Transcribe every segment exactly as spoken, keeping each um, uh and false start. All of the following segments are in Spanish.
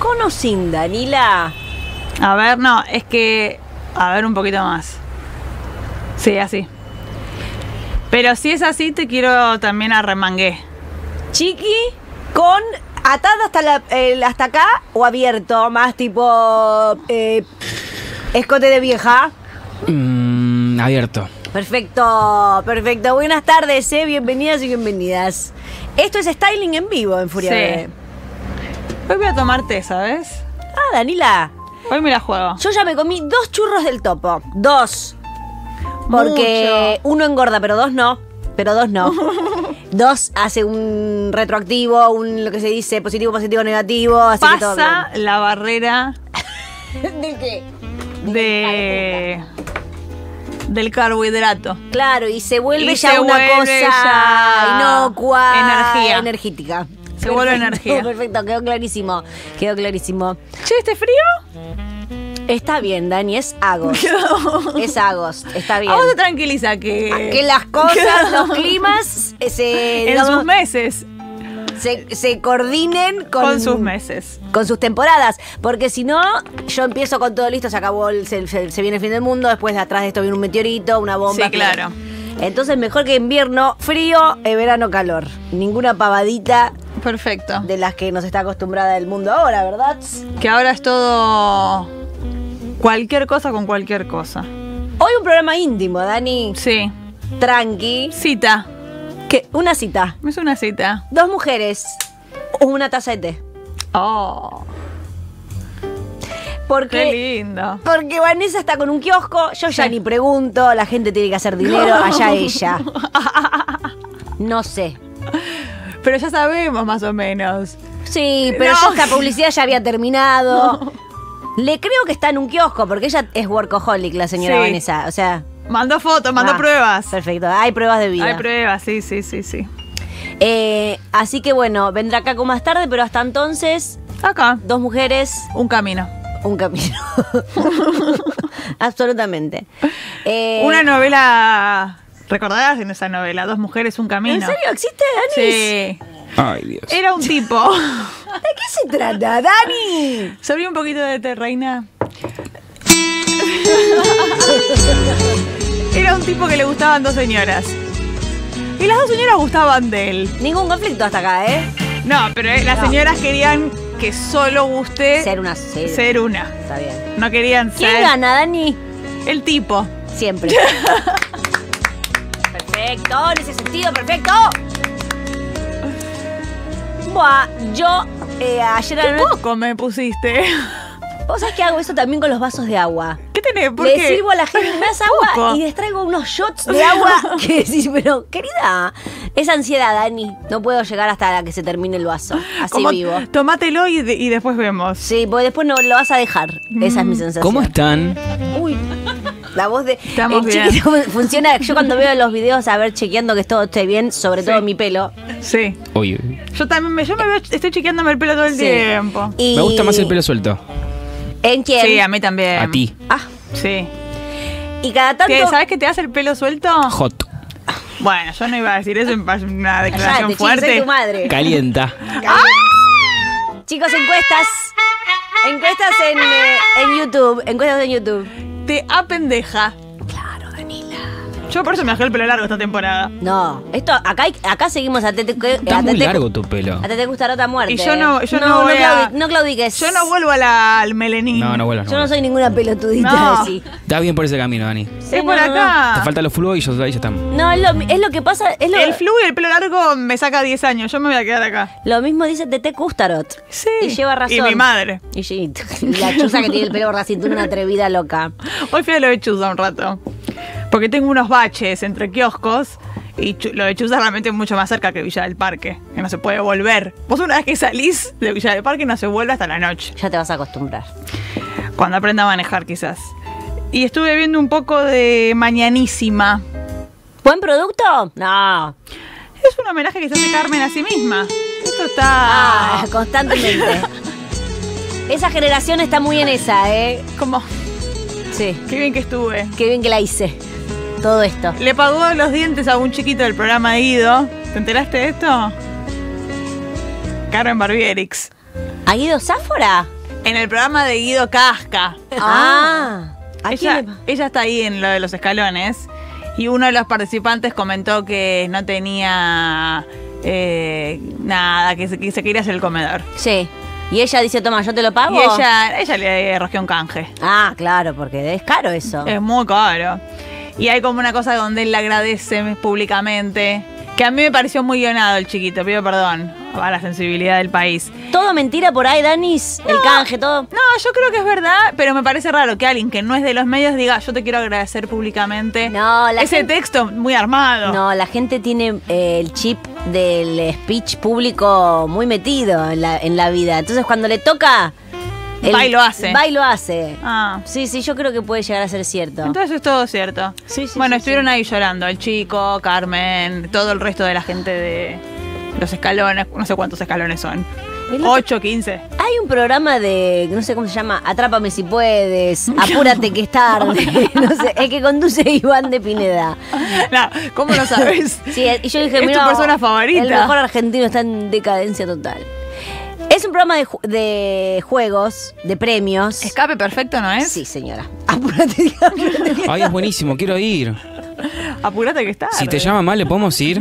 ¿Con o sin, Danila? A ver, no, es que... A ver, un poquito más. Sí, así. Pero si es así, te quiero también arremangué. Chiqui, con... ¿Atado hasta, la, eh, hasta acá o abierto? Más tipo... Eh, escote de vieja. Mm, abierto. Perfecto, perfecto. Buenas tardes, eh. Bienvenidas y bienvenidas. Esto es Styling en vivo en Furia Sí. Bebé. Hoy voy a tomar té, ¿sabes? Ah, Danila. Hoy me la juego. Yo ya me comí dos churros del Topo. Dos. Porque Mucho. uno engorda, pero dos no. Pero dos no. Dos hace un retroactivo, un lo que se dice positivo, positivo, negativo. Así que todo Pasa la barrera bien. ¿De qué? de... del carbohidrato. Claro, y se vuelve Y ya se una vuelve cosa ya inocua. energía. Energética. Se vuelve energía. Perfecto, quedó clarísimo. Quedó clarísimo. Che, ¿este frío? Está bien, Dani, es Agos. Es Agos, está bien. A vos te tranquiliza que... Que las cosas, los climas eh, se, en digamos, sus meses. se, se coordinen con, Con sus meses. con sus temporadas. Porque si no, yo empiezo con todo listo, se acabó, el, se, se- se viene el fin del mundo, después de atrás de esto viene un meteorito, una bomba. Sí, claro. Entonces mejor que invierno, frío, eh, verano, calor. Ninguna pavadita Perfecto. de las que nos está acostumbrada el mundo ahora, ¿verdad? Que ahora es todo... cualquier cosa con cualquier cosa. Hoy un programa íntimo, Dani. Sí. Tranqui. Cita. ¿Qué? Una cita. Es una cita. Dos mujeres. Una taza de té. Oh, Porque... qué lindo. Porque Vanessa está con un kiosco, yo ya Sí. ni pregunto, la gente tiene que hacer dinero, allá ella. No sé. Pero ya sabemos más o menos. Sí, pero No. ya esta publicidad ya había terminado. Le creo que está en un kiosco, porque ella es workaholic, la señora Sí. Vanessa. O sea. Mandó fotos, mandó ah, pruebas. Perfecto, hay pruebas de vida. Hay pruebas, sí, sí, sí, sí. Eh, así que bueno, vendrá acá con más tarde, pero hasta entonces, Acá, dos mujeres, un camino. un camino. Absolutamente. Eh, Una novela... ¿Recordarás en esa novela? Dos mujeres, un camino. ¿En serio existe, Dani? Sí. Ay, Dios. Era un tipo... ¿De qué se trata, Dani? ¿Sabría un poquito de té, reina? Era un tipo que le gustaban dos señoras. Y las dos señoras gustaban de él. Ningún conflicto hasta acá, ¿eh? No, pero eh, las No. señoras querían que solo guste Ser una serie. ser una. Está bien. No querían ¿Quién ser gana, Dani? el tipo. Siempre. Perfecto, en ese sentido, perfecto. Buah, yo eh, ayer a Qué la noche. poco me pusiste. ¿Vos sabés que hago eso también con los vasos de agua? ¿Qué tenés? ¿Por Le qué? sirvo a la gente más agua Poco. y les traigo unos shots de agua que decís, pero querida, es ansiedad, Dani. No puedo llegar hasta la que se termine el vaso. Así Como, vivo. Tomátelo y, de- y después vemos. Sí, porque después no lo vas a dejar. Esa es mi sensación. ¿Cómo están? Uy, la voz de... Estamos el bien. chiquito funciona. Yo cuando veo los videos, a ver, chequeando que todo esté bien, sobre Sí. todo mi pelo. Sí. Oye, Yo también me, yo me veo, estoy chequeándome el pelo todo el Sí. tiempo. Y- me gusta más el pelo suelto. ¿En quién? Sí, a mí también. A ti. Ah, Sí. y cada tanto... ¿Qué, ¿Sabes qué te hace el pelo suelto? Hot. Bueno, yo no iba a decir eso, me parece una declaración Cállate, chiqui, soy fuerte. tu madre. Calienta. Chicos, encuestas. Encuestas en, eh, en YouTube. Encuestas en YouTube. Te apendeja. Claro, Danila. Yo por eso me dejé el pelo largo esta temporada. No, esto, acá, hay- acá seguimos a Tete... Está a muy Tete- largo tu pelo. A Tete Gustarota muerte. Y yo no- eh. yo no no, voy a- claudi- no claudiques. Yo no vuelvo a la, al melenín. No, no vuelvas. Yo no soy ninguna pelotudita, No. sí. Estás bien por ese camino, Dani. Es por no, no, acá. Te faltan los fluidos y ahí ya estamos. No, es lo, es lo que pasa... Es lo, El flu y el pelo largo me saca diez años. Yo me voy a quedar acá. lo mismo dice Tete Gustarot. Sí. Y lleva razón. Y mi madre. Y, y la chuza que tiene el pelo por la cintura, una atrevida loca. Hoy fui a lo de Chuza un rato. Porque tengo unos baches entre kioscos. Y Chu- lo de Chuza realmente es mucho más cerca que Villa del Parque. Que no se puede volver. Vos una vez que salís de Villa del Parque no se vuelve hasta la noche. Ya te vas a acostumbrar. Cuando aprenda a manejar quizás. Y estuve viendo un poco de Mañanísima. ¿Buen producto? No. Es un homenaje que se hace Carmen a sí misma. Esto está... Ah, constantemente. Esa generación está muy en esa, ¿eh? Como... Sí. Qué bien que estuve. Qué bien que la hice. Todo esto. Le pagó los dientes a un chiquito del programa de Guido. ¿Te enteraste de esto? Carmen Barbierix. ¿A Guido Sáfora? En el programa de Guido Casca. Ah. ¿A quién Ella, le pa- ella está ahí en lo de los escalones. Y uno de los participantes comentó que no tenía eh, nada, que se, que se quería hacer el comedor. Sí. Y ella dice, toma, yo te lo pago. Y ella, ella le rosqueó un canje. Ah, claro, porque es caro eso. Es muy caro. Y hay como una cosa donde él le agradece públicamente. Que a mí me pareció muy guionado el chiquito, pido perdón a la sensibilidad del país. ¿Todo mentira por ahí, Danis? El canje, todo. No, yo creo que es verdad, pero me parece raro que alguien que no es de los medios diga, yo te quiero agradecer públicamente. No, la Ese gente- texto muy armado. No, la gente tiene eh, el chip del speech público muy metido en la, en la vida. Entonces, cuando le toca... Va y lo hace. Va y lo hace. Ah. Sí, sí, yo creo que puede llegar a ser cierto. Entonces es todo cierto. Sí, sí, bueno, sí, estuvieron sí. ahí llorando, el chico, Carmen, todo el resto de la gente de los escalones, no sé cuántos escalones son. El otro- ocho, quince. Hay un programa de, no sé cómo se llama, Atrápame si puedes, Apúrate que es tarde, no sé, el que conduce Iván de Pineda. No, ¿cómo lo sabes? Sí, y yo dije, Es tu mira, persona favorita. el mejor argentino está en decadencia total. Es un programa de, ju- de juegos, de premios. Escape perfecto, ¿no es? Sí, señora. Apúrate, apúrate que Ay, es buenísimo, quiero ir. Apúrate que está. Si te llama mal, ¿le podemos ir?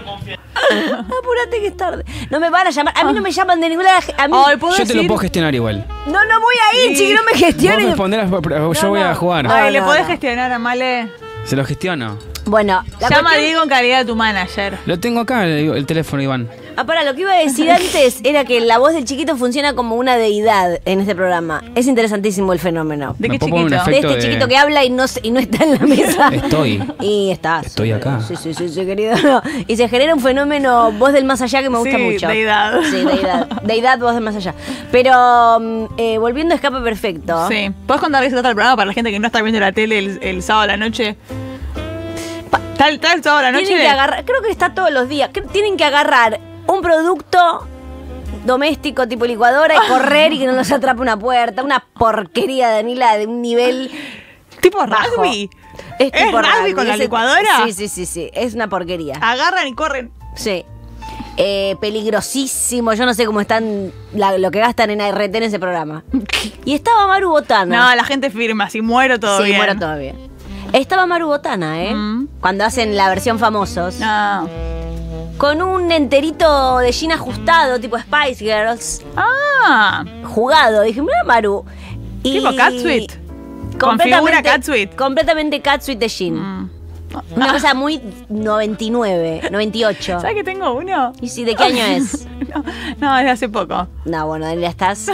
Apúrate que es tarde. No me van a llamar. A mí no me llaman de ninguna. A mí, Ay, ¿puedo Yo te lo decir? puedo gestionar igual. no, no voy a ir, Sí. chiqui, no me Vos gestionen. responderás, pero yo voy a no. jugar. No, Ay, ¿le no, podés no. gestionar a Male? Se lo gestiono. Bueno, la Llama a cuestión- Diego en calidad de tu manager. Lo tengo acá, el, el teléfono, Iván. Ah, para, lo que iba a decir antes era que la voz del chiquito funciona como una deidad en este programa. Es interesantísimo el fenómeno. ¿De Me qué puedo poner un chiquito? De efecto este de- chiquito que habla y no, se- y no está en la mesa. Estoy. Y estás. Estoy acá. Sí, sí, sí, sí, querido. No. Y se genera un fenómeno voz del más allá que me gusta Sí, mucho. deidad. Sí, deidad. Deidad, voz del más allá. Pero mm, eh, volviendo a Escape Perfecto. Sí. ¿Puedes contar de qué se trata el programa para la gente que no está viendo la tele el, el sábado a la noche? Pa- ¿Está el, está el sábado a la noche? Tienen que agarrar, creo que está todos los días. que Tienen que agarrar un producto doméstico tipo licuadora y correr y que no nos atrape una puerta. Una porquería, Danila, de un nivel ¿Tipo bajo. rugby? Es, ¿Es tipo rugby con la ese- licuadora? Sí, sí, sí, sí. Es una porquería. Agarran y corren. Sí. Eh, peligrosísimo. Yo no sé cómo están la- lo que gastan en A R T en ese programa. Y estaba Maru Botana. No, la gente firma. Si muero, todo sí, bien. muero todo bien. Estaba Maru Botana, ¿eh? Mm. Cuando hacen la versión famosos. No. Con un enterito de jean ajustado, tipo Spice Girls, Ah. jugado. Dije, mira Maru. Y Tipo Catsuit. Con completamente- figura Catsuit. Completamente Catsuit de jean. Mm. Una cosa muy noventa y nueve, noventa y ocho. ¿Sabes que tengo uno? ¿Y si de qué año es? No, no, es de hace poco. No, bueno, ya estás.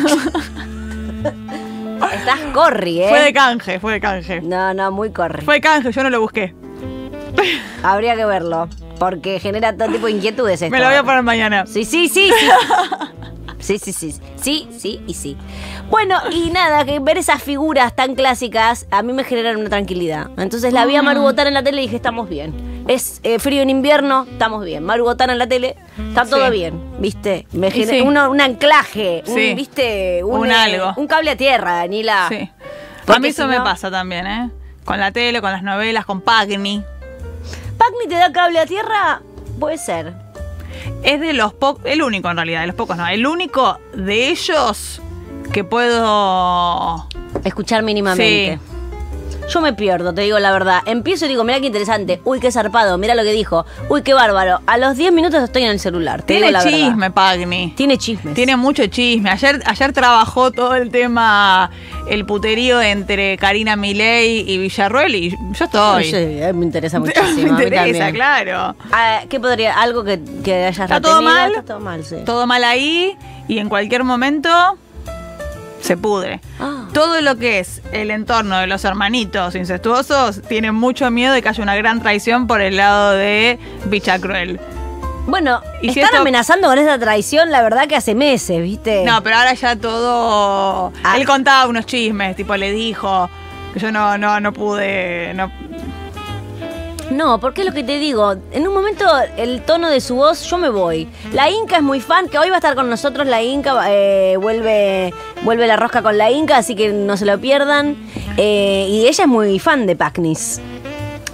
Estás corri, ¿eh? Fue de canje, fue de canje. No, no, muy corri. Fue de canje, yo no lo busqué. Habría que verlo. Porque genera todo tipo de inquietudes esto. Me lo voy a poner mañana. Sí, sí, sí, sí. Sí, sí, sí. Sí, sí y sí. Bueno, y nada, que ver esas figuras tan clásicas a mí me generan una tranquilidad. Entonces la vi a Maru Botana en la tele y dije, estamos bien. Es eh, frío en invierno, estamos bien. Maru Botana en la tele, está todo Sí. bien, ¿viste? Me Y genera sí. uno- un anclaje, Sí. un, ¿viste? Un eh, algo. Un cable a tierra, Daniela. Sí. Porque A mí eso si me no- pasa también, ¿eh? Con la tele, con las novelas, con Pagni. ¿Pacni te da cable a tierra? Puede ser. Es de los pocos, el único en realidad, de los pocos no, el único de ellos que puedo... Escuchar mínimamente. Yo me pierdo, te digo la verdad. Empiezo y digo, mira qué interesante. Uy, qué zarpado, mira lo que dijo. Uy, qué bárbaro. A los diez minutos estoy en el celular. Te Tiene digo la verdad. chisme, Pagni. Tiene chismes. Tiene mucho chisme. Ayer, ayer trabajó todo el tema, el puterío entre Karina Milei y Villarroel y yo estoy. Sí, eh, me interesa muchísimo. Me a mí interesa, también. claro. Ah, ¿qué podría? Algo que, que hayas Está todo retenido? mal. Está todo mal, sí. Todo mal ahí y en cualquier momento se pudre. Ah. Todo lo que es el entorno de los hermanitos incestuosos tiene mucho miedo de que haya una gran traición por el lado de Bicha Cruel. Bueno, Y si están esto- amenazando con esa traición, la verdad que hace meses, ¿viste? No, pero ahora ya todo... Ah. Él contaba unos chismes, tipo le dijo que yo no, no, no pude... No... No, porque es lo que te digo. En un momento, el tono de su voz, yo me voy. La Inca es muy fan, que hoy va a estar con nosotros. La Inca eh, vuelve, vuelve la rosca con la Inca, así que no se lo pierdan. Eh, y ella es muy fan de Pacnis.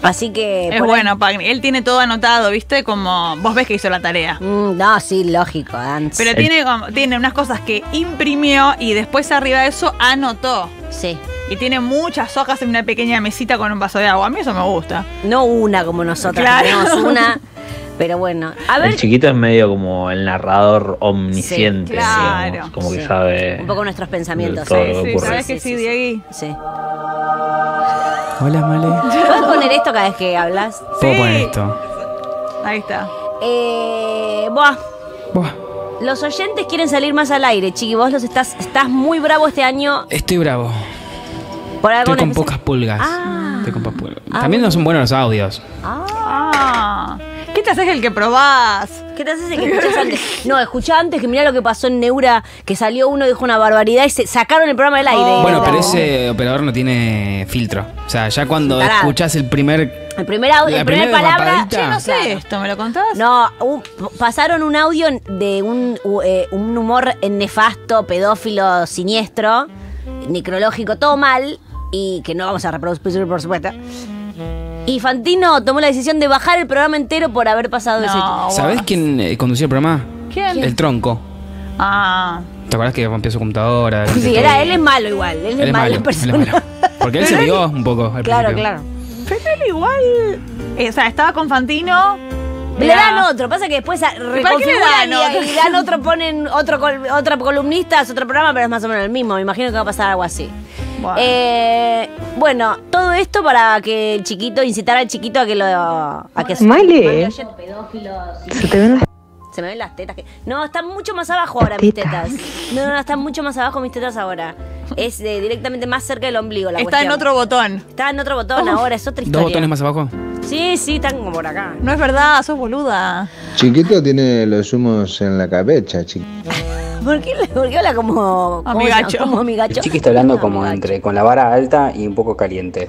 Así que... Es por bueno, Pagni. Él tiene todo anotado, ¿viste? Como vos ves que hizo la tarea. ahí- Mm, no, sí, lógico, Dance. Pero tiene, como- tiene unas cosas que imprimió y después arriba de eso anotó. Sí. Y tiene muchas hojas en una pequeña mesita con un vaso de agua. A mí eso me gusta. No una como nosotras, Claro. tenemos una. Pero bueno, a ver, El chiquito es medio como el narrador omnisciente, Sí, claro. digamos, como que Sí. sabe. un poco nuestros pensamientos. Todo ¿eh? lo que Sí, ocurre. ¿sabes que sí, Diegui? Sí. Hola, Male. ¿Puedes poner esto cada vez que hablas? Puedo Sí. poner esto. Ahí está. Eh, buah, Buah, los oyentes quieren salir más al aire, Chiqui. Vos los estás, estás muy bravo este año. estoy bravo. Por algo Estoy con especial? pocas pulgas. Ah. Estoy con pocas pulgas. Ah, También bueno. no son buenos los audios. Ah. ¿Qué te haces el que probás? ¿Qué te haces de que escuchás antes? No, escuchá antes que mirá lo que pasó en Neura, que salió uno, dijo una barbaridad y se sacaron el programa del aire. Oh. Bueno, pero No. ese operador no tiene filtro. O sea, ya cuando Tarado. escuchás el primer... El primer audio, La el primer primera palabra. rapadita. Che, no sé Claro. esto, ¿me lo contás? No, un- pasaron un audio de un, u- eh, un humor nefasto, pedófilo, siniestro, necrológico, todo mal, y que no vamos a reproducir, por supuesto. Y Fantino tomó la decisión de bajar el programa entero por haber pasado ese... No, ¿Sabés vos. quién eh, conducía el programa? ¿Quién? El Tronco. Ah. ¿Te acuerdas que rompió su computadora? Sí, era, él es malo igual, él, Él es es malo, malo, él persona. es malo. Porque él se rió un poco al Claro, principio. claro. Pero él igual. eh, o sea, estaba con Fantino. Le era- dan otro, pasa que después a- qué le reconfiguran dan y, otro? y dan otro, ponen otro col- otra columnista, es otro programa, pero es más o menos el mismo. Me imagino que va a pasar algo así. Bueno. Eh, bueno, todo esto para que el chiquito, incitar al chiquito a que lo. a que se- Male. mande oyen pedófilos y- Se te ven las Se me ven las tetas. que- No, están mucho más abajo ahora mis tetas. No, no, no, están mucho más abajo mis tetas ahora. Es eh, directamente más cerca del ombligo la Está en cuestión. otro botón. Está en otro botón ahora, es otra ¿Dos historia. botones más abajo? Sí, sí, están como por acá. No es verdad, sos boluda. Chiquito tiene los humos en la cabeza, chiquito. ¿Por qué, por qué habla como. ¿cómo se llama? Amigacho. Como amigacho. El chiqui está hablando como Amigacho. entre con la vara alta y un poco caliente.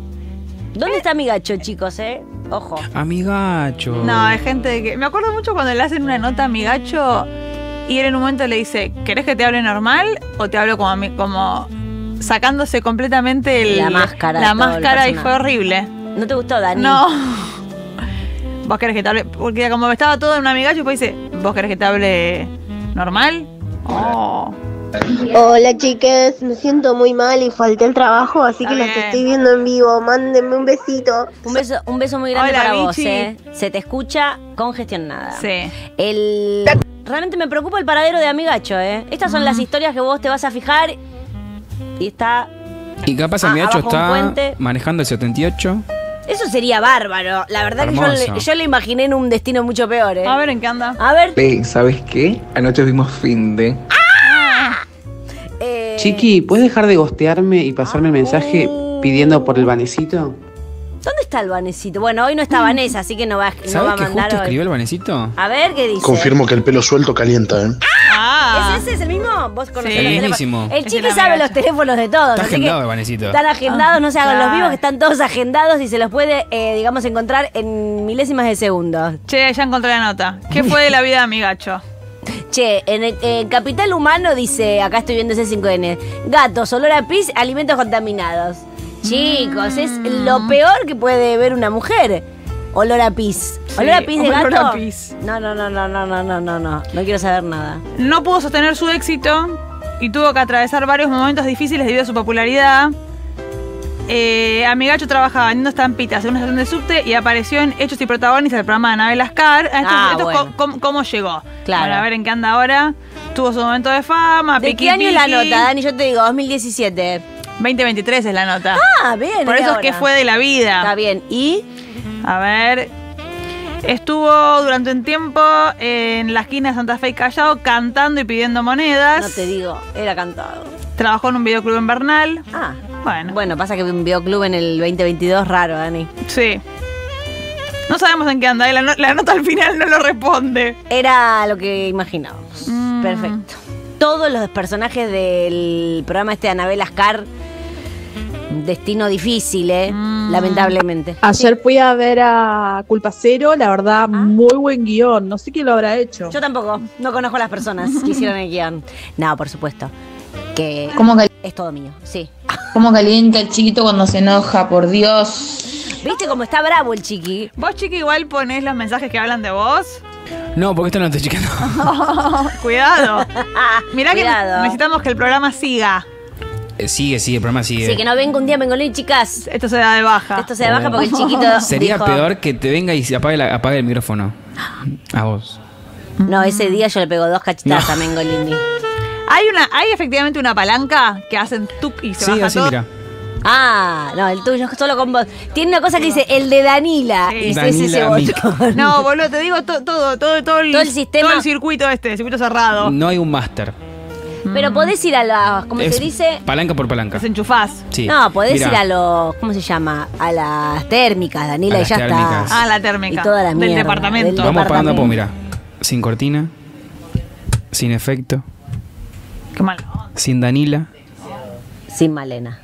¿Dónde está amigacho, chicos, eh? Ojo. Amigacho. No, hay gente de que. Me acuerdo mucho cuando le hacen una nota a mi gacho y él en un momento le dice: ¿Querés que te hable normal o te hablo como a mí? Como sacándose completamente el- La máscara, La todo el máscara y personaje. fue horrible. ¿No te gustó, Dani? No. ¿Vos querés que te hable? Porque como estaba todo en un amigacho, pues dice: ¿Vos querés que te hable normal? Oh. Hola chicas, me siento muy mal y falté el trabajo, así Está que las bien. estoy viendo en vivo. Mándenme un besito. Un beso, un beso muy grande Hola, para vos, Vichy. eh. Se te escucha congestionada. Sí. El. Realmente me preocupa el paradero de amigacho, eh. Estas son las historias que vos te vas a fijar. Y está. Y capaz Ah, Amigacho abajo un está puente. manejando el setenta y ocho. Eso sería bárbaro. La verdad que yo Hermoso. le, yo le imaginé en un destino mucho peor, eh. A ver en qué anda. A ver. Ve, ¿sabes qué? Anoche vimos fin de. eh, Chiqui, ¿puedes dejar de gostearme y pasarme el mensaje Uh. pidiendo por el banecito? ¿Dónde está el Vanecito? Bueno, hoy no está Vanessa, así que no va, no va ¿Sabes a que mandar justo hoy. escribió el Vanecito? A ver qué dice. Confirmo que el pelo suelto calienta, ¿eh? Ah. ¿Es ese? ¿Es el mismo? Vos conocés Sí. los El teléfonos. mismísimo. El Es chiqui el sabe amigacho. los teléfonos de todos. Está así agendado que el Vanecito. Están agendados, no se hagan los claro. vivos, que están todos agendados y se los puede, eh, digamos, encontrar en milésimas de segundos. Che, ya encontré la nota. ¿Qué fue de la vida de mi gacho? Che, en, el- en Capital Humano dice, acá estoy viendo ese cinco N, gatos, olor a pis, alimentos contaminados. Chicos, es lo peor que puede ver una mujer. Olor a pis. Sí, ¿Olor a pis de olor gato? a pis. No, no, no, no, no, no, no, no, no. No quiero saber nada. No pudo sostener su éxito y tuvo que atravesar varios momentos difíciles debido a su popularidad. Eh, Amigacho trabajaba vendiendo estampitas en una estación de subte y apareció en Hechos y Protagonistas del programa de Anabel Ascar. Esto, Ah, esto es bueno. co- cómo, cómo llegó. Claro. Bueno, a ver en qué anda ahora. Tuvo su momento de fama. ¿De piqui, qué año es la piqui. nota, Dani? Yo te digo, dos mil diecisiete. veinte veintitrés es la nota. Ah, bien. Por de eso es ahora. que fue de la vida. Está bien. ¿Y? A ver. Estuvo durante un tiempo en la esquina de Santa Fe y Callao cantando y pidiendo monedas. No te digo, era cantado. Trabajó en un videoclub en Bernal. Ah, Bueno, bueno, pasa que un videoclub en el veinte veintidós raro, Dani. sí. No sabemos en qué anda. eh, La, no- la nota al final no lo responde. Era lo que imaginábamos. Mm. Perfecto. Todos los personajes del programa este de Anabel Ascar, destino difícil, ¿eh? Mm. Lamentablemente. Ayer fui a ver a Culpa Cero, la verdad, muy buen guión. No sé quién lo habrá hecho. Yo tampoco, no conozco a las personas que hicieron el guión. No, por supuesto. Que ¿Cómo, cal- es todo mío, sí. cómo calienta el chiquito cuando se enoja, por Dios? ¿Viste cómo está bravo el chiqui? Vos, Chiqui, igual ponés los mensajes que hablan de vos. No, porque esto no estoy checando. Cuidado. Mirá Cuidado. que necesitamos que el programa siga. Eh, sigue, sigue, el programa sigue. Sí, que no venga un día Mengolini, chicas. Esto se da de baja. Esto se da baja porque el chiquito Sería dijo, peor que te venga y se apague, la- apague el micrófono. A vos. No, ese día yo le pego dos cachetadas No. a Mengolini. Hay una, hay efectivamente una palanca que hacen tuc y se Sí, baja así, todo. mira. Ah, no, el tuyo es solo con vos. Tiene una cosa que dice el de Danila. Sí. Y ese Danila ese Mick. botón. No, boludo, te digo to- todo, todo, todo el, Todo el sistema. todo el circuito este, el circuito cerrado. No hay un máster. Pero podés ir a la. ¿Cómo Es se dice? palanca por palanca. Desenchufás. Sí. No, podés Mirá, ir a los. ¿Cómo se llama? A las térmicas, Danila, A y las ya térmicas. está. Ah, la térmica. Y toda la Del mierda, departamento. del Vamos pagando a poco, departamento. mira. Sin cortina. Sin efecto. Qué mal. Sin Danila. Sin Malena.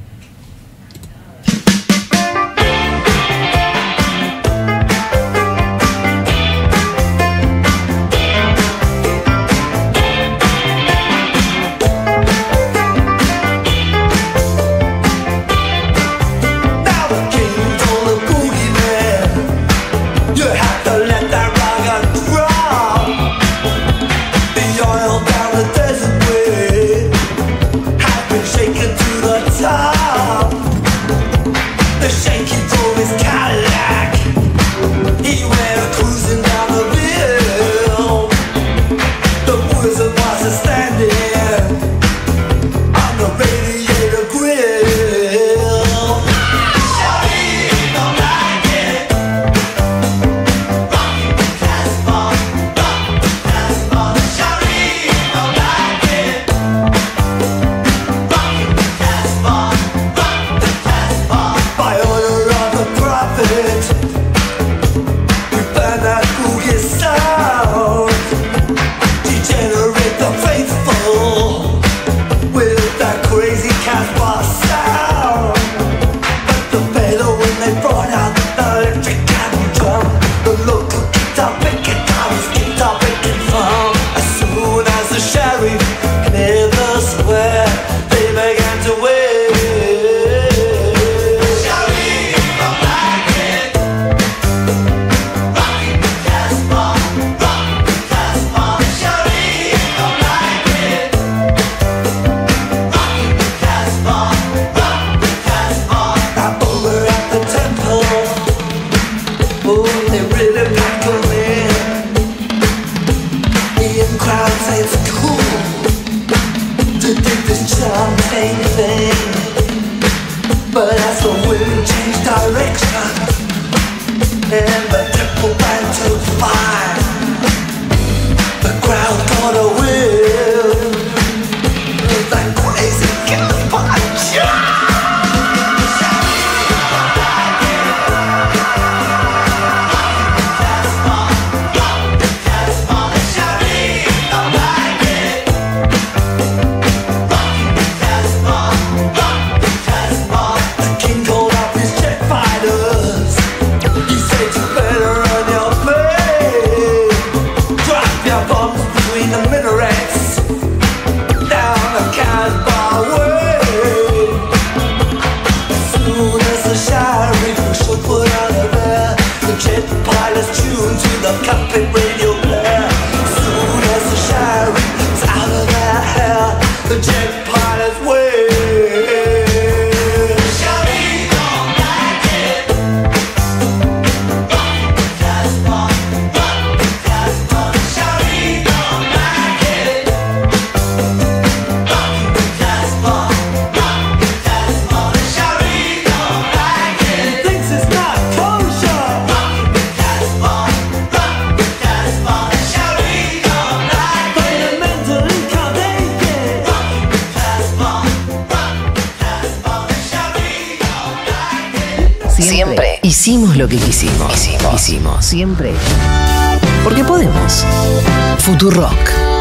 Siempre hicimos lo que quisimos. Hicimos. Hicimos. Siempre. Porque podemos. Futurock.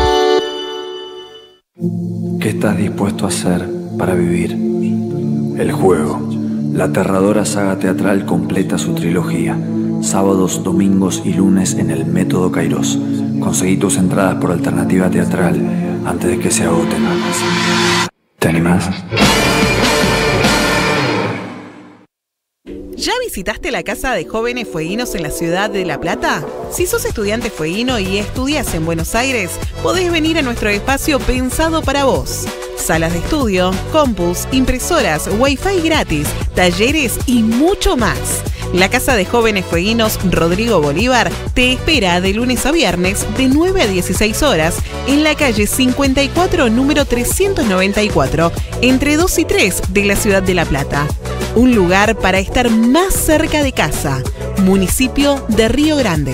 ¿Qué estás dispuesto a hacer para vivir? El juego. La aterradora saga teatral completa su trilogía. Sábados, domingos y lunes en el Método Kairos. Conseguí tus entradas por Alternativa Teatral antes de que se agoten. ¿Te animás? ¿Ya visitaste la Casa de Jóvenes Fueguinos en la ciudad de La Plata? Si sos estudiante fueguino y estudias en Buenos Aires, podés venir a nuestro espacio pensado para vos. Salas de estudio, compus, impresoras, wifi gratis, talleres y mucho más. La Casa de Jóvenes Fueguinos Rodrigo Bolívar te espera de lunes a viernes de nueve a dieciséis horas en la calle cincuenta y cuatro, número trescientos noventa y cuatro, entre dos y tres de la ciudad de La Plata. Un lugar para estar más cerca de casa. Municipio de Río Grande.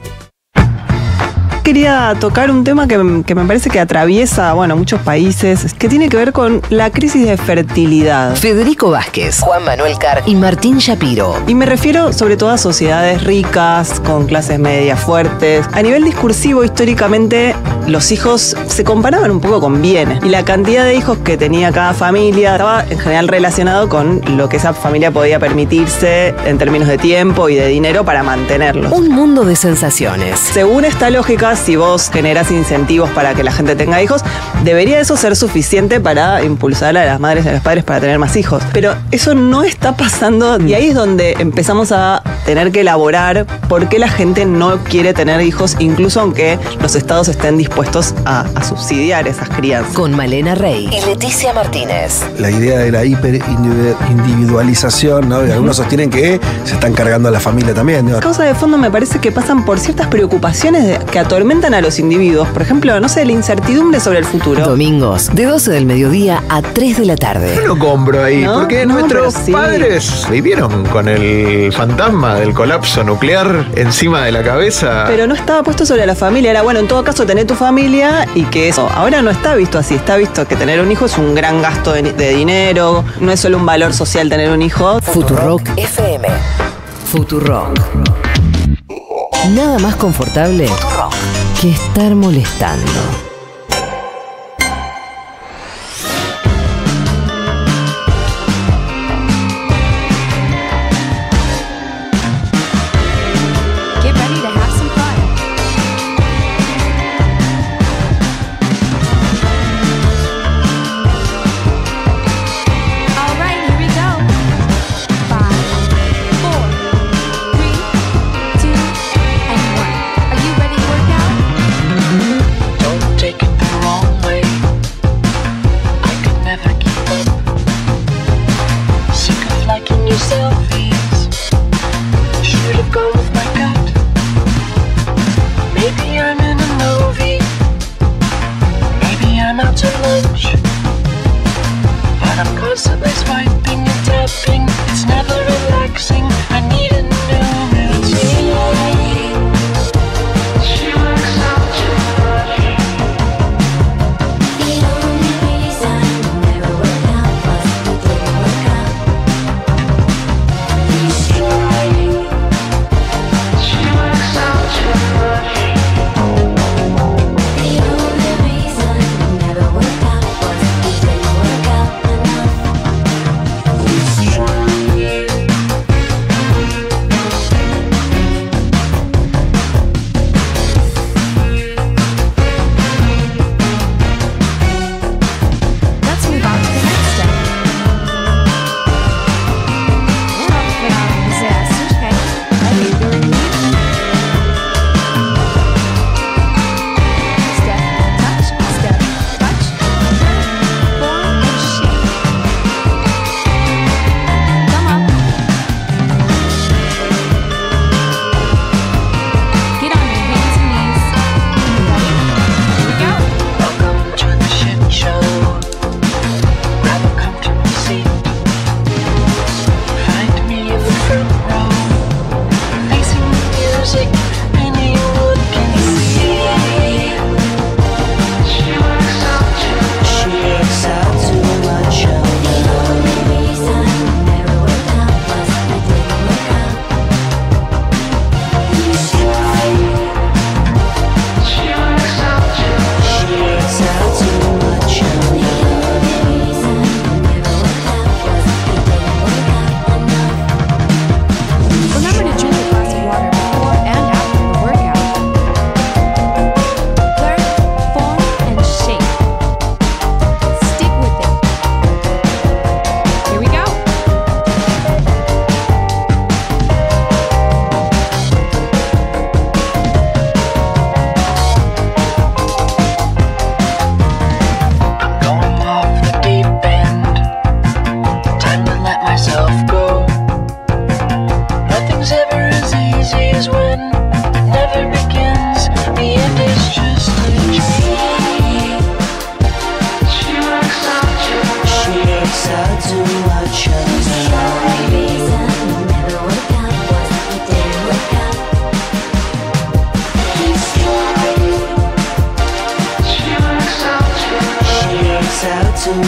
Quería tocar un tema que, que me parece que atraviesa, bueno, muchos países, que tiene que ver con la crisis de fertilidad. Federico Vázquez, Juan Manuel Carr y Martín Shapiro. Y me refiero sobre todo a sociedades ricas, con clases medias fuertes. A nivel discursivo, históricamente, los hijos se comparaban un poco con bienes. Y la cantidad de hijos que tenía cada familia estaba en general relacionado con lo que esa familia podía permitirse en términos de tiempo y de dinero para mantenerlos. Un mundo de sensaciones. Según esta lógica, si vos generás incentivos para que la gente tenga hijos, debería eso ser suficiente para impulsar a las madres y a los padres para tener más hijos. Pero eso no está pasando y ahí es donde empezamos a tener que elaborar por qué la gente no quiere tener hijos, incluso aunque los estados estén dispuestos a, a subsidiar esas crianzas. Con Malena Rey y Leticia Martínez. La idea de la hiperindividualización, ¿no? Algunos sostienen que se están cargando a la familia también, ¿no? Las causas de fondo me parece que pasan por ciertas preocupaciones de, que atormentan a los individuos. Por ejemplo, no sé, la incertidumbre sobre el futuro. Domingos, de doce del mediodía a tres de la tarde. Yo lo compro ahí, ¿no? Porque no, nuestros sí. padres vivieron con el fantasma del colapso nuclear encima de la cabeza. Pero no estaba puesto sobre la familia. Era, bueno, en todo caso, tener tu familia y que eso. Ahora no está visto así. Está visto que tener un hijo es un gran gasto de, de dinero. No es solo un valor social tener un hijo. Futurock F M. Futurock. Nada más confortable que estar molestando.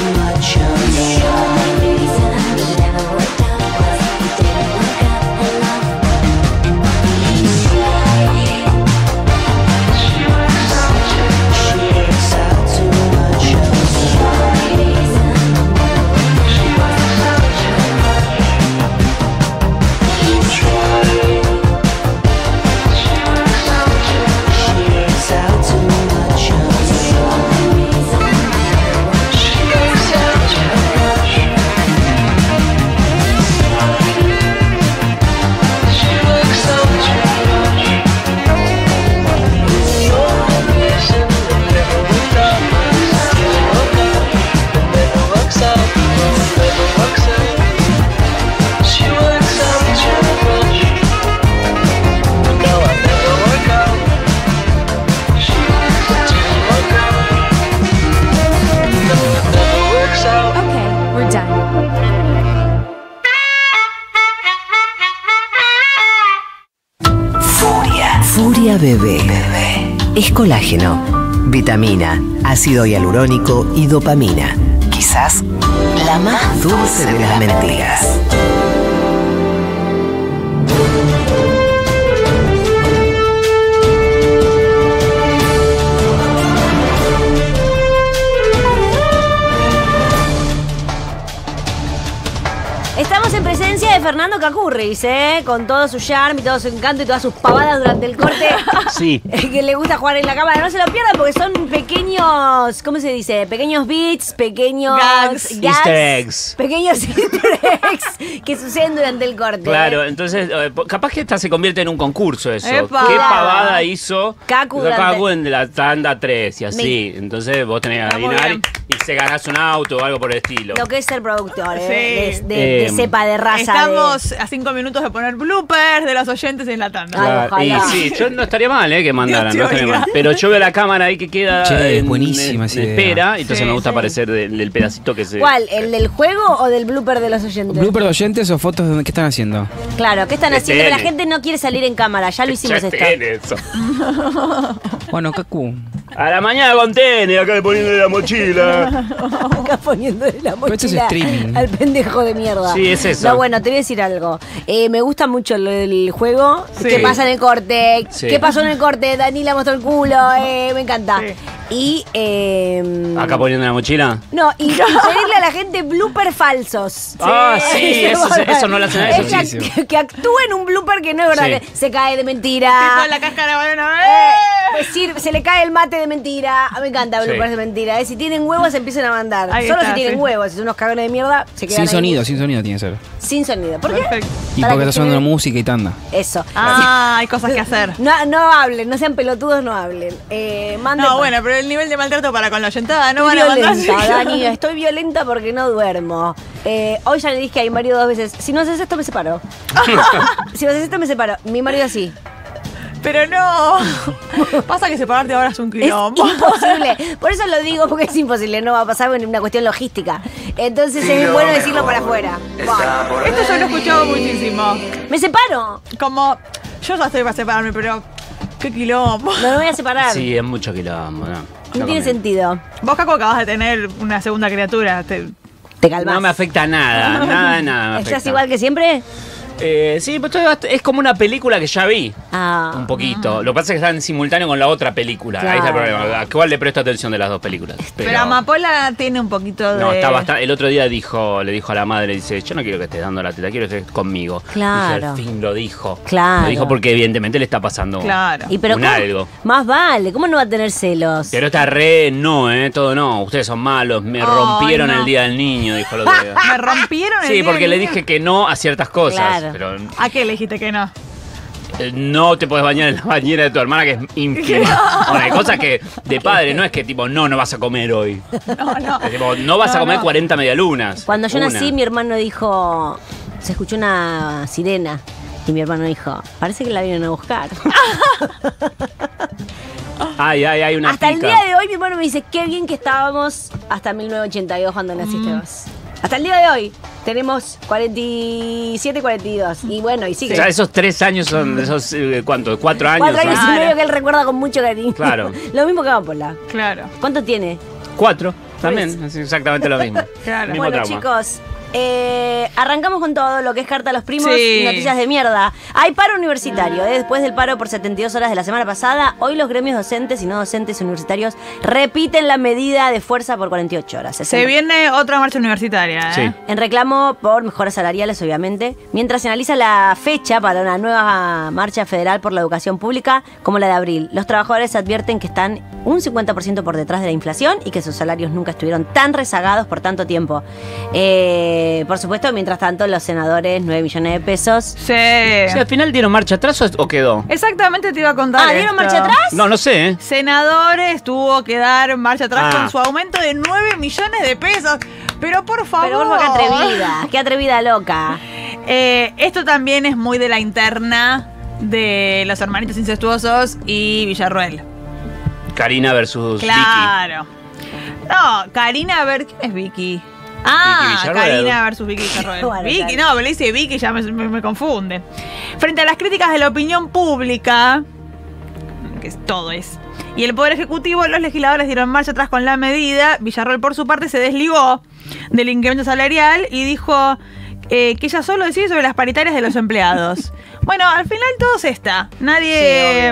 Furia Bebé. Es colágeno, vitamina, ácido hialurónico y dopamina. Quizás la más dulce de las mentiras. Estamos en presencia de Fernando Cacurris, ¿eh? Con todo su charme y todo su encanto y todas sus pavadas durante el corte. Sí. Que le gusta jugar en la cámara. No se lo pierdan porque son pequeños, ¿cómo se dice? Pequeños beats, pequeños Gags. gags, Easter eggs. Pequeños easter eggs que suceden durante el corte. Claro, entonces, eh, capaz que esta se convierte en un concurso eso. Epa. ¿Qué pavada hizo Cacu durante- Cacu en la tanda tres y así? Entonces vos tenés que Está muy adivinar bien. y se ganás un auto o algo por el estilo. Lo que es ser productor, ¿eh? Sí. De, de- de Eh, cepa de raza. Estamos a cinco minutos de poner bloopers de los oyentes en la tanda. Claro, y sí, yo no estaría mal, ¿eh? Que mandaran, Dios no te estaría oiga. mal. Pero yo veo la cámara ahí que queda Che, en, buenísima en esa idea. espera, y entonces Sí, me gusta sí. aparecer del, del pedacito que se... ¿Cuál? ¿El del juego o del blooper de los oyentes? ¿Blooper de oyentes o fotos de qué están haciendo? Claro, ¿qué están De haciendo? La tele. gente no quiere salir en cámara, ya lo hicimos Ya esto. tiene eso. Bueno, Cacu. A la mañana con tenis, acá le poniendo la mochila. Acá poniéndole la Pero esto es mochila streaming. al pendejo de mierda. Sí, es eso. No, bueno, te voy a decir algo. Eh, me gusta mucho lo del juego. Sí. ¿Qué pasa en el corte? Sí. ¿Qué pasó en el corte? Danila mostró el culo. Eh, me encanta. Sí. Y. Eh, Acá poniendo la mochila. No, y pedirle a la gente blooper falsos. Ah, sí, eso, se- eso no lo hacen a Es eso. que, que, que actúe en un blooper que no es verdad, Sí. que se cae de mentira. Tipo la cáscara, bueno, Eh, pues sí, se le cae el mate de mentira. A mí me encanta Sí. bloopers de mentira. ¿eh? Si tienen huevos, se empiezan a mandar. Ahí Solo está, si tienen sí. huevos. Si son unos cagones de mierda, se quedan Sin ahí. sonido, sin sonido tiene que ser. Sin sonido. ¿Por qué? Perfecto. Y Para porque que está sonando quede- música y tanda. Eso. Ah, hay cosas que hacer. No, no hablen, no sean pelotudos, no hablen. Eh, manden No, pa- bueno, pero el nivel de maltrato para con la oyentada no Estoy van a mandar. violenta, Dani, estoy violenta porque no duermo. Eh, hoy ya le dije a mi marido dos veces, si no haces esto me separo. Si no haces esto me separo. Mi marido así. Pero no. Pasa que separarte ahora es un Es quilombo. imposible. Por eso lo digo, porque es imposible. No va a pasar en una cuestión logística. Entonces es bueno decirlo para afuera. Buah. Esto yo lo he escuchado muchísimo. Me separo. Como, yo ya estoy para separarme, pero qué quilombo. No me voy a separar. Sí, es mucho quilombo, ¿no? No tiene conviene. sentido. Vos, Caco, acabas de tener una segunda criatura. Te- Te calmas. No me afecta nada, nada, nada me ¿Estás afecta. igual que siempre? Eh, sí, pero estoy bast- es como una película que ya vi. Ah. Un poquito. Lo que pasa es que está en simultáneo con la otra película. Ahí está el Claro. problema. ¿A cuál le presto atención de las dos películas? Pero, Amapola tiene un poquito de. No, está bastante. El otro día dijo, le dijo a la madre, dice, yo no quiero que estés dando la teta, quiero que estés conmigo. Claro. Dije, al fin lo dijo. Claro. Lo dijo porque evidentemente le está pasando Claro. Y pero un ¿cómo? algo. Más vale, ¿cómo no va a tener celos? Pero está re, no, eh, todo no. Ustedes son malos, me Ay, rompieron no. el día del niño, dijo el otro día. Me rompieron el Sí, día porque del le niño. dije que no a ciertas cosas. Claro. Pero ¿A qué le dijiste que no? eh, no te puedes bañar en la bañera de tu hermana, que es ínfima. Bueno, hay cosas que de padre no es que tipo, no, no vas a comer hoy. No, no. Es tipo, no vas a No, comer no. cuarenta medialunas. Cuando yo Una. nací, mi hermano dijo, se escuchó una sirena. Y mi hermano dijo, parece que la vienen a buscar. Ay, ay, hay una Hasta el pica. día de hoy mi hermano me dice, qué bien que estábamos hasta mil novecientos ochenta y dos cuando naciste Mm. vos. Hasta el día de hoy tenemos cuarenta y siete, cuarenta y dos. Y bueno, y sigue. O sea, esos tres años son, esos, eh, ¿cuánto? ¿Cuatro años? Cuatro años ¿no? y medio que él recuerda con mucho cariño. Claro. Lo mismo que Amapola. Claro. ¿Cuánto tiene? Cuatro. También, es exactamente lo mismo. Claro. Mismo Bueno, trauma. chicos, eh, arrancamos con todo lo que es Carta a los Primos Sí. y noticias de mierda. Hay paro universitario, ¿eh? Después del paro por setenta y dos horas de la semana pasada, hoy los gremios docentes y no docentes universitarios repiten la medida de fuerza por cuarenta y ocho horas. Se sesenta. viene otra marcha universitaria, ¿eh? Sí. En reclamo por mejoras salariales, obviamente, mientras se analiza la fecha para una nueva marcha federal por la educación pública, como la de abril. Los trabajadores advierten que están un cincuenta por ciento por detrás de la inflación y que sus salarios nunca estuvieron tan rezagados por tanto tiempo. Eh, por supuesto, mientras tanto, los senadores, nueve millones de pesos. Sí. O sea, ¿al final dieron marcha atrás o, o quedó? Exactamente te iba a contar. Ah, ¿dieron esto. marcha atrás? No, no sé, ¿eh? Senadores tuvo que dar marcha atrás Ah. con su aumento de nueve millones de pesos. Pero por favor. Pero por favor, qué atrevida, qué atrevida loca. Eh, esto también es muy de la interna de los hermanitos incestuosos y Villarroel. Karina versus Claro. No, Karina, a ver, ¿quién es Vicky? Ah, Vicky Villarroel. Karina versus Vicky Villarroel. Bueno, Vicky, dale. no, me le dice Vicky, ya me, me- me confunde. Frente a las críticas de la opinión pública, que es todo es, y el Poder Ejecutivo, los legisladores dieron marcha atrás con la medida. Villarroel, por su parte, se desligó del incremento salarial y dijo eh, que ella solo decide sobre las paritarias de los empleados. Bueno, al final todo se está. Nadie...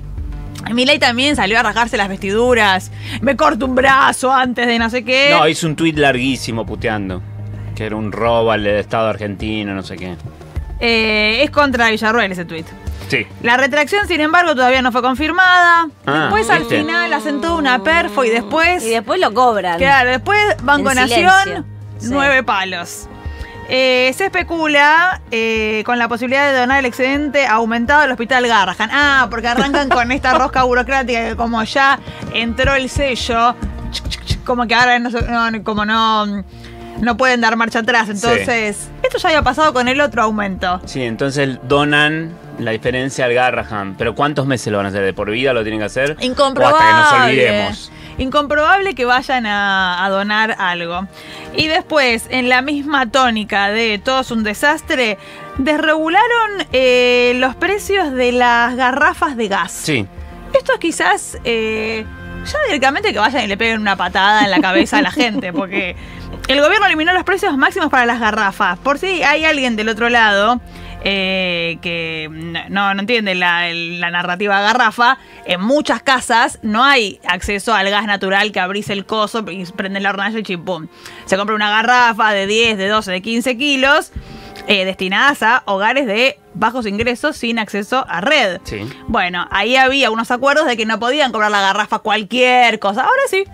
Milei también salió a rasgarse las vestiduras. Me corto un brazo antes de no sé qué. No, hizo un tuit larguísimo puteando. Que era un robo al Estado argentino, no sé qué. Eh, es contra Villarroel ese tuit. Sí. La retracción, sin embargo, todavía no fue confirmada. Ah, después al ¿viste? final asentó una perfo y después... Y después lo cobran. Claro, después Banco En Nación, silencio. Sí. nueve palos. Eh, se especula eh, con la posibilidad de donar el excedente aumentado al Hospital Garrahan. Ah, porque arrancan con esta rosca burocrática que como ya entró el sello, como que ahora no, se- no, como no, no pueden dar marcha atrás. Entonces, esto ya había pasado con el otro aumento. Sí, entonces donan la diferencia al Garrahan. Pero ¿cuántos meses lo van a hacer? ¿De por vida lo tienen que hacer? Incomprobable. O hasta que nos olvidemos. Incomprobable que vayan a, a donar algo. Y después, en la misma tónica de todo es un desastre, desregularon eh, los precios de las garrafas de gas. Sí. Esto es quizás eh, ya directamente que vayan y le peguen una patada en la cabeza a la gente, porque el gobierno eliminó los precios máximos para las garrafas. Por si hay alguien del otro lado eh, que no, no entiende la, la narrativa garrafa, en muchas casas no hay acceso al gas natural que abrís el coso y prende la hornalla y chimpum. Se compra una garrafa de diez, de doce, de quince kilos. Eh, destinadas a hogares de bajos ingresos sin acceso a red. Sí. Bueno, ahí había unos acuerdos de que no podían cobrar la garrafa cualquier cosa. Ahora sí.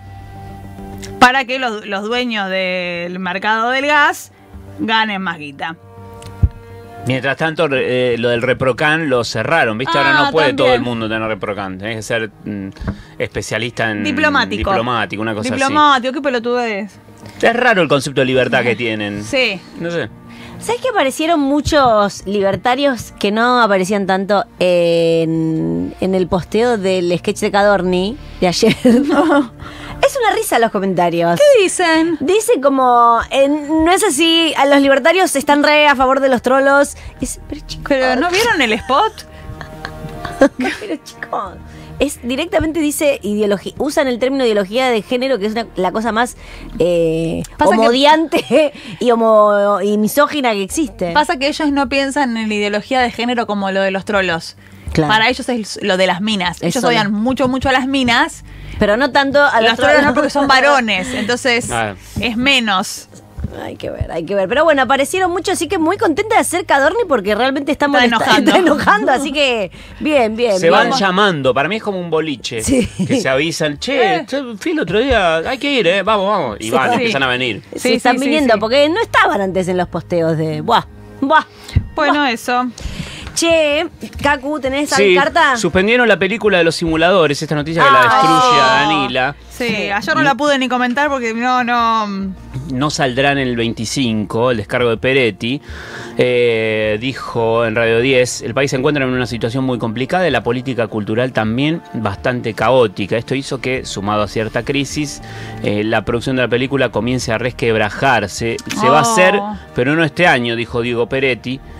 Para que los, los dueños del mercado del gas ganen más guita. Mientras tanto, eh, lo del Reprocan lo cerraron, ¿viste? Ahora Ah, no puede también. todo el mundo tener Reprocan. Tenés que ser mm, especialista en... Diplomático. Diplomático, una cosa Diplomático, qué pelotudez. así. Es raro el concepto de libertad que tienen. Sí. No sé. ¿Sabes que aparecieron muchos libertarios que no aparecían tanto en, en el posteo del sketch de Cadorni de ayer? Es una risa los comentarios. ¿Qué dicen? Dice como, eh, no es así, a los libertarios están re a favor de los trolos. Es- pero chicos, ¿Pero no vieron el spot? pero chicos, es directamente dice ideología, usan el término ideología de género, que es una- la cosa más eh, Pasa que- homodiante y, homo, y misógina que existe. Pasa que ellos no piensan en la ideología de género como lo de los trolos. Claro. Para ellos es lo de las minas. Ellos Eso odian no. mucho, mucho a las minas. Pero no tanto a los, Los trolos no, porque son varones. Entonces Ah. es menos. Hay que ver, hay que ver. Pero bueno, aparecieron muchos, así que muy contenta de hacer Cadorni porque realmente está, Está molesta- enojando. está enojando. Así que bien, bien. Se bien. van llamando, para mí es como un boliche. Sí. Que se avisan, che, che, fui el otro día, hay que ir, eh, vamos, vamos. Y Sí. van, Sí. empiezan a venir. Se Sí, están sí, sí, viniendo sí. porque no estaban antes en los posteos de. Buah, buah. Bueno, eso. Che, Kaku, ¿tenés Sí, carta? suspendieron la película de los simuladores, esta noticia que la Ah. destruye a Danila. Sí, ayer no la pude ni comentar porque no, no. No saldrá en el veinticinco, el descargo de Peretti. Eh, dijo en Radio diez, el país se encuentra en una situación muy complicada y la política cultural también bastante caótica. Esto hizo que, sumado a cierta crisis, eh, la producción de la película comience a resquebrajarse. Se va a Oh. hacer, pero no este año, dijo Diego Peretti.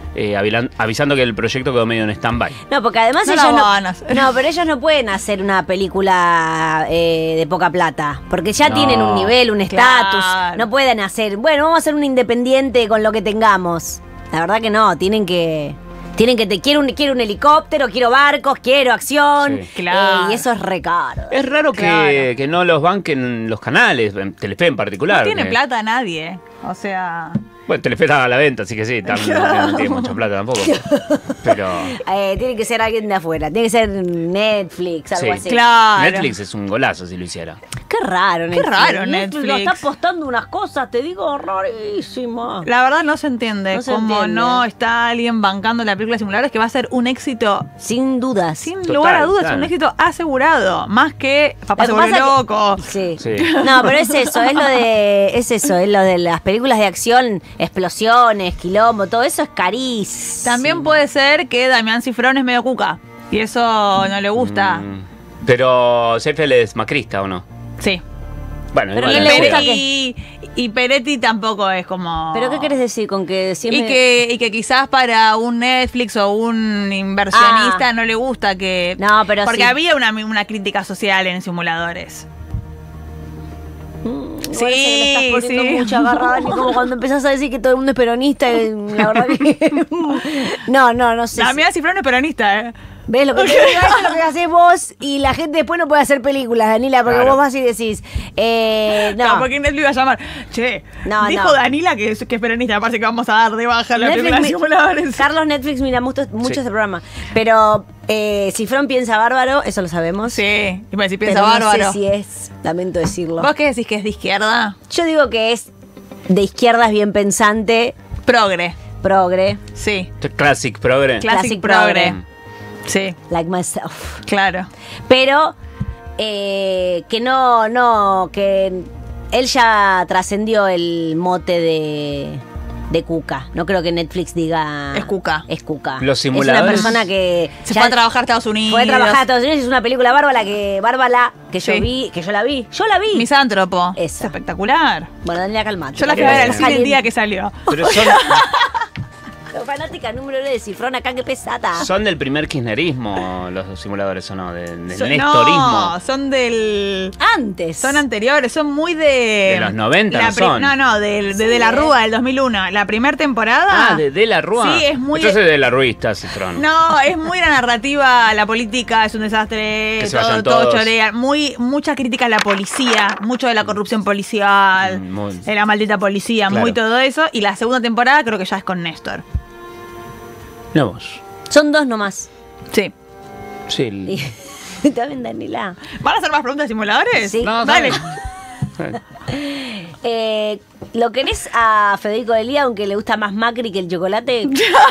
eh, avilan- avisando que el proyecto quedó medio en stand-by. No, porque además No ellos la no, van a hacer. no, pero ellos no pueden hacer una película eh, de poca plata, porque ya No. tienen un nivel, un estatus, Claro. no pueden hacer, bueno, vamos a hacer un independiente con lo que tengamos. La verdad que no, tienen que tienen que te quiero un quiero un helicóptero, quiero barcos, quiero acción, Sí. Claro. eh, y eso es re caro. Es raro Claro. que, que no los banquen los canales, en Telefe en particular. No tiene que- plata nadie. O sea. Bueno, Telefe estaba a la venta, así que sí, también no, no tiene mucha plata tampoco. Pero Eh, tiene que ser alguien de afuera, tiene que ser Netflix, algo sí. así. Claro. Netflix es un golazo si lo hiciera. Qué raro Netflix. raro Netflix. Netflix. Nos está apostando unas cosas, te digo, rarísimas. La verdad no se entiende No se cómo entiende. no está alguien bancando la película Simuladores, que va a ser un éxito, Sin dudas. sin Total, lugar a dudas, claro. un éxito asegurado. Más que Papá Lo se que vuelve pasa que- loco. Sí. Sí. No, pero es eso, es lo de es eso, es lo de las películas de acción, explosiones, quilombo, todo eso es carísimo. También puede ser que Damián Cifrón es medio cuca. Y eso no le gusta. Mm, Pero Seinfeld es macrista, ¿o no? Sí. Bueno, Pero igual ¿quién le no sé. gusta Y, y Peretti tampoco es como. ¿Pero qué querés decir con que siempre Y que, y que quizás para un Netflix o un inversionista Ah. no le gusta que. No, pero Porque sí. había una, una crítica social en Simuladores. Mm, Sí, parece que le estás poniendo sí. mucha garra, Dani, como cuando empezás a decir que todo el mundo es peronista, y la verdad que no, no, no sé. Damián Cifrón es peronista, ¿eh? ¿Ves lo que te digo? Eso es lo que haces vos y la gente después no puede hacer películas, Danila, porque Claro. vos vas y decís, eh, no. No, porque Netflix iba a llamar. Che, No, dijo no. Danila que es, que es peronista. Me parece que vamos a dar de baja la Netflix película de mi- Simuladores. Carlos Netflix mira mucho, mucho Sí. este programa. Pero eh, Cifrón piensa bárbaro, eso lo sabemos. Sí, y me decís, piensa pero bárbaro. No sé si es, lamento decirlo. ¿Vos qué decís que es de izquierda? Yo digo que es de izquierdas bien pensante, Progre. progre, Sí. Classic Progre. Classic, Classic progre. progre. Sí, like myself. claro. Pero eh, que no, no, que él ya trascendió el mote de, de Cuca. No creo que Netflix diga... Es Cuca. Es Cuca. Los Es una simuladores- persona que... Se ya fue a trabajar a Estados Unidos. Fue a trabajar a Estados Unidos y es una película bárbara que bárbara que yo Sí. vi, que yo la vi. Yo la vi. Misántropo. Esa. Es espectacular. Bueno, Daniela, calmate. Yo la fui a ver al Estás cine el caliente. día que salió. Pero son, Pero fanática número uno de Cifrón acá, qué pesada. son del primer kirchnerismo los simuladores, ¿o no? De- del Son- nestorismo. No, son del... Antes. Son anteriores, son muy de... De los noventa la no pri- son. No, no, del- de, Sí, de la eh. Rúa del dos mil uno. La primera temporada... Ah, de, de la Rúa. Sí, es muy- Entonces de la Ruista, Cifrón. No, es muy la narrativa, la política es un desastre, Que se todo, vayan todo todos. chorea. Muy, mucha crítica a la policía, mucho de la corrupción policial, Mm, muy- de la maldita policía, Claro. muy todo eso. Y la segunda temporada creo que ya es con Néstor. No vos. Son dos nomás. Sí. Sí. el- Y también Daniela. ¿Van a hacer más preguntas de simuladores? Sí. No, Dale. dale. Eh, ¿Lo querés a Federico Delía, aunque le gusta más Macri que el chocolate?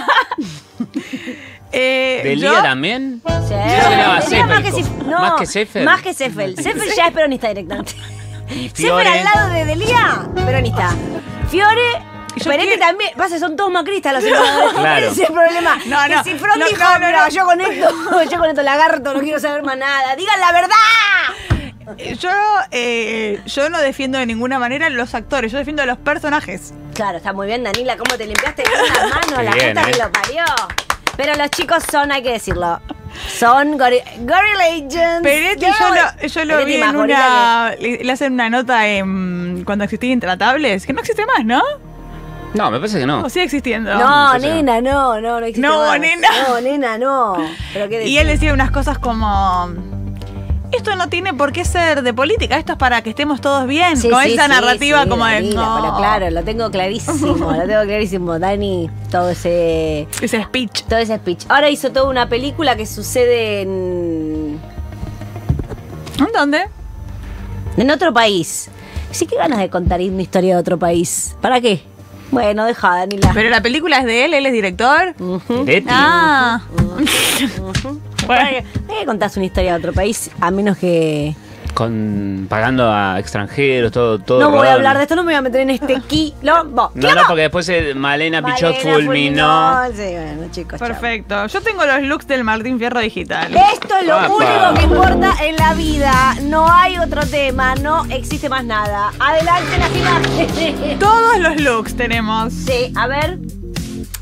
Eh, ¿De yo- Lía también? Sí. Creo que le daba Delía más que Seffel, Cif- co- no, más que Seffel. Más que Seffel. Seffel ya es peronista directamente. Y Seffel Fiore. al lado de Delía, peronista. Fiore, Y yo Peretti quiero- también. Pasa, son todos macristas los simuladores. Claro. Ese es el problema. No, que no, Cifrón no, dijo, no, no, "Mira, no. yo con esto, yo con esto lagarto, no quiero saber más nada. Digan la verdad. Yo, eh, yo no defiendo de ninguna manera los actores, yo defiendo a los personajes. Claro, está muy bien, Danila, cómo te limpiaste bien las manos, Qué la bien, puta que eh. lo parió. Pero los chicos son, hay que decirlo, son gori- Gorilla Agents. Peretti Yo- yo lo, yo lo Peretti vi en más gorila una... Le, le hacen una nota en, cuando existía Intratables, que no existe más, ¿no? No, me parece que no. O sigue existiendo. que- No, no sé. nena, no, no, no existe No, más. nena. No, nena, no. Pero qué Y él decía unas cosas como... Esto no tiene por qué ser de política, esto es para que estemos todos bien, Sí, con sí, esa sí, narrativa sí, como de... Danila, no. Pero claro, lo tengo clarísimo, lo tengo clarísimo. Dani, todo ese... Ese speech. Todo ese speech. Ahora hizo toda una película que sucede en... ¿En dónde? En otro país. Sí, qué ganas de contar una historia de otro país. ¿Para qué? Bueno, deja, Danila. Pero la película es de él, él es director. Ujú. Peretti. Ah. ¿Para qué? ¿Para qué contás una historia de otro país? A menos que... Con, pagando a extranjeros, todo. todo No voy a rodado. hablar de esto, no me voy a meter en este quilombo. No, no, porque después eh, Malena Pichot Malena fulminó. Sí, bueno, chicos, chao. Perfecto. Yo tengo los looks del Martín Fierro digital. Esto es lo Apa. único que importa en la vida. No hay otro tema, no existe más nada. Adelante las imágenes. Todos los looks tenemos. Sí, a ver.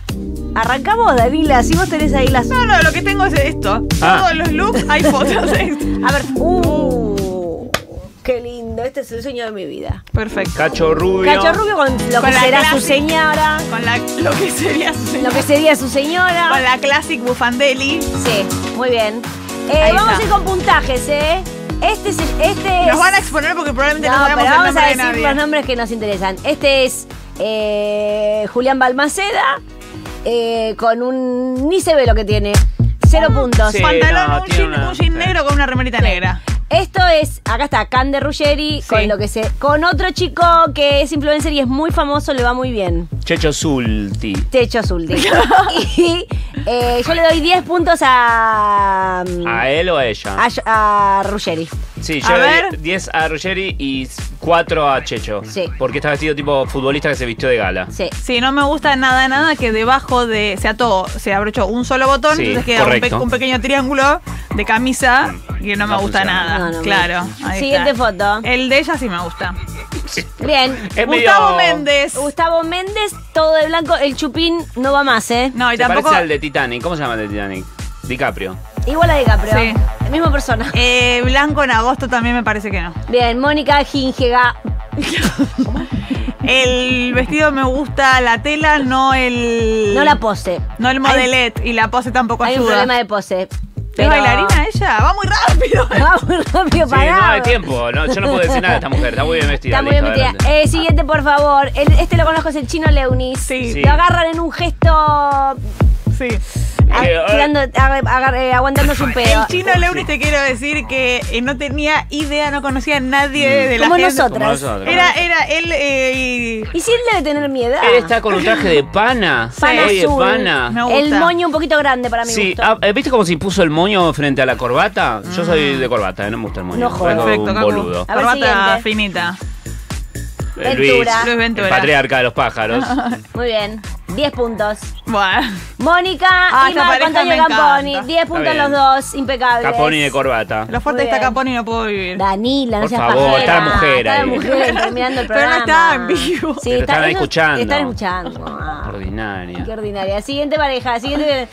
Arrancamos, Danila, si vos tenés ahí las... No, no, lo que tengo es esto. Ah. Todos los looks hay fotos de esto. A ver, uh, qué lindo, este es el sueño de mi vida. Perfecto. Cacho rubio. Cacho rubio con lo Con que la será classic- su señora. Con la, lo que sería su señora. Lo que sería su señora. Con la classic bufandeli. Sí, muy bien. Eh, Ahí vamos está. a ir con puntajes, ¿eh? Este es... Este es... Nos van a exponer porque probablemente no, No, sabemos pero el vamos nombre a de decir nadie. los nombres que nos interesan. Este es eh, Julián Balmaceda, eh, con un... Ni se ve lo que tiene. Cero puntos. Sí, Pantalón, no, un, tiene jean, una- un jean sí. negro con una remerita negra. Esto es, acá está, Cande Ruggeri, Sí. con lo que se... Con otro chico que es influencer y es muy famoso, le va muy bien. Checho Zulti. Techo Zulti. Y eh, yo le doy diez puntos a... ¿A él o a ella? A, a Ruggeri. Sí, A yo le ver. doy diez a Ruggeri y cuatro a Checho. Sí. Porque está vestido tipo futbolista que se vistió de gala. Sí. Sí, no me gusta nada, nada que debajo de. Se ató, se abrochó un solo botón, Sí, entonces queda un, pe- correcto. un pequeño triángulo de camisa que no me No gusta funciona. nada. No, no me claro. gusta. ahí Siguiente está. foto. El de ella sí me gusta. Bien. Es Gustavo medio- Méndez. Gustavo Méndez, todo de blanco. El chupín no va más, ¿eh? No, y Se tampoco. parece al de Titanic. ¿Cómo se llama el de Titanic? DiCaprio. Igual a DiCaprio. Sí. La misma persona. Eh, blanco en agosto también me parece que no. Bien, Mónica Gingega. El vestido me gusta la tela, no el. No la pose. No el modelet. Y la pose tampoco Hay un ayuda. problema de pose. ¿Es Pero- bailarina ella? Va muy rápido. Va muy rápido Sí, parado. no hay tiempo. No, yo no puedo decir nada de esta mujer. Está muy bien vestida. Está muy bien listo, metida. adelante. Eh, siguiente, por favor. El- este lo conozco, es el chino Leunis. Sí. Sí. Lo agarran en un gesto. Sí. ah, Eh, tirando, agar- agar- eh, aguantándose un pedo. El chino Leunis te quiero decir que eh, no tenía idea, no conocía a nadie de la Como gente. nosotras. Como nosotros. Era, era él eh, Y si él debe tener miedo. Él está con un traje de pana. Pana Oye, azul. pana. Me gusta. El moño un poquito grande para mi Sí, gusto. ah, ¿viste cómo se puso el moño frente a la corbata? Yo soy de corbata, eh, no me gusta el moño. No jodas. Soy Perfecto, un Cacu. boludo. A ver, Corbata siguiente. finita. Eh, Luis, Ventura. Luis Ventura. el patriarca de los pájaros. Muy bien. diez puntos. Bueno. Mónica Ah, y esta Marco pareja Antonio me Camponi. encanta. diez puntos bien. los dos. Impecables. Caponi de corbata. Lo fuerte Muy está bien. Caponi no puedo vivir. Danila, no Por seas favor, pajera. está la mujer Está la ahí. mujer terminando el Pero no programa. está en vivo. Sí, Pero están ellos escuchando. Están escuchando. Ah, Ordinaria. qué ordinaria. Siguiente pareja. Siguiente.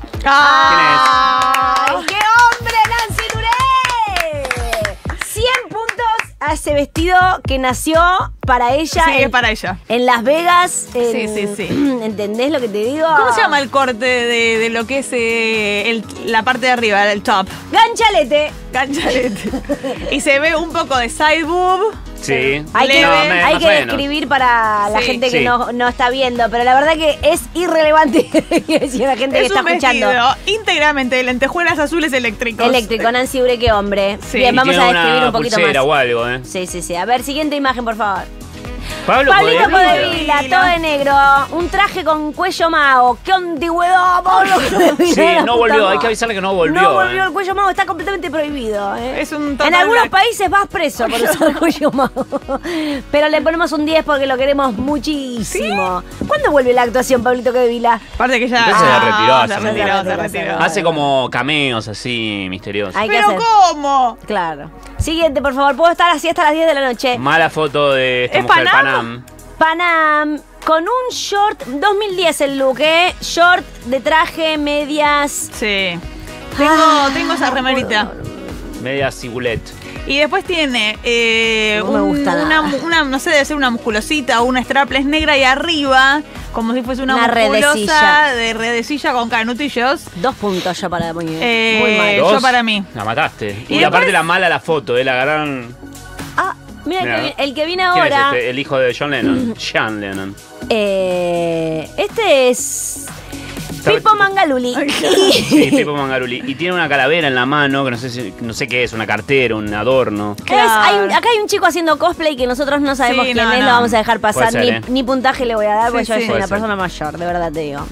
Ah. ¡Ay, qué hombre, Nancy Luré! cien puntos a ese vestido que nació para ella. Sí, en, es para ella. en Las Vegas. en- Sí, sí, sí. ¿Entendés lo que te digo? ¿Cómo se llama el corte de, de lo que es eh, el- la parte de arriba, el top? Ganchalete. Ganchalete. Y se ve un poco de side boob. Sí. Hay que, No, Leve. me- hay más que o menos. describir para la Sí, gente que sí. no, no está viendo, pero la verdad que es irrelevante decir a la gente que Es está un escuchando. vestido íntegramente de lentejuelas azules eléctricos. Eléctrico, Nancy Ure, qué hombre. Sí. Bien, Y vamos tiene a describir una un poquito pulsera más. o algo, ¿eh? Sí, sí, sí. A ver, siguiente imagen, por favor. Pablo Pablito Podevila. Podevila, todo de negro, un traje con cuello mago. ¡Qué antigüedad, Pablo Podevila! Sí, la no puta volvió. Hay madre! que avisarle que no volvió. No volvió, ¿eh? el cuello mago está completamente prohibido. ¿eh? Es un En total algunos black. países vas preso por usar cuello mago. Pero le ponemos un diez porque lo queremos muchísimo. ¿Cuándo vuelve la actuación, Pablito Podevila? Aparte que ya. Entonces se Ah, retiró hace se un retiró, tiempo. se retiró. Hace como cameos así misteriosos. Hay que ¿Pero hacer. cómo? Claro. Siguiente, por favor. Puedo estar así hasta las diez de la noche. Mala foto de esta ¿Es mujer Panam? Panam. Panam. Con un short, dos mil diez el look, ¿eh? Short de traje, medias. Sí. Tengo, Ah, tengo esa remerita. Media cibulet. Y después tiene eh, No me un- gusta una, nada. una, no sé, debe ser una musculosita o una strapless negra y arriba, como si fuese una, Una musculosa redecilla. de redecilla con canutillos. Dos puntos yo para Muñe. Eh, Muy mal. yo ¿Dos? para mí. La mataste. Y Y, aparte después- la mala la foto, ¿eh? La agarraron. Ah, mira, el Mira. que, vi- el que viene ¿Quién ahora. es este? El hijo de John Lennon. John Lennon. Eh, este es. Pipo Mangaluli. Sí, tipo Mangaruli. Y tiene una calavera en la mano, que no sé si, no sé qué es, una cartera, un adorno. ¿Qué es? Hay un- acá hay un chico haciendo cosplay que nosotros no sabemos Sí, quién no, es, no. lo vamos a dejar pasar. Puede ser, ni, ¿eh? ni puntaje le voy a dar, porque Sí, yo sí. soy Puede una ser. persona mayor, de verdad te digo.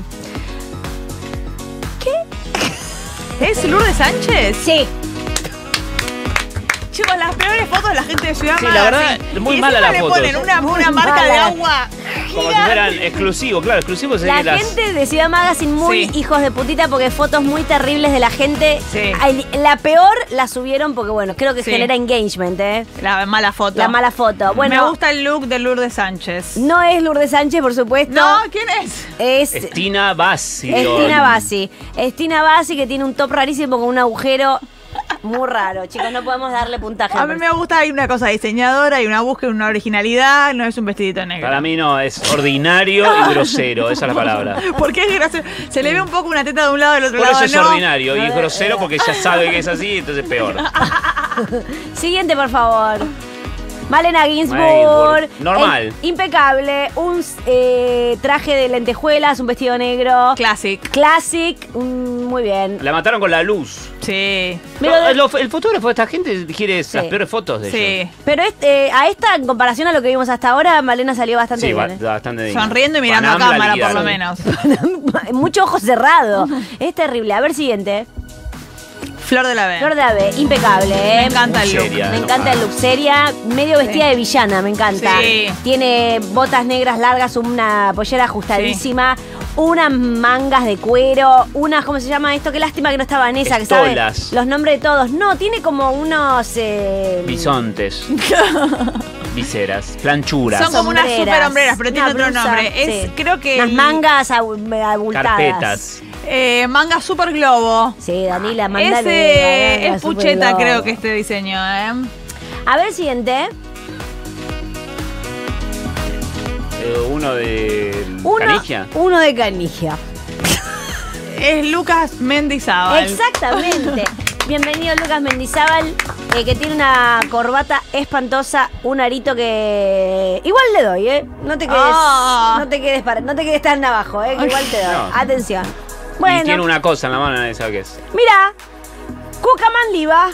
¿Es Lourdes Sánchez? Sí. Chicos, las peores fotos de la gente de Ciudad Sí, Magazine. la verdad, muy Y mala encima la le foto. ponen una, Muy una marca de mala. agua Como si fueran exclusivos, claro, exclusivos La serían las- gente de Ciudad Magazine muy Sí. hijos de putita porque fotos muy terribles de la gente. Sí. Ay, La peor la subieron porque, bueno, creo que Sí. genera engagement, ¿eh? La mala foto. La mala foto. Bueno, Me gusta el look de Lourdes Sánchez. no es Lourdes Sánchez, por supuesto. No, ¿quién es? Es Estina Bassi. Estina Bassi. Estina Bassi que tiene un top rarísimo con un agujero muy raro. Chicos, no podemos darle puntaje. A mí me gusta, hay una cosa diseñadora, hay una búsqueda, una originalidad, no es un vestidito negro. Para mí no, es ordinario y grosero, esa es la palabra. Porque es gracioso. Se le ve un poco una teta de un lado del otro Por lado. eso es ¿no? ordinario y es grosero porque ya sabe que es así, entonces peor. Siguiente, por favor. Malena Ginsburg. Ginsburg. Normal. Eh, impecable. Un eh, traje de lentejuelas, un vestido negro. Classic. Classic. mm, muy bien. La mataron con la luz. Sí. Mira, No, lo- el fotógrafo de esta gente quiere Sí. las peores fotos de ellos. Sí. Pero este, a esta, en comparación a lo que vimos hasta ahora, Malena salió bastante Sí, ba- bien. ¿eh? bastante digno. Sonriendo y mirando Panam a la cámara, por lo liquidaron. menos. Mucho ojo cerrado. Es terrible. A ver, siguiente. Flor de la B. Flor de la B, impecable, ¿eh? Me encanta el look. Seria, Me no encanta el look seria, medio vestida Sí. de villana, me encanta. Sí. Tiene botas negras largas, una pollera ajustadísima, unas mangas de cuero, unas, ¿cómo se llama esto? Qué lástima que no está Vanessa, que sabe Estolas. los nombres de todos. No, tiene como unos... eh, Bisontes. Viseras. Planchuras. Son como unas sombreras, super hombreras, pero tiene una otro blusa, nombre. Es, sí. creo que. Unas el- mangas abu- abultadas. Carpetas. Eh, manga super globo. Sí, Danila, mandale. Ese mandale, es pucheta, superglobo. creo que este diseño, ¿eh? A ver, siguiente. Eh, uno de Uno, Canigia. uno de Canigia. Es Lucas Mendizábal. Exactamente. Bienvenido Lucas Mendizábal, eh, que tiene una corbata espantosa, un arito que igual le doy, ¿eh? No te quedes, Ah. no te quedes para, no te quedes tan abajo, ¿eh? Que igual te doy. No. Atención. Y Bueno, tiene una cosa en la mano, nadie sabe qué es. mira, Cucaman Liva.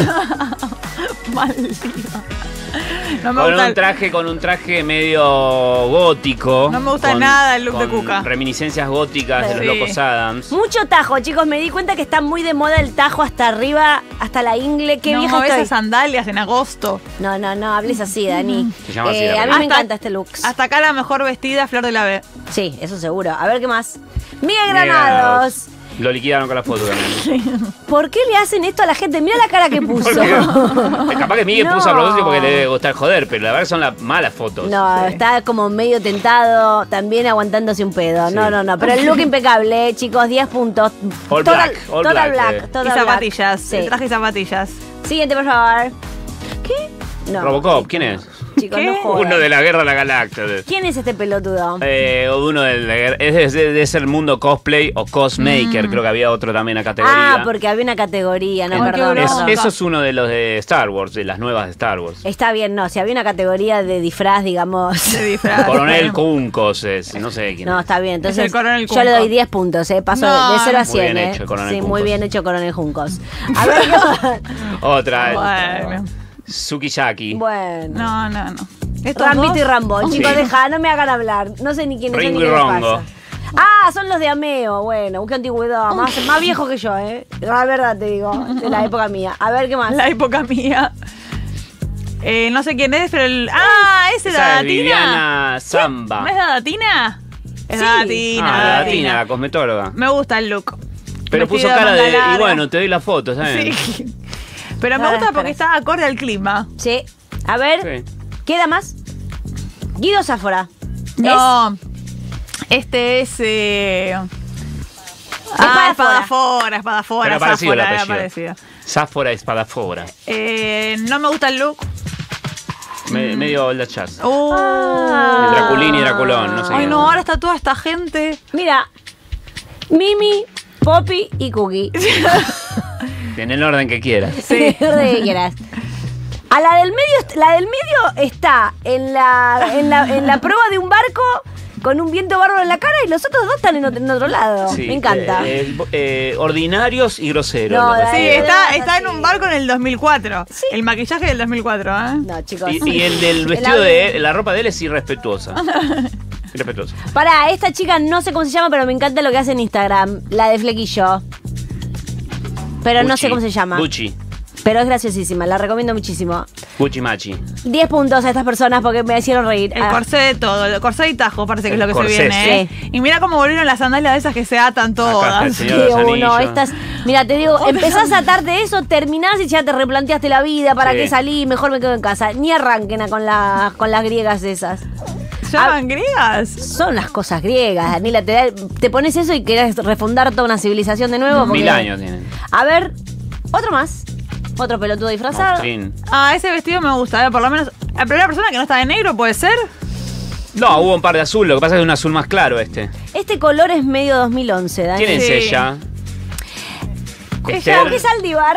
Maldiva. No me Con gusta. un el- traje, con un traje medio gótico. No me gusta con- nada el look de con Cuca. Reminiscencias góticas de Sí. los Locos Adams. Mucho tajo, chicos. Me di cuenta que está muy de moda el tajo hasta arriba, hasta la ingle. Qué no, vieja esas estoy. sandalias en agosto. No, no, no, hables así, Dani. Se llama así Eh, la a mí película. me Hasta- encanta este look. Hasta acá la mejor vestida, Flor de la B. Sí, eso seguro. A ver qué más. Miguel Miguel Granados. Lo liquidaron con la foto también. ¿Por qué le hacen esto a la gente? Mira la cara que puso. Porque- Capaz que Miguel No. puso a propósito porque le debe gustar joder, pero la verdad que son las malas fotos. No, está como medio tentado, también aguantándose un pedo. Sí. No, no, no. Pero el look impecable, eh, chicos, diez puntos. All total black, all total black, black. eh. total Y black. zapatillas. Sí. El traje y zapatillas. Siguiente, por favor. ¿Qué? No. Robocop, ¿quién es? Chicos, no jodan. Uno de la Guerra de la Galaxia. ¿Quién es este pelotudo? Eh, uno de la guerra. Es de, de ser mundo cosplay o cosmaker. Mm. Creo que había otro también a categoría. Ah, porque había una categoría, no, Ay, qué perdón. Es- perdón. eso es uno de los de Star Wars, de las nuevas de Star Wars. Está bien, no. Si había una categoría de disfraz, digamos. De disfraz. Coronel Kunkos es, no sé quién No, es. está bien. Entonces, Es el Coronel yo le Junco. doy diez puntos, ¿eh? Paso No, de cero a muy cien, bien ¿eh? hecho, Coronel sí, muy Juncos. bien hecho, Coronel Juncos. A ver, ¿qué más? Otra. Bueno. Sukiyaki. Bueno. No, no, no. Estos Rambito dos- y Rambón. Sí. Chicos, deja, no me hagan hablar. No sé ni quiénes son ni Ringo qué y les Rongo. pasa. Ah, son los de Ameo. Bueno, qué antigüedad. Más, más viejo que yo, ¿eh? La verdad te digo. De la época mía. A ver, ¿qué más? La época mía. Eh, no sé quién es, pero el. ¡Ah! ¿Ese es Esa es Dadatina? Viviana Zamba. ¿No es Dadatina? Es Sí. Dadatina. Ah, la Dadatina. latina, la cosmetóloga. Me gusta el look. Pero puso Vestido cara manga de. larga. Y bueno, te doy la foto, ¿sabes? Sí. Pero me Caras, gusta porque caras. está acorde al clima. Sí. A ver, Sí. ¿queda más? Guido Sáfora. No. Este es. Eh... Ah, espadafora, espadafora. Pero parecido el Sáfora, era apellido. parecido. Sáfora Espadafora. Eh, no me gusta el look. Me- medio Old Jazz. Uh. Ah. Draculín y Draculón, no sé Ay, quién. no, ahora está toda esta gente. Mira. Mimi, Poppy y Cookie. En el orden que quieras. Sí. Orden que quieras. A la del medio, la del medio está en la, en la, en la prueba de un barco con un viento bárbaro en la cara y los otros dos están en otro, en otro lado. Sí, Me encanta. eh, eh, eh, ordinarios y groseros. No, los de- Sí, Ay, está, no, está en sí. un barco en el dos mil cuatro. El maquillaje del dos mil cuatro, ¿eh? No, chicos. y, y el del El vestido audio. de él, la ropa de él es irrespetuosa. Irrespetuosa. Pará, esta chica no sé cómo se llama, pero me encanta lo que hace en Instagram. La de Flequillo. Pero no sé Gucci. cómo se llama. Gucci. Pero es graciosísima, la recomiendo muchísimo. Gucci Machi. diez puntos a estas personas porque me hicieron reír. El Ah. corsé de todo, el corsé y tajo parece que El es lo que corsé, se viene, ¿eh? sí. Y mira cómo volvieron las sandalias esas que se atan Acá está todas. el Señor de los Sí, uno, Anillos. estas, mira, te digo, empezás a atarte eso, terminás y ya te replanteaste la vida, ¿para Sí. qué salí? Mejor me quedo en casa. Ni arranquen a- con, la, con las griegas esas. ¿Llaman griegas? Son las cosas griegas, Daniela. Te, da- te pones eso y querés refundar toda una civilización de nuevo. porque- Mil años tienen. A ver, otro más. Otro pelotudo disfrazado. Mostrín. Ah, ese vestido me gusta, ¿eh? Por lo menos. La primera persona que no está de negro puede ser. No, hubo un par de azul, lo que pasa es que es un azul más claro este. Este color es medio dos mil once, Daniel. ¿Quién es Sí. ella? Ella, Esther. ¿qué es Aldívar?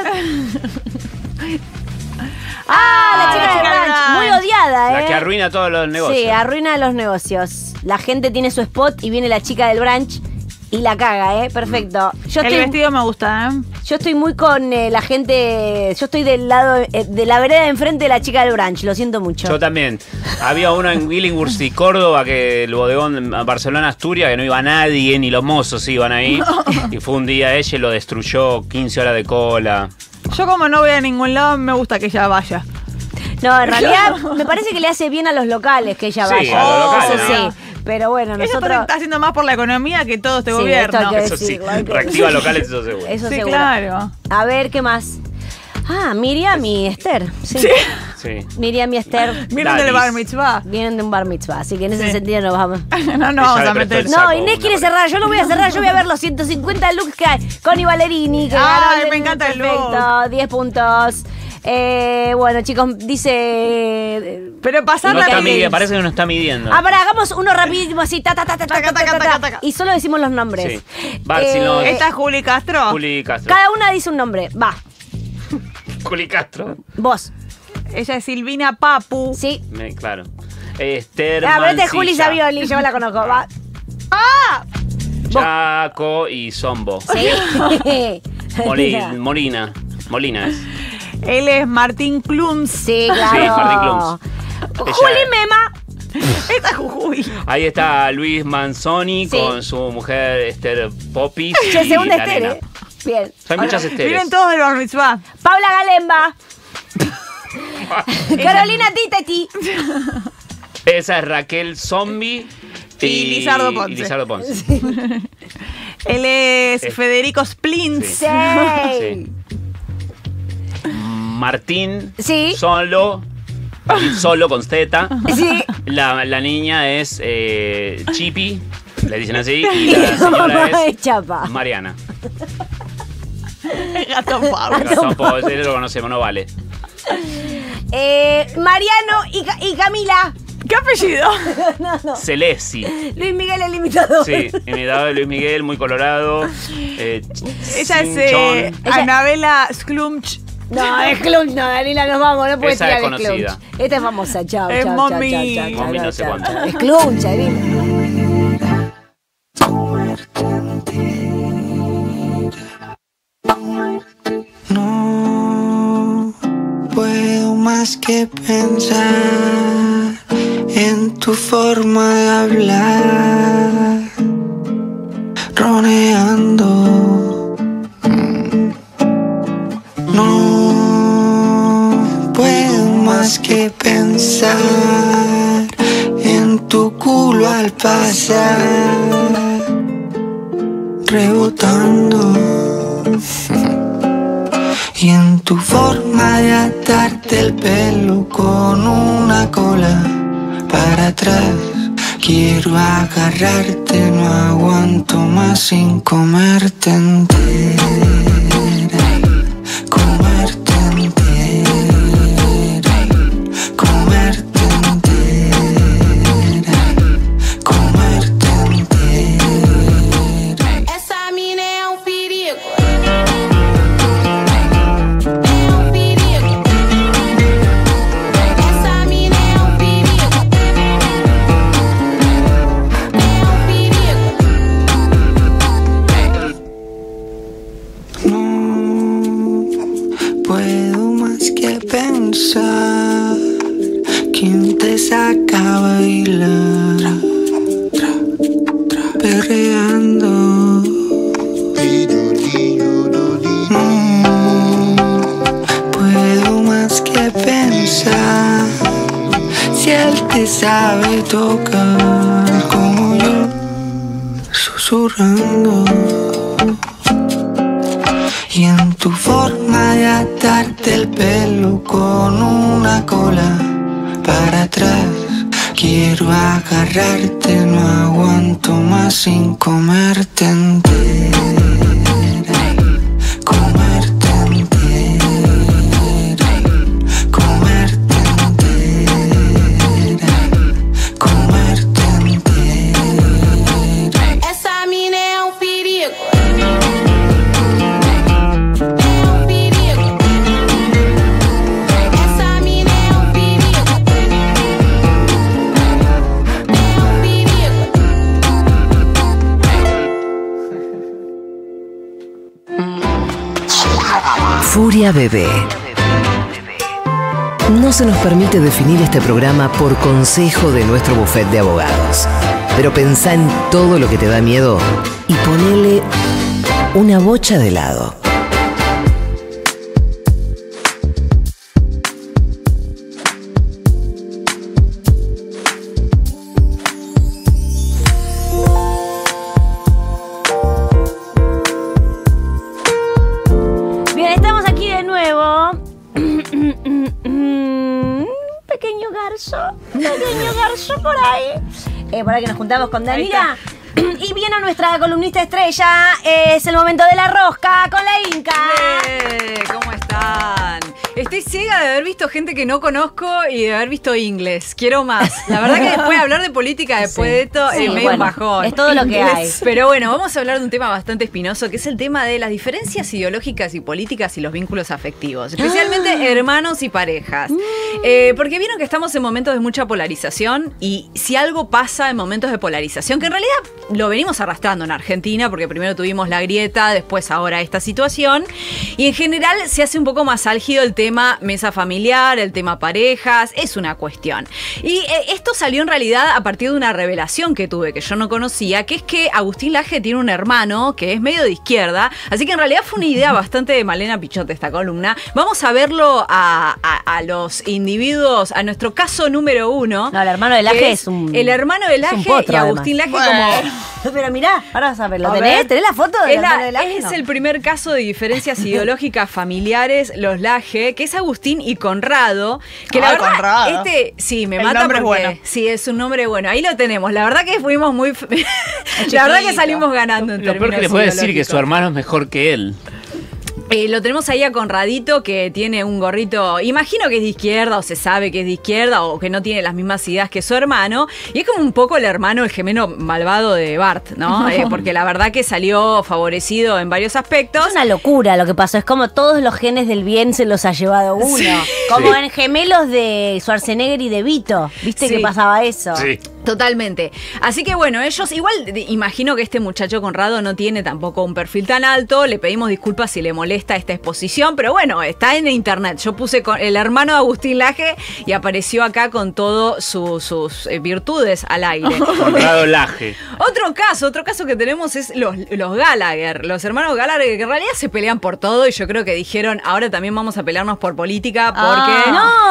Ah, la chica del ranch. Muy odiada, ¿eh? La que arruina todos los negocios. Sí, arruina los negocios. La gente tiene su spot y viene la chica del brunch y la caga, ¿eh? Perfecto. Yo El estoy, vestido me gusta, ¿eh? yo estoy muy con eh, la gente. Yo estoy del lado eh, de la vereda de enfrente de la chica del brunch. Lo siento mucho. Yo también. Había uno en Billinghurst y Córdoba, que el bodegón en Barcelona, Asturias, que no iba nadie, ni los mozos iban ahí. Y fue un día ella y lo destruyó, quince horas de cola. Yo como no voy a ningún lado, me gusta que ella vaya. No, en realidad me parece que le hace bien a los locales que ella Sí, vaya. a los locales, Eso ¿no? sí. Pero bueno, Ella nosotros. está haciendo más por la economía que todo este Sí, gobierno. esto hay que Eso sí, decirlo, hay que reactiva decirlo. locales, eso seguro. Eso Sí, seguro. claro. A ver, ¿qué más? Ah, Miriam y Esther. Sí. Sí. Sí. Miriam y Esther Vienen del Dadis. bar mitzvah. vienen de un bar mitzvah, así que en ese Sí. sentido nos vamos. No, no, vamos Ella a le prestó meter. el No, saco Inés una quiere pareja. cerrar, yo lo voy a cerrar, yo voy a ver los ciento cincuenta looks que hay. Connie Ballerini, que Ay, ganó el- me encanta el perfecto, diez puntos. Eh, bueno, chicos, dice. Pero pasar No la está que- midiendo, parece que no está midiendo. Ah, pará, hagamos uno rapidísimo así, ta, ta, ta, ta, ta, Taca, ta, taca, ta, taca, ta, taca. y solo decimos los nombres. Sí. Barsi no- Eh, Esta es Juli Castro. Juli Castro. Cada una dice un nombre. Va, Juli Castro. vos. Ella es Silvina Papu. Sí. Me- claro. Esther Ah, pero este es Juli Mancilla, Savioli, yo la conozco. Va. Chaco y Zombo. Sí. Moli- Molina. Molina es. Él es Martín Klums. Sí, claro. Sí, Martín Klums. Juli Ella- Mema. Esta es Jujuy. Ahí está Luis Manzoni Sí. con su mujer Esther Popis. Che, y segunda la Esther, nena. ¿eh? Bien. Hay muchas Esteres. Vienen todos del bar mitzvah. Paula Galemba. Carolina Titeti. Esa es Raquel Zombie y, Y Lizardo Ponce. y Lizardo Ponce. Él es Eh. Federico Splintz. Sí. Sí. Martín Sí. Solo. Solo con Z. Sí. La, la niña es eh, Chipi, le dicen así, y la señora Mamá es de Chapa. Mariana. Gastón Pablo. Gastón Pau, ese lo conocemos, no vale. Eh, Mariano y, Ca- y Camila. ¿Qué apellido? No, no. Celesi. Luis Miguel el imitador. Sí, imitador de Luis Miguel, muy colorado. Eh, Ella es cinchón. eh, Ella- Anabela Sklumch. No, es Clunch, no, Danila, nos vamos, no puede Esa tirar es el conocida. Clunch. Esta es famosa, chao, Es chao, Mommy. chao, chao, chao, Mommy chao, no sé chao, cuánto. chao. Es Clunch, adivina. No puedo más que pensar en tu forma de hablar, roneando. No puedo más que pensar en tu culo al pasar, rebotando. Y en tu forma de atarte el pelo con una cola para atrás. Quiero agarrarte, no aguanto más sin comerte entera. Comerte entera. Comerte entera. Comerte entera. Essa mina é um perigo. Puedo más que pensar quién te saca a bailar, perreando. No puedo más que pensar te sabe tocar como yo, susurrando. Y en tu forma de atarte el pelo con una cola para atrás, quiero agarrarte, no aguanto más sin comerte entera, comerte entera, comerte entera, comerte entera. Essa mina é um perigo. Furia Bebé. No se nos permite definir este programa por consejo de nuestro bufete de abogados. Pero pensá en todo lo que te da miedo y ponele una bocha de lado. Pequeño garzo por ahí. Eh, por ahí que nos juntamos con Danila. Y viene nuestra columnista estrella. Es el momento de la rosca con la Inca. Eh, ¿Cómo están? Estoy ciega de haber visto gente que no conozco y de haber visto inglés. Quiero más. La verdad que después de hablar de política, después sí. de esto, sí, es medio bueno, bajón. Es todo lo que hay. Pero bueno, vamos a hablar de un tema bastante espinoso, que es el tema de las diferencias ideológicas y políticas y los vínculos afectivos. Especialmente ah. hermanos y parejas. Mm. Eh, porque vieron que estamos en momentos de mucha polarización y si algo pasa en momentos de polarización, que en realidad lo venimos arrastrando en Argentina, porque primero tuvimos la grieta, después ahora esta situación, y en general se hace un poco más álgido el tema mesa familiar, el tema parejas, es una cuestión. Y eh, esto salió en realidad a partir de una revelación que tuve, que yo no conocía, que es que Agustín Laje tiene un hermano que es medio de izquierda, así que en realidad fue una idea bastante de Malena Pichot esta columna. Vamos a verlo a, a, a los individuos, a nuestro caso número uno. No, el hermano de Laje es, es un... El hermano de Laje potro, y Agustín Laje bueno. como... Pero mirá, ahora vas a verlo. ¿Tenés? Ver. ¿Tenés la foto del hermano de Laje? Es no. el primer caso de diferencias ideológicas familiares, los Laje, que es Agustín y Conrado, que la Ay, verdad, Conrado. este, sí, me el mata porque, es bueno. sí, es un nombre bueno. Ahí lo tenemos. La verdad que fuimos muy, la verdad que salimos ganando en Lo peor que le puede decir que su hermano es mejor que él. Eh, lo tenemos ahí a Conradito, que tiene un gorrito, imagino que es de izquierda, o se sabe que es de izquierda, o que no tiene las mismas ideas que su hermano, y es como un poco el hermano, el gemelo malvado de Bart, ¿no? Eh, porque la verdad que salió favorecido en varios aspectos. Es una locura lo que pasó, es como todos los genes del bien se los ha llevado uno. Sí. Como sí. en gemelos de Schwarzenegger y de Vito, ¿viste sí. que pasaba eso? Sí. Totalmente. Así que bueno, ellos, igual imagino que este muchacho Conrado no tiene tampoco un perfil tan alto, le pedimos disculpas si le molesta esta exposición, pero bueno, está en internet. Yo puse con el hermano de Agustín Laje y apareció acá con todas su, sus eh, virtudes al aire. Conrado Laje. Otro caso, otro caso que tenemos es los, los Gallagher, los hermanos Gallagher, que en realidad se pelean por todo y yo creo que dijeron, ahora también vamos a pelearnos por política porque...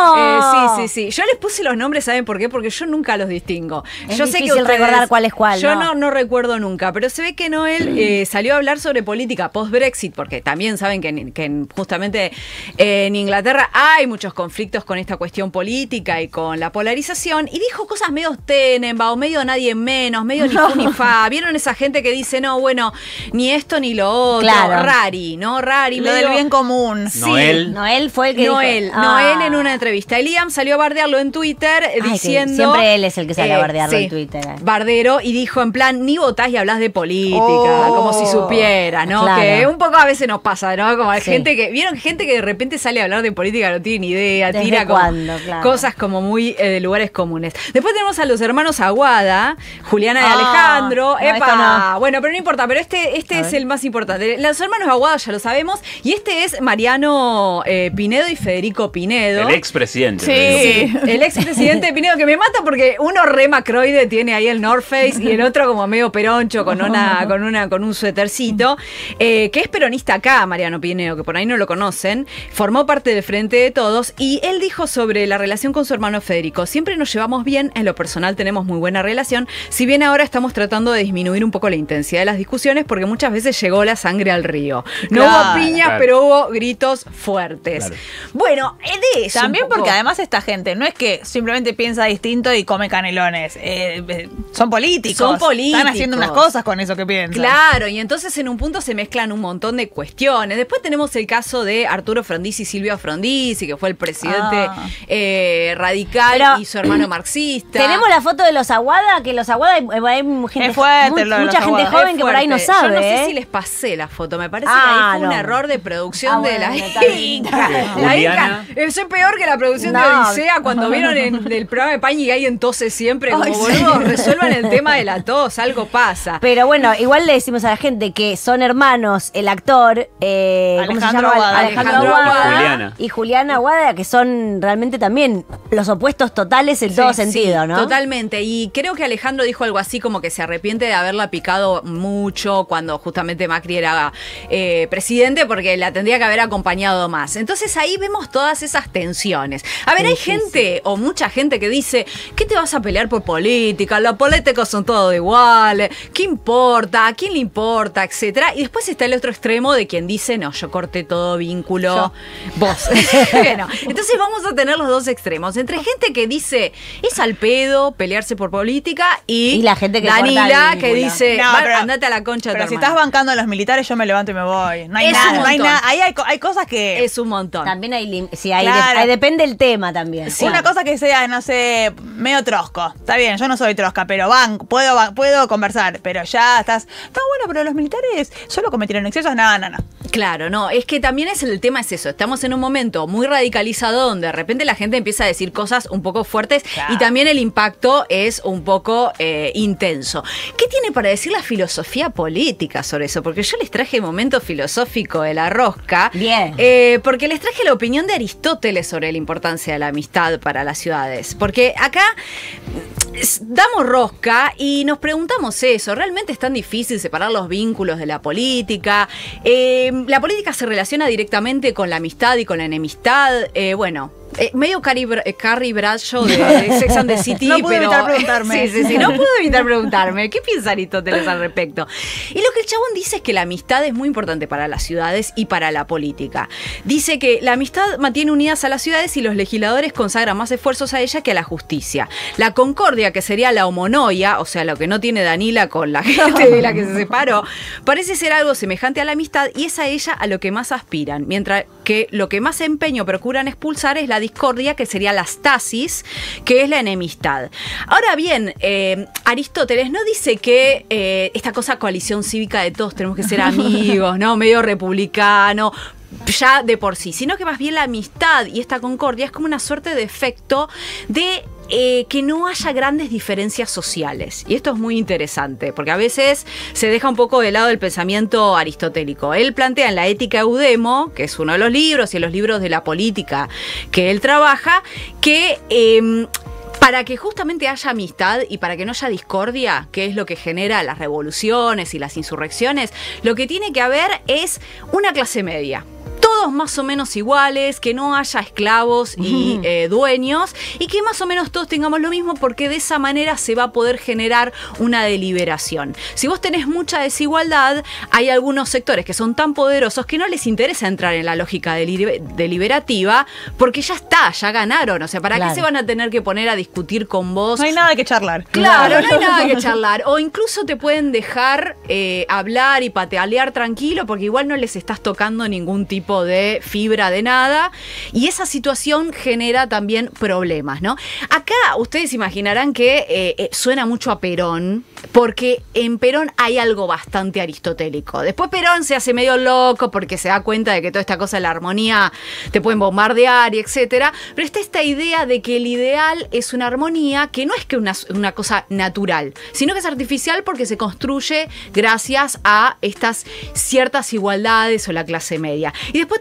¡Ah, no! Eh, sí, sí, sí. Yo les puse los nombres, ¿saben por qué? Porque yo nunca los distingo. Es yo difícil sé que ustedes, recordar cuál es cuál. Yo no, no, no recuerdo nunca, pero se ve que Noel eh, salió a hablar sobre política post-Brexit, porque también saben que, en, que en, justamente eh, en Inglaterra hay muchos conflictos con esta cuestión política y con la polarización, y dijo cosas medio Tenenbaum, medio nadie menos, medio ni fu ni fa. ¿Vieron esa gente que dice, no, bueno, ni esto ni lo otro? Claro. Rari, ¿no? Rari. Lo medio... del bien común. Sí. Noel. Noel fue el que Noel, dijo. Noel Ah. en una entrevista. Liam salió a bardearlo en Twitter eh, Ay, diciendo... Siempre él es el que sale eh, a bardearlo sí, en Twitter. Eh. Bardero, y dijo en plan, ni votás y hablas de política, Oh. como si supiera, ¿no? Claro. Que un poco a veces nos pasa, ¿no? Como hay Sí. gente que, ¿vieron? Gente que de repente sale a hablar de política, no tiene ni idea, ¿Desde tira como cuándo? Claro. cosas como muy eh, de lugares comunes. Después tenemos a los hermanos Aguada, Juliana y Ah, Alejandro. no, Epa, esto no. bueno, pero no importa, pero este, este es ver. el más importante. Los hermanos Aguada ya lo sabemos, y este es Mariano eh, Pinedo y Federico Pinedo. El expresidente. Sí. Sí, el expresidente Pinedo, que me mata porque uno re Croide tiene ahí el North Face y el otro como medio peroncho con una con una con un suétercito, eh, que es peronista acá, Mariano Pineo, que por ahí no lo conocen, formó parte del Frente de Todos y él dijo sobre la relación con su hermano Federico: siempre nos llevamos bien, en lo personal tenemos muy buena relación, si bien ahora estamos tratando de disminuir un poco la intensidad de las discusiones porque muchas veces llegó la sangre al río. No Claro, hubo piñas, claro. pero hubo gritos fuertes. Claro. Bueno, de eso También un poco. porque además esta gente no es que simplemente piensa distinto y come canelones. Eh, eh, son políticos. Son políticos. Están haciendo unas cosas con eso que piensan. Claro, y entonces en un punto se mezclan un montón de cuestiones. Después tenemos el caso de Arturo Frondizi y Silvio Frondizi, que fue el presidente Ah. eh, radical Pero, y su hermano marxista. Tenemos la foto de los Aguada, que los Aguada hay, hay gente, Es fuerte mu- lo de los mucha gente Aguada. joven Es que por ahí no fuerte. sabe. Yo no sé ¿eh? si les pasé la foto, me parece Ah, que ahí fue no. un error de producción Ah, de la bueno, está bien. hija. La Juliana. hija, eso es peor que la producción de No. Odisea cuando vieron en el programa de Pañi que hay en toses siempre, como Ay, sí. boludo, resuelvan el tema de la tos, algo pasa. Pero bueno, igual le decimos a la gente que son hermanos el actor eh, ¿cómo se Alejandro llama? Aguada. Alejandro Alejandro Aguada Aguada. Juliana. y Juliana Aguada, que son realmente también los opuestos totales en todo Sí, sentido, sí, ¿no? Totalmente. Y creo que Alejandro dijo algo así como que se arrepiente de haberla picado mucho cuando justamente Macri era eh, presidente, porque la tendría que haber acompañado más. Entonces ahí vemos todas esas tensiones. A ver, Sí, hay sí, gente o mucha gente que dice: ¿qué te vas a pelear por política? Los políticos son todos iguales. ¿Qué importa? ¿A quién le importa? Etcétera. Y después está el otro extremo de quien dice: no, yo corté todo vínculo. Yo. Vos. Bueno, entonces vamos a tener los dos extremos. Entre gente que dice: es al pedo pelearse por política, y, Y la gente que corta Danila el que vínculo. dice: No, "Va, pero- andate a la concha de Pero tu si hermana". estás bancando a los militares, yo me levanto y me voy. No hay Es nada, un no hay montón. nada. Ahí hay, co- hay cosas que. Es un montón. También hay, lim- sí, hay, Claro. de- hay- depende del tema también. Una cosa que sea, no sé, medio trosco. Está bien, yo no soy trosca, pero van, puedo, van- puedo conversar. Pero ya estás. No, bueno, pero los militares solo cometieron excesos. No, no, no. Claro, no, es que también es el tema es eso, estamos en un momento muy radicalizado donde de repente la gente empieza a decir cosas un poco fuertes y también el impacto es un poco eh, intenso. ¿Qué tiene para decir la filosofía política sobre eso? Porque yo les traje el momento filosófico de la rosca. Bien. Eh, porque les traje la opinión de Aristóteles sobre la importancia de la amistad para las ciudades. Porque acá s- damos rosca y nos preguntamos eso. ¿Realmente es tan difícil separar los vínculos de la política? Eh, la política se relaciona directamente con la amistad y con la enemistad. Eh, bueno. Eh, medio Carrie, Bra- eh, Carrie Bradshaw de, de Sex and the City. No pude pero, evitar preguntarme. Sí, sí, sí, no pude evitar preguntarme. ¿Qué piensa Aristóteles al respecto? Y lo que el chabón dice es que la amistad es muy importante para las ciudades y para la política. Dice que la amistad mantiene unidas a las ciudades y los legisladores consagran más esfuerzos a ella que a la justicia. La concordia, que sería la homonoia, o sea, lo que no tiene Danila con la gente de la que se separó, parece ser algo semejante a la amistad y es a ella a lo que más aspiran, mientras que lo que más empeño procuran expulsar es la discordia, que sería la stasis, que es la enemistad. Ahora bien, eh, Aristóteles no dice que eh, esta cosa coalición cívica de todos tenemos que ser amigos, ¿no? Medio republicano, ya de por sí, sino que más bien la amistad y esta concordia es como una suerte de efecto de eh, que no haya grandes diferencias sociales. Y esto es muy interesante, porque a veces se deja un poco de lado el pensamiento aristotélico. Él plantea en la Ética Eudemo, que es uno de los libros, y en los libros de la política que él trabaja, que eh, para que justamente haya amistad y para que no haya discordia, que es lo que genera las revoluciones y las insurrecciones, lo que tiene que haber es una clase media. Todos más o menos iguales, que no haya esclavos y eh, dueños, y que más o menos todos tengamos lo mismo, porque de esa manera se va a poder generar una deliberación. Si vos tenés mucha desigualdad, hay algunos sectores que son tan poderosos que no les interesa entrar en la lógica deli- deliberativa, porque ya está, ya ganaron. O sea, ¿para Claro. qué se van a tener que poner a discutir con vos? No hay nada que charlar. Claro, no hay nada que charlar. O incluso te pueden dejar eh, hablar y patalear tranquilo, porque igual no les estás tocando ningún tipo de fibra de nada. Y esa situación genera también problemas, ¿no? Acá ustedes imaginarán que eh, eh, suena mucho a Perón, porque en Perón hay algo bastante aristotélico. Después Perón se hace medio loco porque se da cuenta de que toda esta cosa de la armonía te pueden bombardear y etcétera. Pero está esta idea de que el ideal es una armonía que no es que una, una cosa natural, sino que es artificial porque se construye gracias a estas ciertas igualdades o la clase media. Y después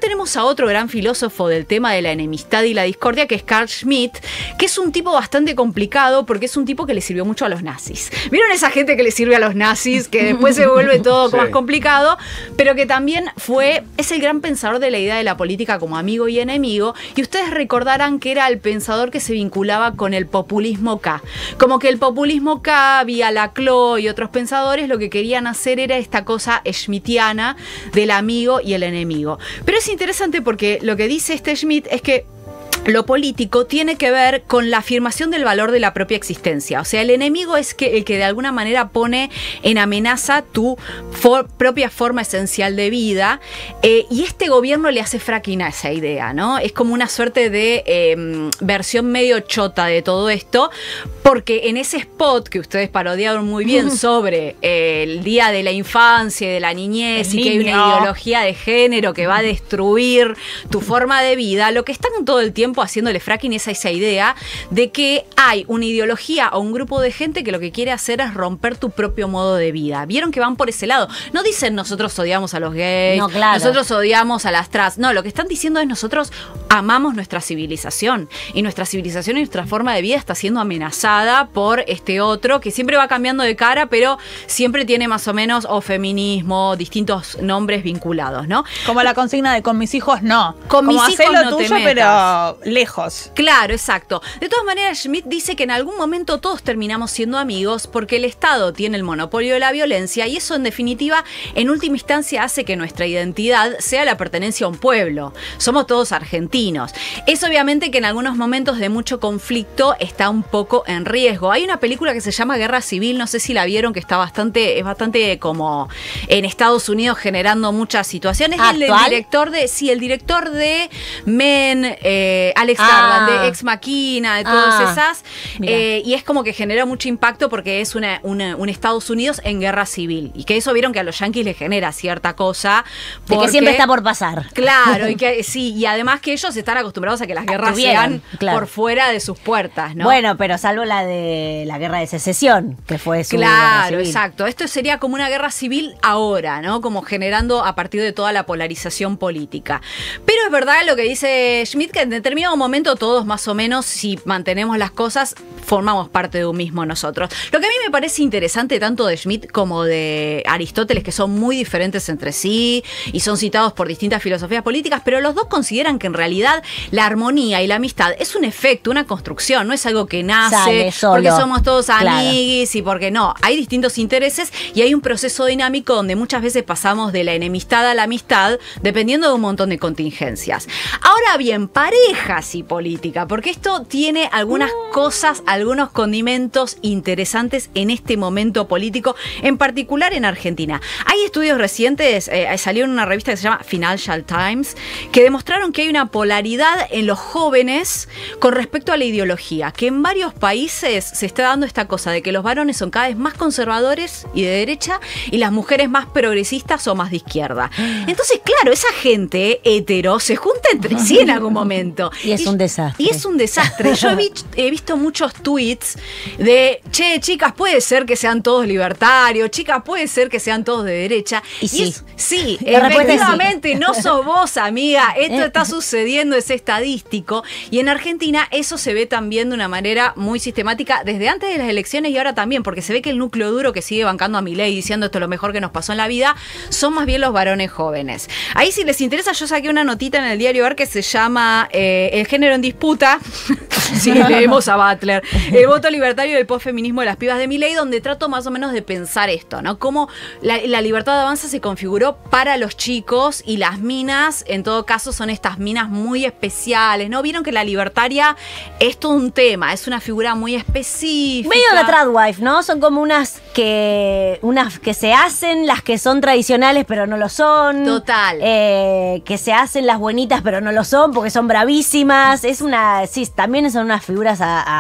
tenemos a otro gran filósofo del tema de la enemistad y la discordia, que es Carl Schmitt, que es un tipo bastante complicado porque es un tipo que le sirvió mucho a los nazis. ¿Vieron esa gente que le sirve a los nazis, que después se vuelve todo Sí. más complicado, pero que también fue, es el gran pensador de la idea de la política como amigo y enemigo? Y ustedes recordarán que era el pensador que se vinculaba con el populismo K. Como que el populismo K, vía Laclau y otros pensadores, lo que querían hacer era esta cosa schmittiana del amigo y el enemigo. Pero es interesante porque lo que dice este Schmitt es que lo político tiene que ver con la afirmación del valor de la propia existencia. O sea, el enemigo es que, el que de alguna manera pone en amenaza tu for, propia forma esencial de vida. Eh, y este gobierno le hace fracking a esa idea, ¿no? Es como una suerte de eh, versión medio chota de todo esto, porque en ese spot que ustedes parodiaron muy bien sobre eh, el Día de la Infancia y de la Niñez, El y que hay una niño. ideología de género que va a destruir tu forma de vida, lo que están todo el tiempo haciéndole fracking es a esa idea de que hay una ideología o un grupo de gente que lo que quiere hacer es romper tu propio modo de vida. Vieron que van por ese lado. No dicen nosotros odiamos a los gays, No, claro. nosotros odiamos a las trans. No, lo que están diciendo es nosotros amamos nuestra civilización y nuestra civilización y nuestra forma de vida está siendo amenazada por este otro que siempre va cambiando de cara, pero siempre tiene más o menos o feminismo, distintos nombres vinculados, ¿no? Como la consigna de con mis hijos no. Con Como mis hacé hijos lo no te tuyo, metas. pero lejos. Claro, exacto. De todas maneras, Schmitt dice que en algún momento todos terminamos siendo amigos porque el Estado tiene el monopolio de la violencia y eso en definitiva, en última instancia, hace que nuestra identidad sea la pertenencia a un pueblo. Somos todos argentinos. Es obviamente que en algunos momentos de mucho conflicto está un poco en riesgo. Hay una película que se llama Guerra Civil, no sé si la vieron, que está bastante, es bastante como en Estados Unidos generando muchas situaciones. El, el ¿Actual? director de, sí, el director de Men, eh, Alex Ah. Garland, de Ex Machina, de todas Ah, esas. mira. Eh, y es como que genera mucho impacto porque es una, una- un Estados Unidos en guerra civil. Y que eso vieron que a los yanquis les genera cierta cosa. De que porque- siempre está por pasar. Claro, y que sí, y además que ellos están acostumbrados a que las guerras Tuvieron, sean claro. por fuera de sus puertas, ¿no? Bueno, pero salvo la de la guerra de secesión, que fue su guerra Claro, civil. exacto. Esto sería como una guerra civil ahora, ¿no? Como generando a partir de toda la polarización política. Pero es verdad lo que dice Schmitt, que en determinado momento todos más o menos, si mantenemos las cosas, formamos parte de un mismo nosotros. Lo que a mí me parece interesante tanto de Schmitt como de Aristóteles, que son muy diferentes entre sí y son citados por distintas filosofías políticas, pero los dos consideran que en realidad la armonía y la amistad es un efecto, una construcción, no es algo que nace Sale solo. porque somos todos Claro. amiguis y porque no. Hay distintos intereses y hay un proceso dinámico donde muchas veces pasamos de la enemistad a la amistad dependiendo de un montón de contingencias. Ahora bien, parejas y política, porque esto tiene algunas cosas, algunos condimentos interesantes en este momento político, en particular en Argentina. Hay estudios recientes, eh, salió en una revista que se llama Financial Times, que demostraron que hay una polaridad en los jóvenes con respecto a la ideología, que en varios países se está dando esta cosa de que los varones son cada vez más conservadores y de derecha y las mujeres más progresistas o más de izquierda. Entonces, claro, esa gente hetero se junta entre sí en algún momento. Y es un desastre. Y es un desastre. Yo he, vi- he visto muchos tweets de, che, chicas, puede ser que sean todos libertarios, chicas, puede ser que sean todos de derecha. Y sí. es- sí, La respuesta es sí. efectivamente, no sos vos, amiga. Esto está sucediendo, es estadístico. Y en Argentina eso se ve también de una manera muy sistemática desde antes de las elecciones y ahora también, porque se ve que el núcleo duro que sigue bancando a Milei diciendo esto es lo mejor que nos pasó en la vida, son más bien los varones jóvenes. Ahí si les interesa, yo saqué una notita en el diario Ar que se llama eh, El género en disputa. Sí, leemos a Butler. El voto libertario del posfeminismo de las pibas de Milei, donde trato más o menos de pensar esto, ¿no? Cómo la, la libertad de avanza se configuró para los chicos y las minas, en todo caso, son estas minas muy especiales, ¿no? Vieron que la libertaria es todo un tema, es una figura muy específica. Medio la tradwife, ¿no? Son como unas que unas que se hacen, las que son tradicionales pero no lo son. Total. Eh, que se hacen las buenitas pero no lo son porque son bravísimas. Es una, sí, también son unas figuras a, a analizar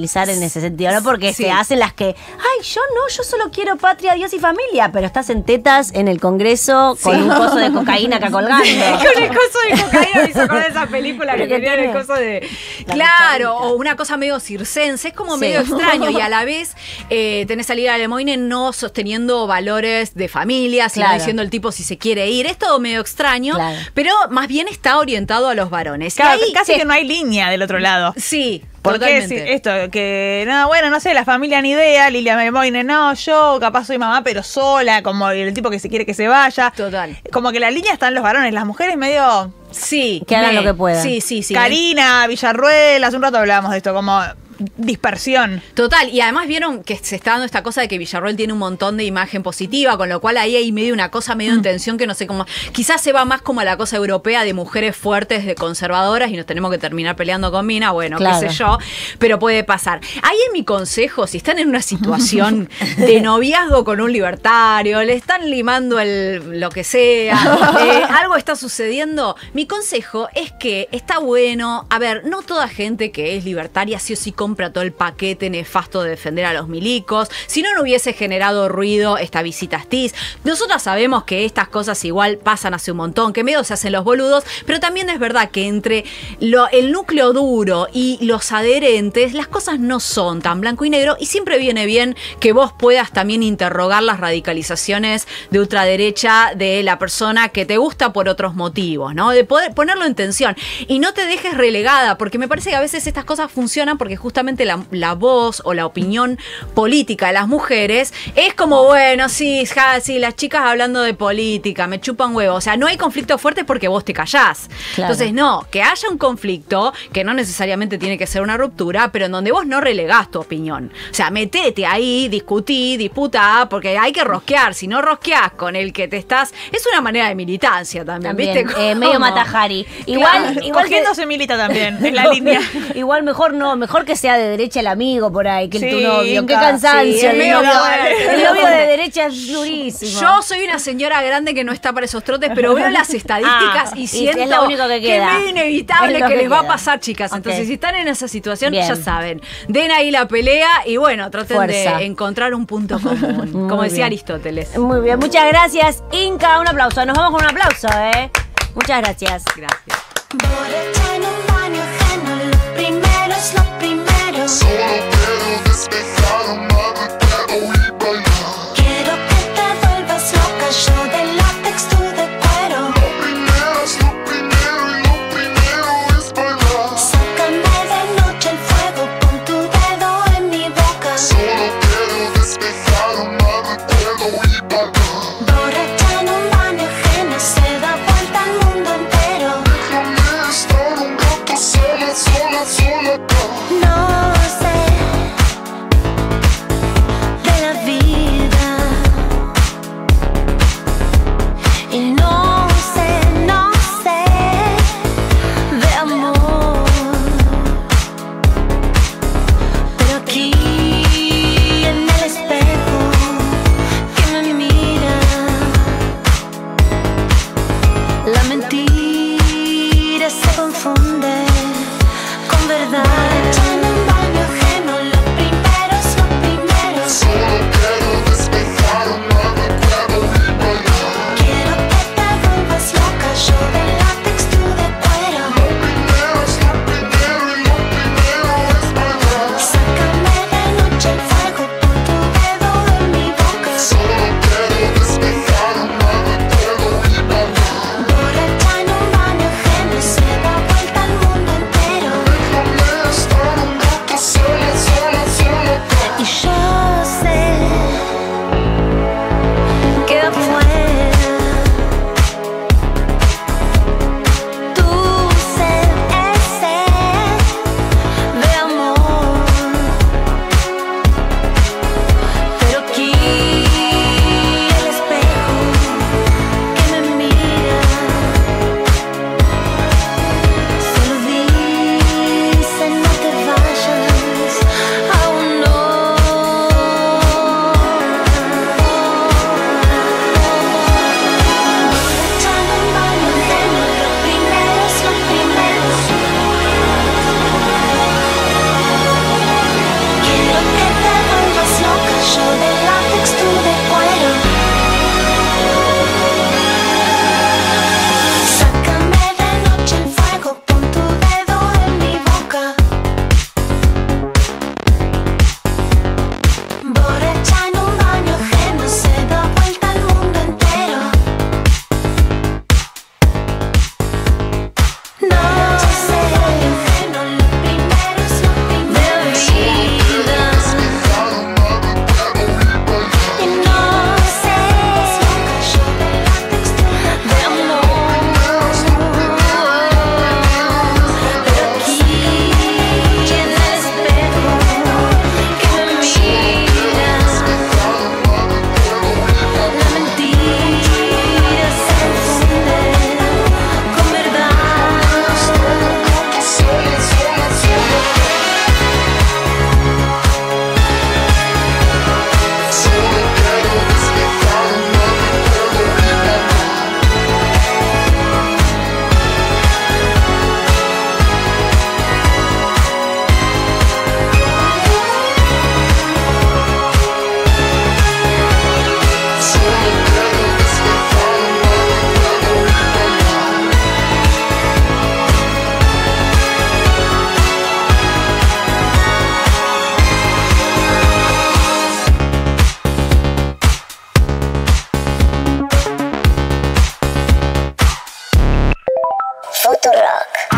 politizar en ese sentido, ¿no? Porque Sí. se hacen las que, ay, yo no, yo solo quiero patria, Dios y familia, pero estás en tetas en el Congreso con Sí. un coso de cocaína acá colgando. Con el coso de cocaína me hizo acordar de esa película que ¿Pero qué tenía el tiene? coso de. La Claro, cucharita. o una cosa medio circense, es como Sí. medio extraño y a la vez eh, tenés a Lila Lemoine no sosteniendo valores de familia, sino Claro. diciendo el tipo si se quiere ir. Es todo medio extraño, Claro. pero más bien está orientado a los varones. Y Claro, ahí casi se- que no hay línea del otro lado. Sí, ¿Por qué totalmente. si- esto? Que, no, bueno, no sé, la familia ni idea, Lilia Lemoine, no, yo capaz soy mamá, pero sola, como el tipo que se quiere que se vaya. Total. Como que la línea está en los varones, las mujeres medio... Sí. Que hagan me- lo que puedan. Sí, sí, sí. Karina, Villarruel, hace un rato hablábamos de esto, como dispersión. Total, y además vieron que se está dando esta cosa de que Villarroel tiene un montón de imagen positiva, con lo cual ahí hay medio una cosa medio en tensión que no sé cómo. Quizás se va más como a la cosa europea de mujeres fuertes, de conservadoras, y nos tenemos que terminar peleando con Mina, bueno, Claro. qué sé yo, pero puede pasar. Ahí es mi consejo, si están en una situación de noviazgo con un libertario, le están limando el lo que sea, eh, algo está sucediendo, mi consejo es que está bueno, a ver, no toda gente que es libertaria sí o sí compra todo el paquete nefasto de defender a los milicos, si no, no hubiese generado ruido esta visita a Astiz. Nosotras sabemos que estas cosas igual pasan hace un montón, que medio se hacen los boludos, pero también es verdad que entre lo, el núcleo duro y los adherentes, las cosas no son tan blanco y negro, y siempre viene bien que vos puedas también interrogar las radicalizaciones de ultraderecha de la persona que te gusta por otros motivos, ¿no? De poder ponerlo en tensión y no te dejes relegada, porque me parece que a veces estas cosas funcionan porque justamente la, la voz o la opinión política de las mujeres es como, bueno, sí, ja, sí, las chicas hablando de política, me chupan huevo. O sea, no hay conflictos fuertes porque vos te callás. Claro. Entonces, no, que haya un conflicto, que no necesariamente tiene que ser una ruptura, pero en donde vos no relegás tu opinión. O sea, metete ahí, discutí, disputá, porque hay que rosquear. Si no rosqueás con el que te estás... Es una manera de militancia también, También, ¿viste? eh, medio ¿Cómo? Matajari. Igual, Claro, igual que- cogiendo se milita también en la línea. Igual mejor no, mejor que sea de derecha el amigo por ahí, que el Sí, tu novio. Qué Inca, cansancio. sí, el, medio novio, que- el novio de derecha es durísimo. Yo soy una señora grande que no está para esos trotes, pero veo las estadísticas Ah, y y siento es lo único que queda. es medio inevitable Es lo que, que les va a queda. pasar, chicas. Entonces, Ok. si están en esa situación, Bien. ya saben. Den ahí la pelea y bueno, traten Fuerza. de encontrar un punto común. Muy como decía bien. Aristóteles. Muy bien, muchas gracias, Inca. Un aplauso. Nos vamos con un aplauso, ¿eh? Muchas gracias. Gracias. Borracha en un baño ajeno, lo primero es lo primero. Solo quiero despejar, amar, trago y bailar. Quiero que te vuelvas loca, yo de látex, tú de cuero. Lo primero es lo primero y lo primero es bailar. Sácame de noche el fuego, pon tu dedo en mi boca. Solo quiero despejar, amar, trago y bailar. Borracha en un baño ajeno, se da vuelta al mundo entero. Déjame estar un rato sola, sola, sola acá. No sé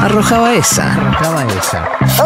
arrojaba esa. Arrojaba esa.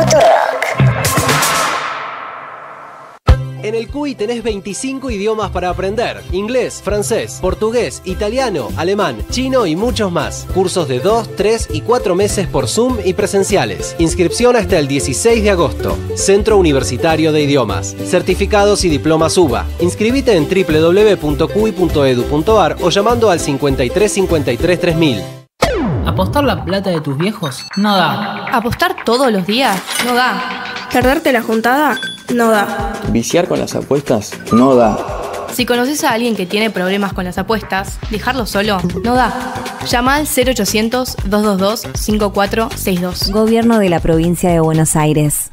En el C U I tenés veinticinco idiomas para aprender. Inglés, francés, portugués, italiano, alemán, chino y muchos más. Cursos de dos, tres y cuatro meses por Zoom y presenciales. Inscripción hasta el dieciséis de agosto. Centro Universitario de Idiomas. Certificados y diplomas U B A. Inscribite en w w w punto c u i punto e d u punto a r o llamando al cincuenta y tres cincuenta y tres tres mil. ¿Apostar la plata de tus viejos? No da. ¿Apostar todos los días? No da. ¿Perderte la juntada? No da. Viciar con las apuestas no da. Si conoces a alguien que tiene problemas con las apuestas, dejarlo solo no da. Llama al cero ochocientos, dos dos dos, cinco cuatro seis dos. Gobierno de la Provincia de Buenos Aires.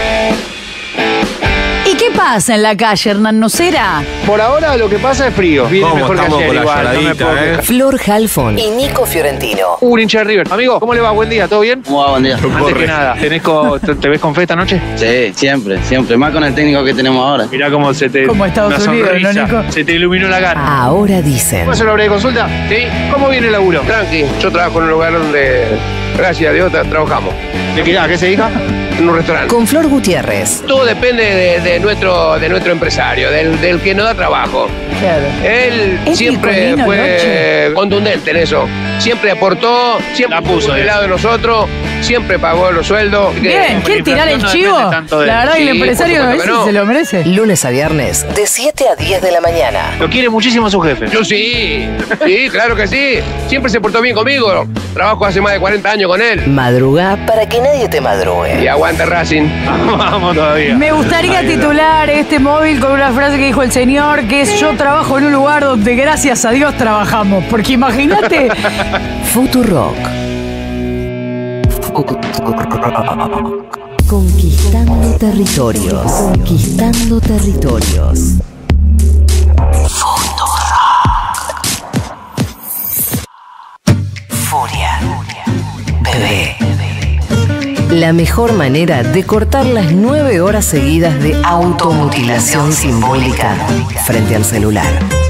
¿Y qué pasa en la calle, Hernán Nocera? Por ahora lo que pasa es frío. Viene ¿Cómo mejor que estamos ayer con la igual, no me lloradita, puedo eh? quejar. Flor Halfon y Nico Fiorentino. Un hincha de River. Amigo, ¿cómo le va? Buen día, ¿todo bien? ¿Cómo va? Buen día. Antes que nada, ¿tenés co- te, te ves con fe esta noche? Sí, siempre, siempre. Más con el técnico que tenemos ahora. Mirá cómo se te... Como Estados una Unidos, ¿no, sonrisa, Nico? se te iluminó la cara. Ahora dicen. ¿Puedo hacer una breve consulta? Sí. ¿Cómo viene el laburo? Tranqui, yo trabajo en un lugar donde, gracias a Dios, tra- trabajamos. ¿De qué, a qué se dedica? En un restaurante. Con Flor Gutiérrez. Todo depende de, de nuestro, de nuestro empresario, del, del que nos da trabajo. Claro. Él Es siempre Nicolino fue Noche. contundente en eso. Siempre aportó, siempre La puso, puso del eh. lado de nosotros, siempre pagó los sueldos. Bien, ¿quiere tirar el no chivo? depende tanto de La él. verdad que el Sí, empresario por a supuesto veces que no. se lo merece. Lunes a viernes de siete a diez de la mañana. Lo quiere muchísimo a su jefe. Yo sí, sí, claro que sí. Siempre se portó bien conmigo. Trabajo hace más de cuarenta años con él. Madruga para que nadie te Y madrugue. aguante Racing. Vamos todavía. Me gustaría Ahí está. titular este móvil con una frase que dijo el señor, que es: yo trabajo en un lugar donde gracias a Dios trabajamos. Porque imagínate. Futurock. Conquistando territorios. Conquistando territorios. Furia. Bebé. La mejor manera de cortar las nueve horas seguidas de automutilación simbólica frente al celular.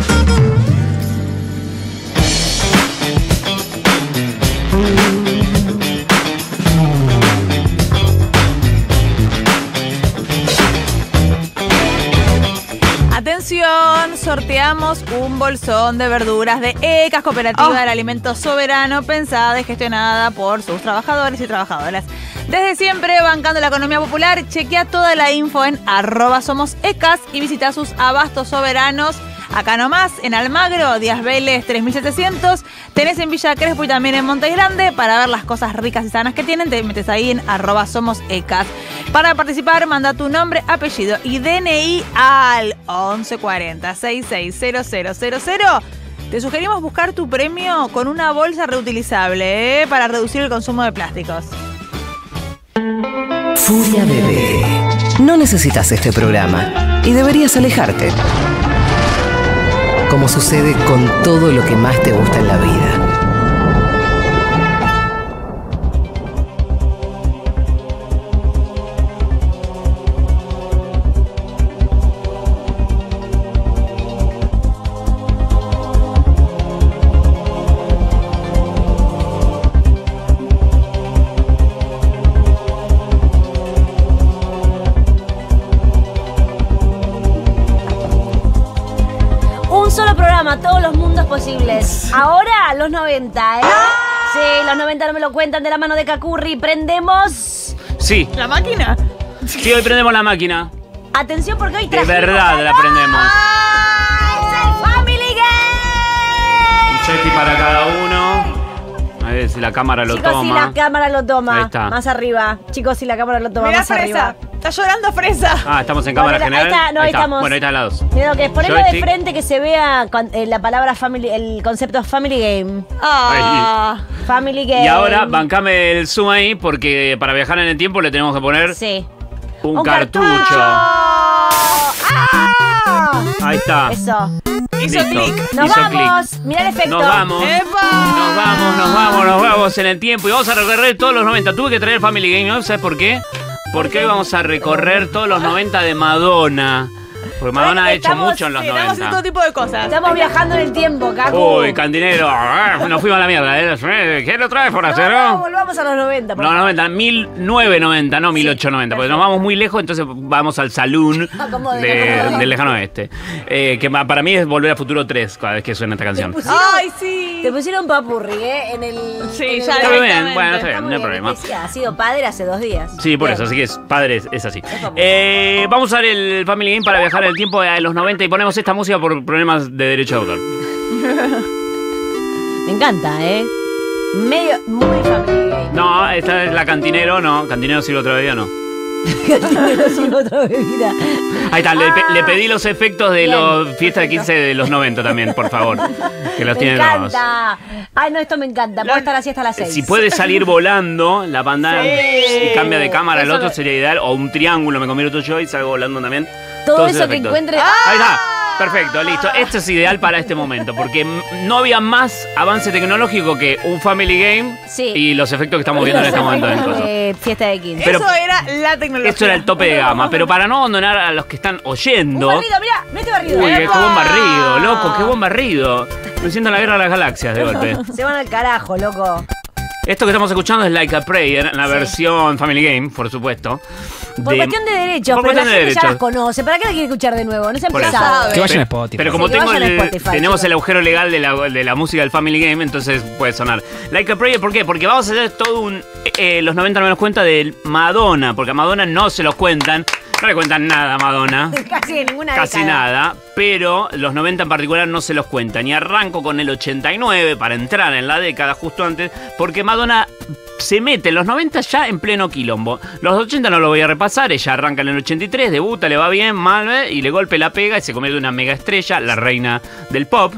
Atención, sorteamos un bolsón de verduras de ECAS, Cooperativa Oh. del Alimento Soberano, pensada y gestionada por sus trabajadores y trabajadoras. Desde siempre, bancando la economía popular, chequea toda la info en arroba somos ECAS y visita sus abastos soberanos. Acá nomás, en Almagro, Díaz Vélez tres mil setecientos. Tenés en Villa Crespo y también en Montes Grande. Para ver las cosas ricas y sanas que tienen, te metes ahí en arroba somos ECAS. Para participar, manda tu nombre, apellido y D N I al once cuarenta, sesenta y seis cero cero cero cero. Te sugerimos buscar tu premio con una bolsa reutilizable, ¿eh? Para reducir el consumo de plásticos. Furia Bebé. No necesitas este programa y deberías alejarte. Como sucede con todo lo que más te gusta en la vida. Un solo programa, todos los mundos posibles. Ahora, los noventa, ¿eh? Sí, los noventa no me lo cuentan, de la mano de Cacurri. Prendemos... Sí. ¿La máquina? Sí, hoy prendemos la máquina. Atención porque hoy De trajimos... verdad la ¡Ah! prendemos. ¡Es el Family Game! Un chequi para cada uno. A ver si la cámara lo Chicos, si la toma. cámara lo toma. Ahí está. Más arriba. Chicos, si la cámara lo toma Mirá, más Fresa. arriba. Está llorando Fresa. Ah, estamos en cámara Ponela- ahí general. está, no, ahí estamos. Bueno, ahí están las dos. Mira lo que es, ponelo de Joystick. frente que se vea con- eh, la palabra family, el concepto Family Game. Ah. Family Game. Y ahora, bancame el zoom ahí porque para viajar en el tiempo le tenemos que poner Sí. un, Un cartucho. cartucho. Ahí está. Eso. Hizo Listo. clic. Nos Hizo vamos. clic. Mira el efecto. Nos vamos. ¡Epa! Nos vamos, nos vamos, nos vamos en el tiempo. Y vamos a recorrer todos los noventa. Tuve que traer Family Game, ¿no? ¿Sabes por qué? Porque hoy vamos a recorrer todos los noventa de Madonna. Porque Madonna ha hecho Estamos- mucho en los sí, estamos haciendo noventa. todo tipo de cosas. Estamos viajando en el tiempo, Cacu. Uy, cantinero, ah, nos fuimos a la mierda. ¿eh? ¿Qué lo traes por No, hacer, no, no? volvamos a los noventa. por No, favor. noventa, mil novecientos noventa, no mil ochocientos noventa, porque nos vamos muy lejos, entonces vamos al saloon Ah, como de de- lejano oeste. del lejano oeste. Eh, que ma- para mí es Volver a Futuro tres cada vez que suena esta canción. Pusieron- Ay, sí. Te pusieron papurri, ¿eh? En el. Sí, en el- ya Está bien, directamente. bueno, está bien, no Muy hay bien, problema. decía, ha sido padre hace dos días. Sí, por Bien. eso, así que es padre, es, es así. Eh, vamos a usar el Family Game para viajar en el tiempo a los noventa y ponemos esta música por problemas de derecho de autor. Me encanta, ¿eh? Medio. Muy familiar. No, esta es la Cantinero, no. Cantinero sirve otra bebida, no. Sin otra bebida. Ahí está, le, pe- le pedí los efectos de Bien. los fiesta de quince de los noventa también, por favor. Que los Me tienen nuevos. encanta. Ay, no, esto me encanta. Puedo estar así hasta las seis. Si puede salir volando la pantalla Sí. y cambia de cámara, el Eso otro lo- sería ideal. O un triángulo, me convierto yo y salgo volando también. Todo Todos esos eso que efectos. encuentre. Ahí está. Perfecto, listo. Esto es ideal para este momento, porque m- no había más avance tecnológico que un Family Game Sí. y los efectos que estamos viendo en este momento. en cosas. Eh, fiesta de quince. Pero- Eso era la tecnología. Esto era el tope de gama, pero para no abandonar a los que están oyendo. Un barrido, mirá, mete barrido. Uy, qué ¡Epa! buen barrido, loco, qué buen barrido. Me siento en la guerra de las galaxias de golpe. Se van al carajo, loco. Esto que estamos escuchando es Like a Prayer, la Sí. versión Family Game, por supuesto. Por de- cuestión de derechos, Por pero la cuestión de gente ya derechos. las conoce. ¿Para qué la quiere escuchar de nuevo? No se ha Por eso. empezado. Que vayan a Pero- Spotify. Pero como Sí, que tengo vayan a el- Spotify, tenemos chicos. el agujero legal de la, de la música del Family Game, entonces puede sonar. Like a Prayer, ¿por qué? Porque vamos a hacer todo un... eh, los noventa no me los cuenta de Madonna, porque a Madonna no se los cuentan. No le cuentan nada a Madonna. Casi de ninguna Casi década. nada, pero los noventa en particular no se los cuentan. Y arranco con el ochenta y nueve para entrar en la década justo antes, porque Madonna se mete en los noventa ya en pleno quilombo. Los ochenta no lo voy a repasar, ella arranca en el ochenta y tres, debuta, le va bien, mal, ¿eh? Y le golpe la pega y se convierte en una mega estrella, la reina del pop.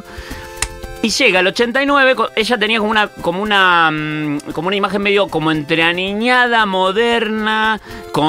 Y llega el ochenta y nueve, co- ella tenía como una, como una, mm, como una imagen medio como entre aniñada, moderna,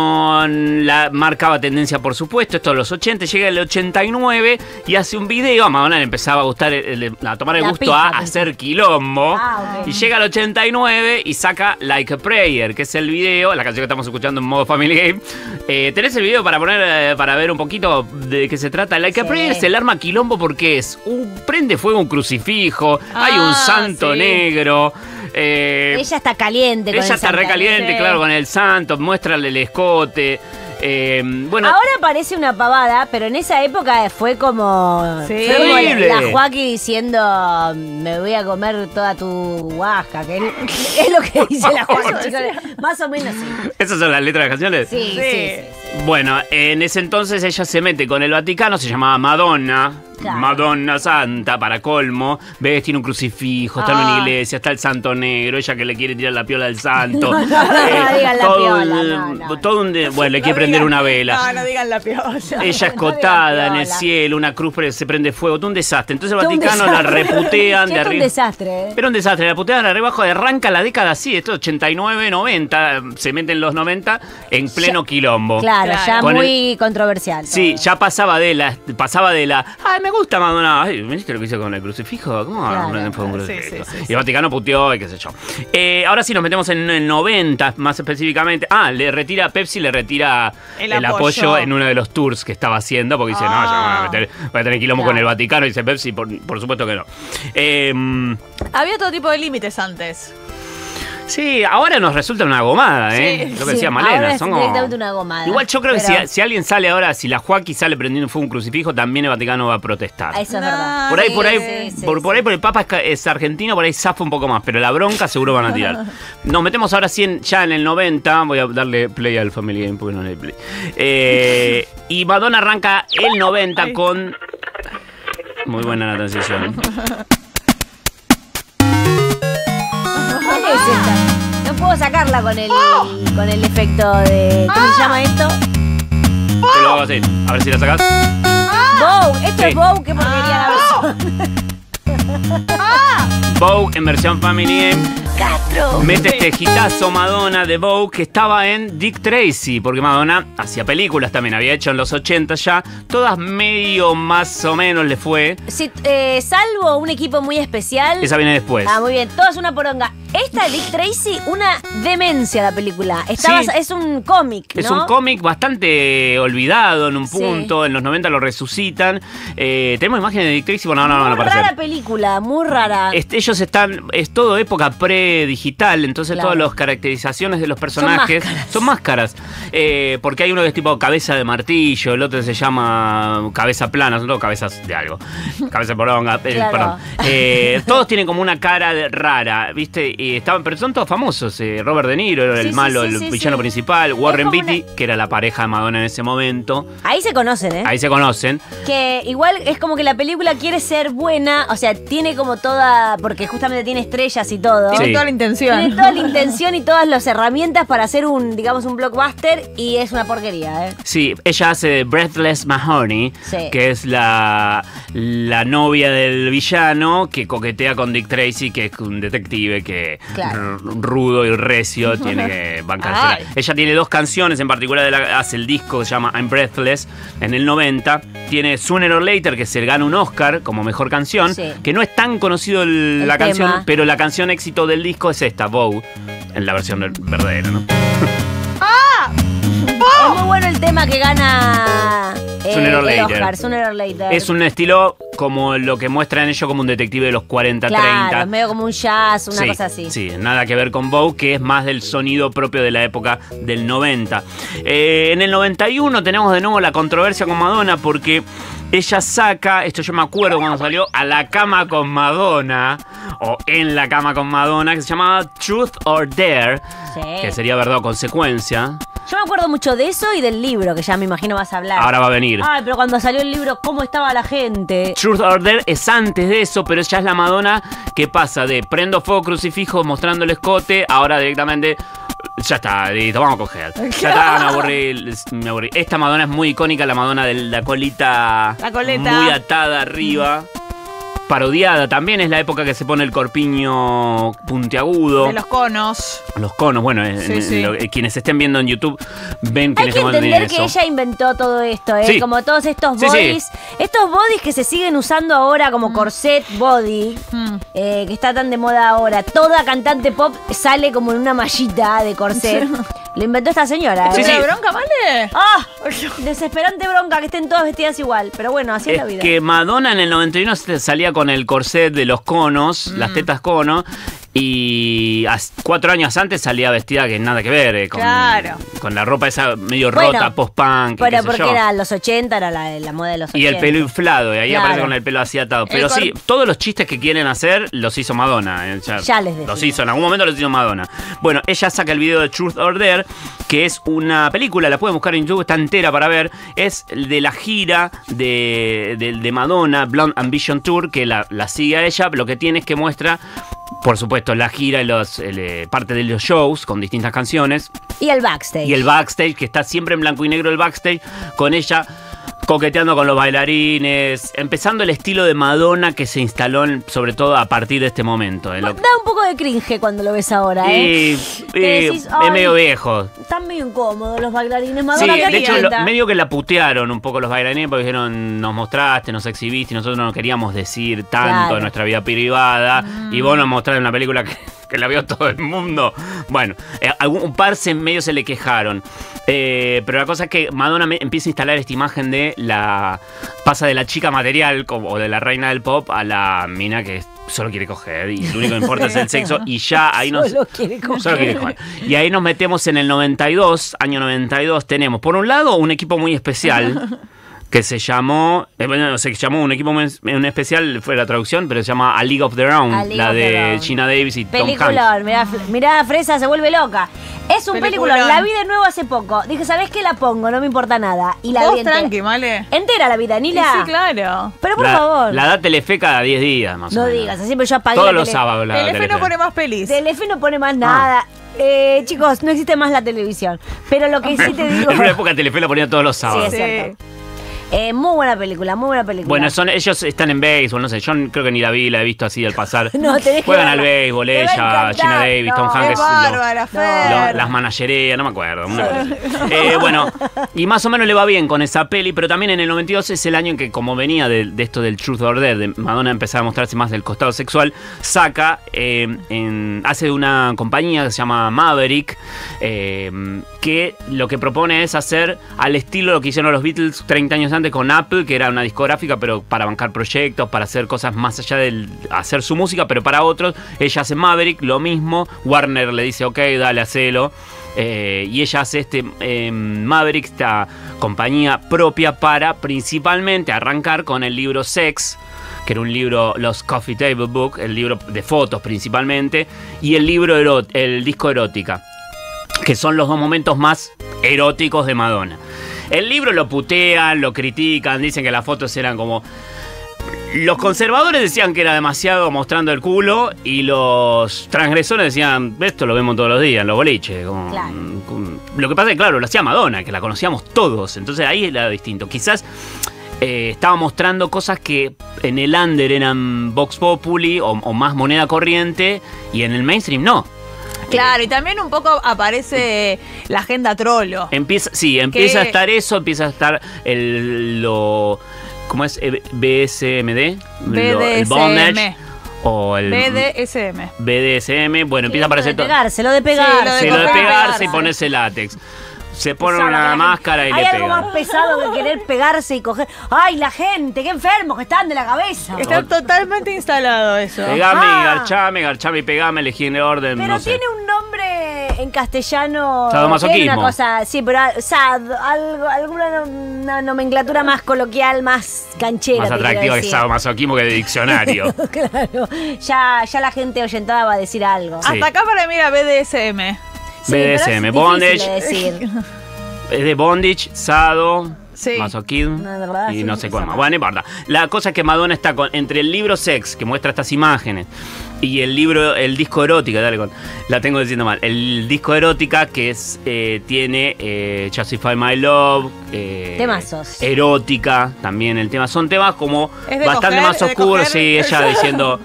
con la marcaba tendencia por supuesto, esto de los ochenta, llega el ochenta y nueve y hace un video, a Madonna le empezaba a gustar, el- el- a tomar el La gusto pija, a pensé. hacer quilombo, Ah, ok. y llega el ochenta y nueve y saca Like a Prayer, que es el video, la canción que estamos escuchando en modo Family Game. Eh, ¿Tenés el video para poner, eh, para ver un poquito de qué se trata? Like a Sí. Prayer es el arma quilombo porque es un prende fuego un crucifijo, hay un Ah, santo sí. negro. eh, Ella está caliente con ella el está Santa. recaliente, Sí. claro, con el santo, muéstrale el escote. eh, bueno, Ahora parece una pavada, pero en esa época fue como, Sí. fue como Horrible. la Joaquín diciendo me voy a comer toda tu guasca, que es, es lo que dice la Joaquín, chicos. Más o menos sí. esas son las letras de las canciones. Sí, sí, sí. sí. Bueno, en ese entonces ella se mete con el Vaticano, se llamaba Madonna. Claro. Madonna Santa, para colmo. Ves, tiene un crucifijo, está en una Ah. iglesia, está el santo negro, ella que le quiere tirar la piola al santo. No, no, no digan la todo, piola, el- no, no, todo un de- bueno, le No quiere prender digan- una vela. No, no digan la piola. Ella escotada en el cielo, una cruz pre- se prende fuego, todo un desastre. Entonces el Todo un Vaticano la desastre. reputean Che, de esto es un arriba. desastre, ¿eh? Era un desastre, la puteaban de arriba abajo, arranca la década así, esto ochenta y nueve, noventa, se meten los noventa en pleno quilombo. Claro, ya Con el- muy controversial. Sí, ya pasaba de la, pasaba de la, ay, me gusta Madonna, ay, ¿me viste lo que hizo con el crucifijo? ¿Cómo Claro. no fue un Sí, crucifijo? sí, sí, y sí. el Vaticano puteó y qué sé yo. Eh, ahora sí nos metemos en el noventa, más específicamente. Ah, le retira, Pepsi le retira el, El apoyo. apoyo. en uno de los tours que estaba haciendo, porque dice, no, yo me voy a, meter, voy a tener quilombo Claro. con el Vaticano, y dice Pepsi, por, por supuesto que no. Eh, Había todo tipo de límites antes. sí, ahora nos resulta una gomada, ¿eh? Sí, lo que decía Malena. Ahora es son como- directamente una gomada. Igual yo creo que Pero- si, si alguien sale ahora, si la Joaquín sale prendiendo fuego un crucifijo, también el Vaticano va a protestar. Eso es verdad. Por ahí, Sí, por ahí, sí, sí, por, sí. por ahí, por el Papa es, ca- es argentino, por ahí zafa un poco más, pero la bronca seguro van a tirar. Nos metemos ahora sí en- ya en el noventa, voy a darle play al Family Game porque no le play. Eh, y Madonna arranca el noventa Ay. con... Muy buena la transición. ¿Cuál es esta? No puedo sacarla con el, con el efecto de. ¿Cómo se llama esto? Te lo hago así. A ver si la sacás. Bow. Esto Sí. es Bow, qué porquería la versión. Vogue en versión Family Game. Castro. Mete este hitazo Madonna de Vogue que estaba en Dick Tracy, porque Madonna hacía películas también, había hecho en los ochenta ya, todas medio más o menos le fue. Sí, eh, salvo un equipo muy especial. Esa viene después. Ah, muy bien, todas una poronga. Esta Dick Tracy, una demencia la película. Está Sí. basa- es un cómic, ¿no? Es un cómic bastante olvidado en un Sí. punto, en los noventa lo resucitan. Eh, tenemos imágenes de Dick Tracy, bueno, no, no van a Muy aparecer. rara película, muy rara. Este, ellos están, es todo época pre-digital, entonces Claro. todas las caracterizaciones de los personajes máscaras. son máscaras. Eh, porque hay uno que es tipo cabeza de martillo, el otro se llama cabeza plana, son todos cabezas de algo. Cabeza de poronga, eh, Claro. perdón. Eh, todos tienen como una cara de- rara, ¿viste? Y estaban, pero son todos famosos. eh, Robert De Niro era Sí, el sí, malo, sí, el sí, villano sí. principal. Warren como Beatty, que era la pareja de Madonna en ese momento. Ahí se conocen, ¿eh? Ahí se conocen. Que igual es como que la película quiere ser buena, o sea, tiene como toda, porque justamente tiene estrellas y todo. Tiene Sí. toda la intención. Tiene toda la intención y todas las herramientas para hacer un, digamos, un blockbuster y es una porquería, ¿eh? Sí, ella hace de Breathless Mahoney, Sí. que es la, la novia del villano que coquetea con Dick Tracy, que es un detective que Claro. r- rudo y recio tiene que bancarse. Ay. Ella tiene dos canciones, en particular de la- hace el disco que se llama I'm Breathless en el noventa. Tiene Sooner or Later, que se gana un Oscar como mejor canción, Sí. que no es tan conocido el- El la tema. canción, pero la canción éxito del disco es esta, Vogue, en la versión del- verdadera, ¿no? Es muy bueno el tema que gana eh, Sooner or el Later. Oscar, Sooner or Later. Es un estilo como lo que muestran ellos como un detective de los cuarenta, Claro, treinta. es medio como un jazz, una Sí, cosa así. Sí, nada que ver con Vogue, que es más del sonido propio de la época del noventa. Eh, en el noventa y uno tenemos de nuevo la controversia con Madonna porque ella saca, esto yo me acuerdo cuando salió, A la cama con Madonna, o En la cama con Madonna, que se llamaba Truth or Dare, Sí. que sería verdad o consecuencia. Yo me acuerdo mucho de eso y del libro, que ya me imagino vas a hablar. Ahora va a venir. Ay, pero cuando salió el libro, ¿cómo estaba la gente? Truth or Dare es antes de eso, pero ya es la Madonna que pasa de prendo fuego crucifijo mostrando el escote, ahora directamente ya está, listo, vamos a coger. Ya está, me aburrí, me aburrí. Esta Madonna es muy icónica, la Madonna de la colita, La coleta. muy atada arriba. Parodiada, también es la época que se pone el corpiño puntiagudo. De los conos. Los conos, bueno, en- Sí, en sí. lo- quienes estén viendo en YouTube ven que Hay en que este momento entender tienen que eso. ella inventó todo esto, ¿eh? Sí. Como todos estos Sí, sí. bodies. Estos bodies que se siguen usando ahora Mm. como corset body, eh, que está tan de moda ahora. Toda cantante pop sale como en una mallita de corset. Lo inventó esta señora, ¿eh? Sí, sí. ¿Pero bronca, Male? ¡Ah! Desesperante bronca que estén todas vestidas igual. Pero bueno, así es, Es la vida. que Madonna en el noventa y uno se- salía con el corset de los conos, Mm. las tetas cono, y as- cuatro años antes salía vestida que nada que ver, eh, con, Claro. con la ropa esa medio Bueno, rota, post-punk, qué Pero sé porque yo. era los ochenta, era la, la moda de los ochenta. Y el pelo inflado, y ahí Claro. aparece con el pelo así atado. El Pero cor- sí, todos los chistes que quieren hacer los hizo Madonna. eh, ya Ya les decía. Los hizo, en algún momento los hizo Madonna. Bueno, ella saca el video de Truth or Dare, que es una película, la pueden buscar en YouTube, está entera para ver. Es de la gira de, de, de Madonna, Blonde Ambition Tour, que la, la sigue a ella. Lo que tiene es que muestra, por supuesto, la gira y los, el, eh, parte de los shows con distintas canciones. Y el backstage. Y el backstage, que está siempre en blanco y negro el backstage, con ella coqueteando con los bailarines, empezando el estilo de Madonna que se instaló en- sobre todo a partir de este momento. eh, lo- Da un poco de cringe cuando lo ves ahora, ¿eh? y, Que y decís, es "Ay, medio viejo. Están medio incómodos los bailarines. Sí, Madonna, ¿qué de hecho, lo- canta? medio que la putearon un poco los bailarines porque dijeron, nos mostraste, nos exhibiste y nosotros no queríamos decir tanto Claro. de nuestra vida privada y vos nos mostraste una película que, que la vio todo el mundo. Bueno, eh, algún, un par se, medio se le quejaron. Eh, pero la cosa es que Madonna me- empieza a instalar esta imagen de la... pasa de la chica material como, o de la reina del pop a la mina que solo quiere coger y lo único que importa es el sexo y ya ahí nos... Solo quiere coger. Solo quiere coger. Y ahí nos metemos en el noventa y dos, año noventa y dos, tenemos por un lado un equipo muy especial que se llamó, eh, bueno, se llamó un equipo muy un especial, fue la traducción, pero se llama A League of Their Own, A League la of Their de Own. Gina Davis y Tom Hanks. Peliculón, mirá, mirá, Fresa se vuelve loca. Es un Peliculón. peliculón, la vi de nuevo hace poco. Dije, ¿sabés qué? La pongo, no me importa nada. Y la Vos vi entera. tranqui, Male. Entera la vida, ni Y la. sí, claro. Pero por la, favor. La da Telefe cada diez días, más No o menos. digas, así pero yo apagué Todos la los tele- sábados la da Telefe Telefe. no pone más pelis. Telefe no pone Ah. más nada. Eh, chicos, no existe más la televisión. Pero lo que sí te digo. En una época Telefe la ponía todos los Sí, sábados. es cierto. Eh, muy buena película, muy buena película. Bueno, son, ellos están en béisbol, no sé, yo creo que ni la vi, la he visto así al pasar. No, tenés que Juegan verla. al béisbol, Te va a ella, encantar. Gina Davis, Tom No, Hanks. es lo- Bárbara, Fer. lo- las managerías, no me acuerdo. una cosa así. Eh, bueno, y más o menos le va bien con esa peli, pero también en el noventa y dos es el año en que, como venía de, de esto del Truth or Dare, de Madonna empezar a mostrarse más del costado sexual, saca, eh, en, hace una compañía que se llama Maverick, eh, que lo que propone es hacer al estilo lo que hicieron los Beatles treinta años antes con Apple, que era una discográfica, pero para bancar proyectos, para hacer cosas más allá de hacer su música, pero para otros. Ella hace Maverick, lo mismo. Warner le dice, ok, dale, hacelo. Eh, y ella hace este eh, Maverick, esta compañía propia para principalmente arrancar con el libro Sex, que era un libro, los Coffee Table Book, el libro de fotos principalmente, y el libro erot- el disco Erótica, que son los dos momentos más eróticos de Madonna. El libro lo putean, lo critican, dicen que las fotos eran como... Los conservadores decían que era demasiado mostrando el culo, y los transgresores decían, esto lo vemos todos los días en los boliches. Como- Claro. como- lo que pasa es que, claro, lo hacía Madonna, que la conocíamos todos, entonces ahí era distinto. Quizás eh, estaba mostrando cosas que en el under eran Vox Populi o, o más moneda corriente, y en el mainstream no. Claro, y también un poco aparece la agenda trolo. Empieza, sí, empieza Que- a estar eso, empieza a estar el lo ¿cómo es? Eh, B S M D, Lo- el bondage o el B D S M. B D S M, bueno, empieza a Lo de aparecer todo. pegarse, lo de pegarse. Sí, lo de coger, pegarse y ponerse látex. Se pone Pesado, una la máscara y Hay le algo pega. más pesado que querer pegarse y coger. ¡Ay, la gente! ¡Qué enfermos que están de la cabeza! Está totalmente instalado eso. Pegame Ah. y garchame, garchame y pegame, elegí en orden, Pero no sé. tiene un nombre en castellano. Sadomasoquismo. Tiene una cosa, sí, pero ah, sad, algo, alguna no- una nomenclatura más coloquial, más canchera. Más te quiero atractivo que decir. sadomasoquismo que de diccionario. Claro, ya, ya la gente oyentada va a decir algo. Sí. Hasta acá para mí era B D S M. Sí, B D pero S es M, difícil bondage. de decir. Es de bondage, sado, Sí. masoquismo No, de verdad, y sí, no sí, sé sí, cuál sí. más. Bueno, no importa. La cosa es que Madonna está con, entre el libro Sex, que muestra estas imágenes, y el libro, el disco Erótica, dale con, la tengo diciendo mal, el disco Erótica, que es eh, tiene eh, Justify My Love, eh, Temazos. Erótica, también el tema. Son temas como Es de bastante coger, más es de oscuros, coger. sí, ella diciendo,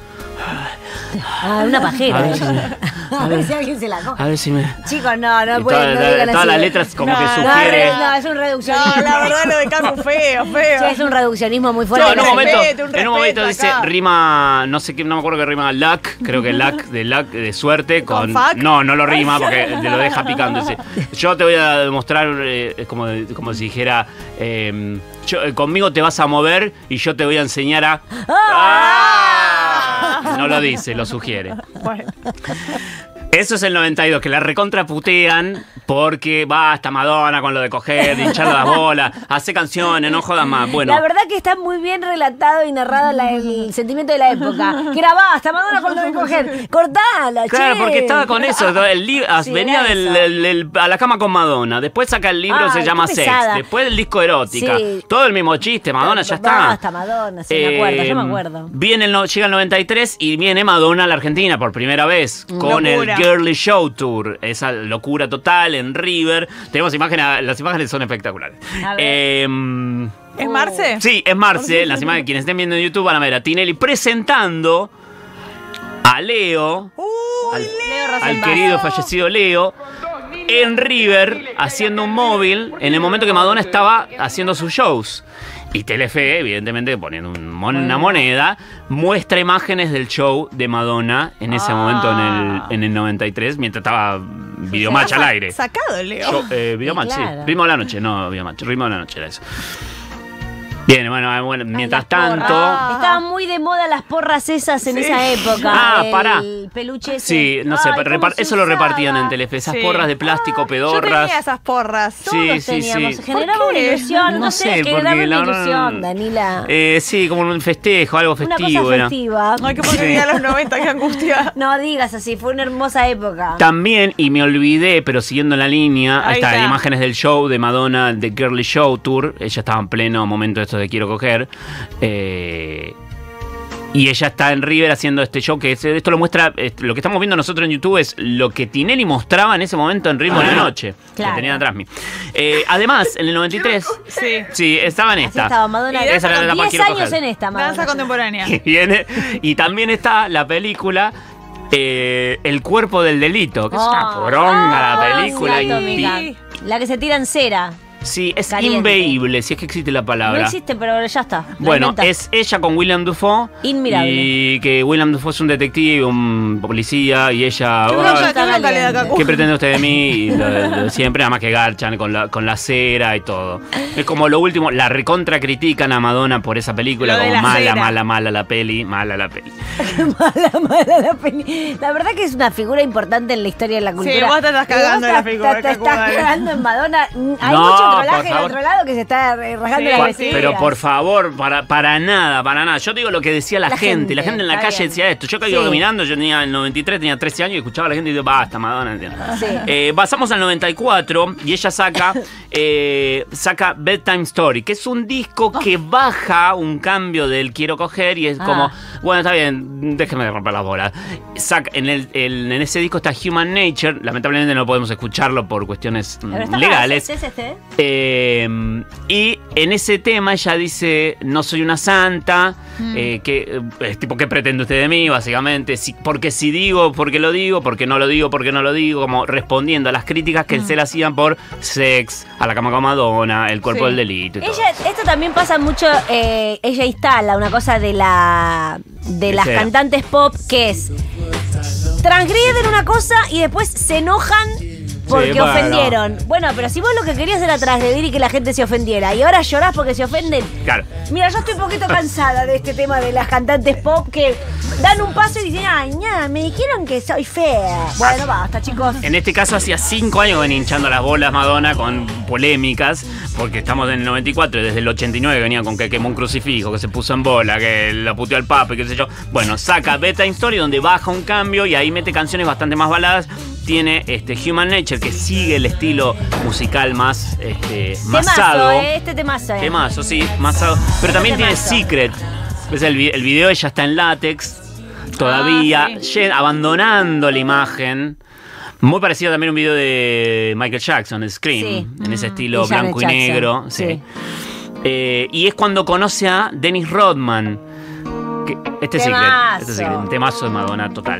Ah, una pajera. A ver si A ver si alguien se la coge. a ver si me... Chicos, no, no Y pueden, toda- no toda- digan todas así. las letras como No, que no, sugiere... No, no, es un reduccionismo. No, la verdad lo de Camu feo, feo. Sí, es un reduccionismo muy No, fuerte. en un un momento, respeto, un en un momento respeto dice acá. rima, no sé qué, no me acuerdo que rima luck, creo que luck de luck de suerte con, ¿Con fuck? no, no lo rima porque te lo deja picando. Dice, yo te voy a demostrar, eh, es como, como si dijera, eh, yo- eh, conmigo te vas a mover y yo te voy a enseñar a. ¡Ah! No lo dice, lo sugiere. Bueno. Eso es el noventa y dos, que la recontraputean porque basta Madonna con lo de coger, de hinchar las bolas, hace canciones, no jodas más. Bueno, La verdad que está muy bien relatado y narrado la- el sentimiento de la época. Que era basta, Madonna con lo de coger. Cortala, claro, che. porque estaba con eso. El li- Sí, venía era del, eso. del- del- a la cama con Madonna. Después saca el libro, Ay, se llama qué Sex. pesada. Después el disco Erótica. Sí. Todo el mismo chiste. Madonna ya está. Basta, Madonna, sí, me acuerdo, yo me acuerdo. Viene el, no- llega el noventa y tres y viene Madonna a la Argentina por primera vez con Locura. el Girly Show Tour. Esa locura total en River. Tenemos imágenes, las imágenes son espectaculares. A ver. Eh, ¿Es Marce? Sí, es Marce. Las imágenes, quienes estén viendo en YouTube van a ver a Tinelli presentando a Leo, al, Leo al Rosenbach. querido fallecido Leo, en River, haciendo un móvil en el momento que Madonna estaba haciendo sus shows. Y Telefe, evidentemente, poniendo un mon- una moneda, muestra imágenes del show de Madonna en ese Ah. momento en el, en el noventa y tres, mientras estaba Videomatch al aire. Sacado, Leo. Yo, eh, Videomatch, Sí, claro. sí. Ritmo de la noche, no Videomatch, Ritmo de la noche era eso. Bien, bueno, bueno, mientras las porras. tanto... Estaban muy de moda las porras esas en Sí. esa época. Ah, el pará. peluche ese. Sí, no sé, Ay, ¿cómo repar- se eso lo repartían en usaba? Telefe, esas Sí. porras de plástico, Yo pedorras. tenía esas porras. Sí, Todos sí, teníamos. sí. Generaba ¿Por una qué? ilusión. No, No sé, sé, generaba porque una la verdad- ilusión, Danila. Eh, sí, como un festejo, algo una festivo cosa era. festiva. Ay, qué porquería los noventa, qué angustia. No digas así, fue una hermosa época. También, y me olvidé, pero siguiendo la línea, ahí Ahí está, está. imágenes del show de Madonna, de Girly Show Tour. Ella estaba en pleno momento de esto de quiero coger. Eh, Y ella está en River haciendo este show que es, esto lo muestra, lo que estamos viendo nosotros en YouTube es lo que Tinelli mostraba en ese momento en Ritmo de la Noche. Claro. Que tenían atrás mí. Eh, además, en el noventa y tres, Sí. sí, estaba en Así esta. estaba Madonna. Y esa era la etapa diez Quiero años coger. en esta, Madonna. Danza contemporánea. Y viene, y también está la película eh, El cuerpo del delito, que es una Oh. poronga la Ah, película. sí, y- atómica. La que se tira en cera. Sí, es Caliente. inveíble, si es que existe la No palabra. existe, pero ya está. La Bueno, inventa. es ella con William Dafoe. Inmirable. Y que William Dafoe es un detective, un policía, y ella. Qué "Ah, bronca, qué bronca le da a Cacu. ¿Qué pretende usted de mí? Y lo- lo- siempre, nada más que garchan con la, con la cera y todo. Es como lo último, la recontra critican a Madonna por esa película, Lo de como la mala, cera. mala, mala la peli, mala la peli. mala, mala la peli. La verdad que es una figura importante en la historia de la cultura. vos te estás Y vos cagando en la te- figura, Te, te Cacu, estás dale. cagando en Madonna. Hay No, mucho por trolaje del favor. otro lado que se está eh, rasgando Sí, las sí. vestiduras. Pero por favor, para, para nada, para nada. Yo digo lo que decía la, La gente. gente, La gente en la está calle bien. decía esto. Yo que iba Sí. caminando, yo tenía el noventa y tres, tenía trece años y escuchaba a la gente y digo, basta, Madonna. ¿entiendes? Sí. Eh, pasamos al noventa y cuatro y ella saca, eh, saca Bedtime Story, que es un disco que baja un cambio del quiero coger y es Ah. como, bueno, está bien, déjeme de romper las bolas. Saca, en, el, el- en ese disco está Human Nature, lamentablemente no podemos escucharlo por cuestiones mm, Pero está legales. ¿Es este? Eh, y en ese tema ella dice, no soy una santa, Mm. eh, que, eh, tipo, ¿qué pretende usted de mí? Básicamente, si, porque si digo, porque lo digo, porque no lo digo, porque no lo digo, como respondiendo a las críticas que Mm. se le hacían por sex, a la cama con Madonna, el cuerpo Sí. del delito y todo. Ella, esto también pasa mucho, eh, ella instala una cosa de la de las Ese. cantantes pop que es transgreden una cosa y después se enojan porque bueno. ofendieron. Bueno, pero si vos lo que querías era transgredir y que la gente se ofendiera y ahora llorás porque se ofenden. Claro. Mira, yo estoy un poquito cansada de este tema de las cantantes pop que dan un paso y dicen, ay, ña, me dijeron que soy fea. Bueno, basta, chicos. En este caso hacía cinco años que venía hinchando las bolas Madonna con polémicas, porque estamos en el noventa y cuatro y desde el ochenta y nueve venía con que quemó un crucifijo, que se puso en bola, que la puteó al papa y qué sé yo. Bueno, saca Bedtime Story donde baja un cambio y ahí mete canciones bastante más baladas. Tiene este Human Nature que sigue el estilo musical más este, masado. Temazo, eh, este temazo. eh. Temazo, sí, masado. Pero también tiene Temazo. Secret. Es el, vi- el video ella está en látex todavía, Ah, sí. lle- abandonando la imagen. Muy parecido también a un video de Michael Jackson, Scream, Sí. en ese Mm. estilo Y Janet blanco y Jackson, negro. Sí. sí. Eh, y es cuando conoce a Dennis Rodman. Que, este es Secret, Temazo. este es Secret, un temazo de Madonna total.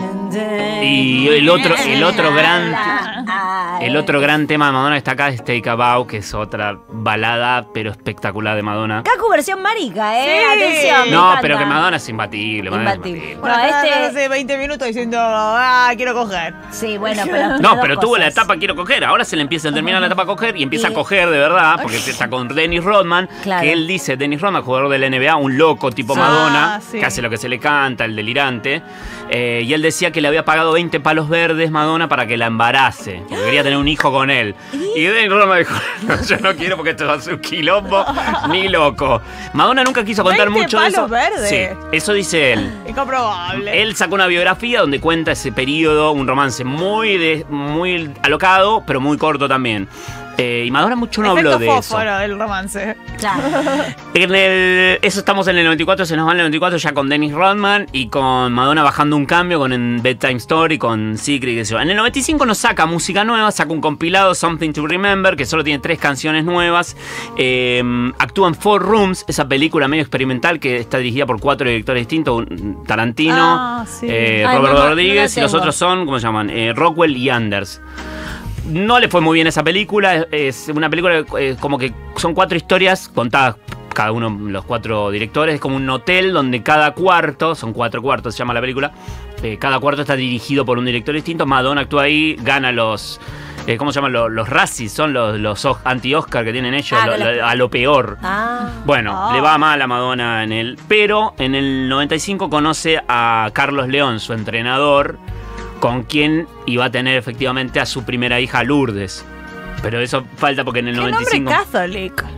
Y el otro, el otro gran, el otro gran tema de Madonna que está acá es Take a Bow, que es otra balada pero espectacular de Madonna. Cacu versión marica, eh. Sí. Atención. me No, encanta. pero que Madonna es imbatible. Madonna es Imbatible. imbatible. Bueno, No, estás este- hace veinte minutos diciendo, ah, quiero coger. Sí, bueno, pero. No, dos pero tuvo la cosas. etapa quiero coger. Ahora se le empieza a terminar la etapa coger y empieza Y- a coger de verdad, porque está con Dennis Rodman, Claro. que él dice, Dennis Rodman, jugador del N B A, un loco tipo Sí. Madonna, Ah, sí. que hace lo que se le canta, el delirante. Eh, y él decía que le había pagado veinte palos verdes Madonna para que la embarace, porque quería tener un hijo con él. Y Dennis Rodman dijo, no, yo no quiero porque esto va a ser un quilombo, ni loco. Madonna nunca quiso contar ¿veinte mucho de eso. palos verdes? Sí, eso dice él. Incomprobable. Él sacó una biografía donde cuenta ese periodo, un romance muy de, muy alocado, pero muy corto también. Eh, y Madonna mucho no habló Efecto de eso. fósforo del romance. En el, eso estamos en el noventa y cuatro, se nos va en el noventa y cuatro ya con Dennis Rodman y con Madonna bajando un cambio con en Bedtime Story, con Secret y qué sé yo. En el noventa y cinco nos saca música nueva, saca un compilado, Something to Remember, que solo tiene tres canciones nuevas. Eh, actúa en Four Rooms, esa película medio experimental que está dirigida por cuatro directores distintos, un- Tarantino, Ah, sí. eh, Ay, Robert no, no, Rodríguez no la y los tengo. otros son, ¿cómo se llaman? Eh, Rockwell y Anders. No le fue muy bien esa película. Es, es una película eh, como que son cuatro historias contadas cada uno, los cuatro directores. Es como un hotel donde cada cuarto, son cuatro cuartos, se llama la película. eh, cada cuarto está dirigido por un director distinto. Madonna actúa ahí, gana los. Eh, ¿Cómo se llaman? Los, los Razzies, son los, los o- anti-Oscar que tienen ellos, Ah, lo- que los- lo- a lo peor. Ah. Bueno, Oh. le va mal a Madonna en el. Pero en el noventa y cinco conoce a Carlos León, su entrenador, con quien iba a tener efectivamente a su primera hija Lourdes. Pero eso falta porque en el ¿Qué noventa y cinco. nombre catholic?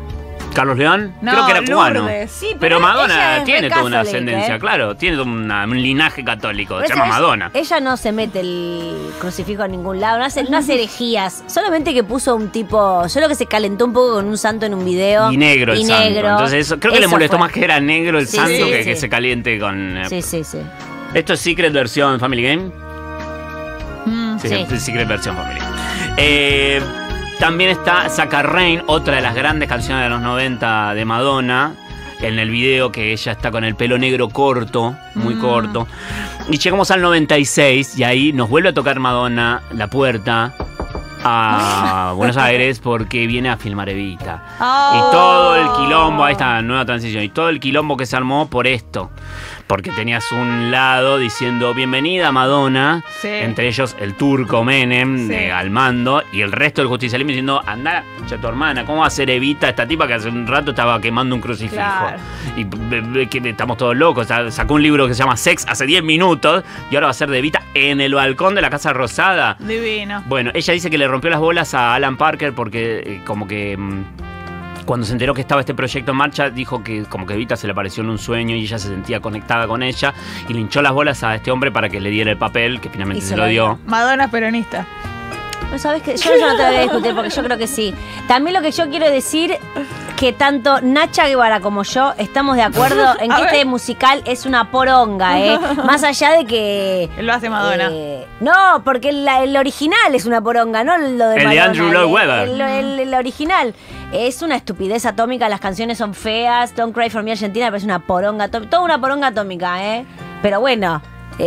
Carlos León, No, creo que era cubano. Lourdes. Sí, pero, ella Madonna es tiene re toda una católica, ascendencia, ¿eh? claro, tiene todo una- un linaje católico, Pero se llama ella- Madonna. Ella no se mete el crucifijo a ningún lado, no hace, no hace herejías. Solamente que puso un tipo. Solo que se calentó un poco con un santo en un video. Y negro el y santo. negro. Entonces eso, creo que le Eso molestó fue. más que era negro el Sí, santo sí, que, sí. que se caliente con. eh, Sí, sí, sí. Esto es Secret versión Family Game. Mm, Sí, sí. es Secret versión Family Game. Eh, también está Saca Rain, otra de las grandes canciones de los noventa de Madonna. En el video que ella está con el pelo negro corto, muy Mm. corto. Y llegamos al noventa y seis y ahí nos vuelve a tocar Madonna la puerta a Buenos Aires porque viene a filmar Evita. Oh. Y todo el quilombo, ahí está, nueva transición, y todo el quilombo que se armó por esto. Porque tenías un lado diciendo bienvenida Madonna, Sí. entre ellos el turco Menem Sí. de, al mando, y el resto del justicialismo diciendo, anda, che, tu hermana, ¿cómo va a ser Evita esta tipa que hace un rato estaba quemando un crucifijo? Claro. Y be- be- que estamos todos locos. O sea, sacó un libro que se llama Sex hace diez minutos y ahora va a ser de Evita en el balcón de la Casa Rosada. Divino. Bueno, ella dice que le rompió las bolas a Alan Parker porque eh, como que mm, cuando se enteró que estaba este proyecto en marcha, dijo que como que Evita se le apareció en un sueño y ella se sentía conectada con ella y le hinchó las bolas a este hombre para que le diera el papel, que finalmente Y se, se lo lo dio. Madonna es peronista. No sabes que yo eso no te lo voy a discutir porque yo creo que sí. También lo que yo quiero decir que tanto Nacha Guevara como yo estamos de acuerdo en A que ver. este musical es una poronga, ¿eh? Más allá de que. Lo hace Madonna. eh, no, porque el, el original es una poronga, no lo de El de Madonna, Andrew Lloyd el- Webber. El, el- el original. Es una estupidez atómica, las canciones son feas. Don't Cry for Me Argentina me parece una poronga atómica. Toda una poronga atómica, ¿eh? Pero bueno,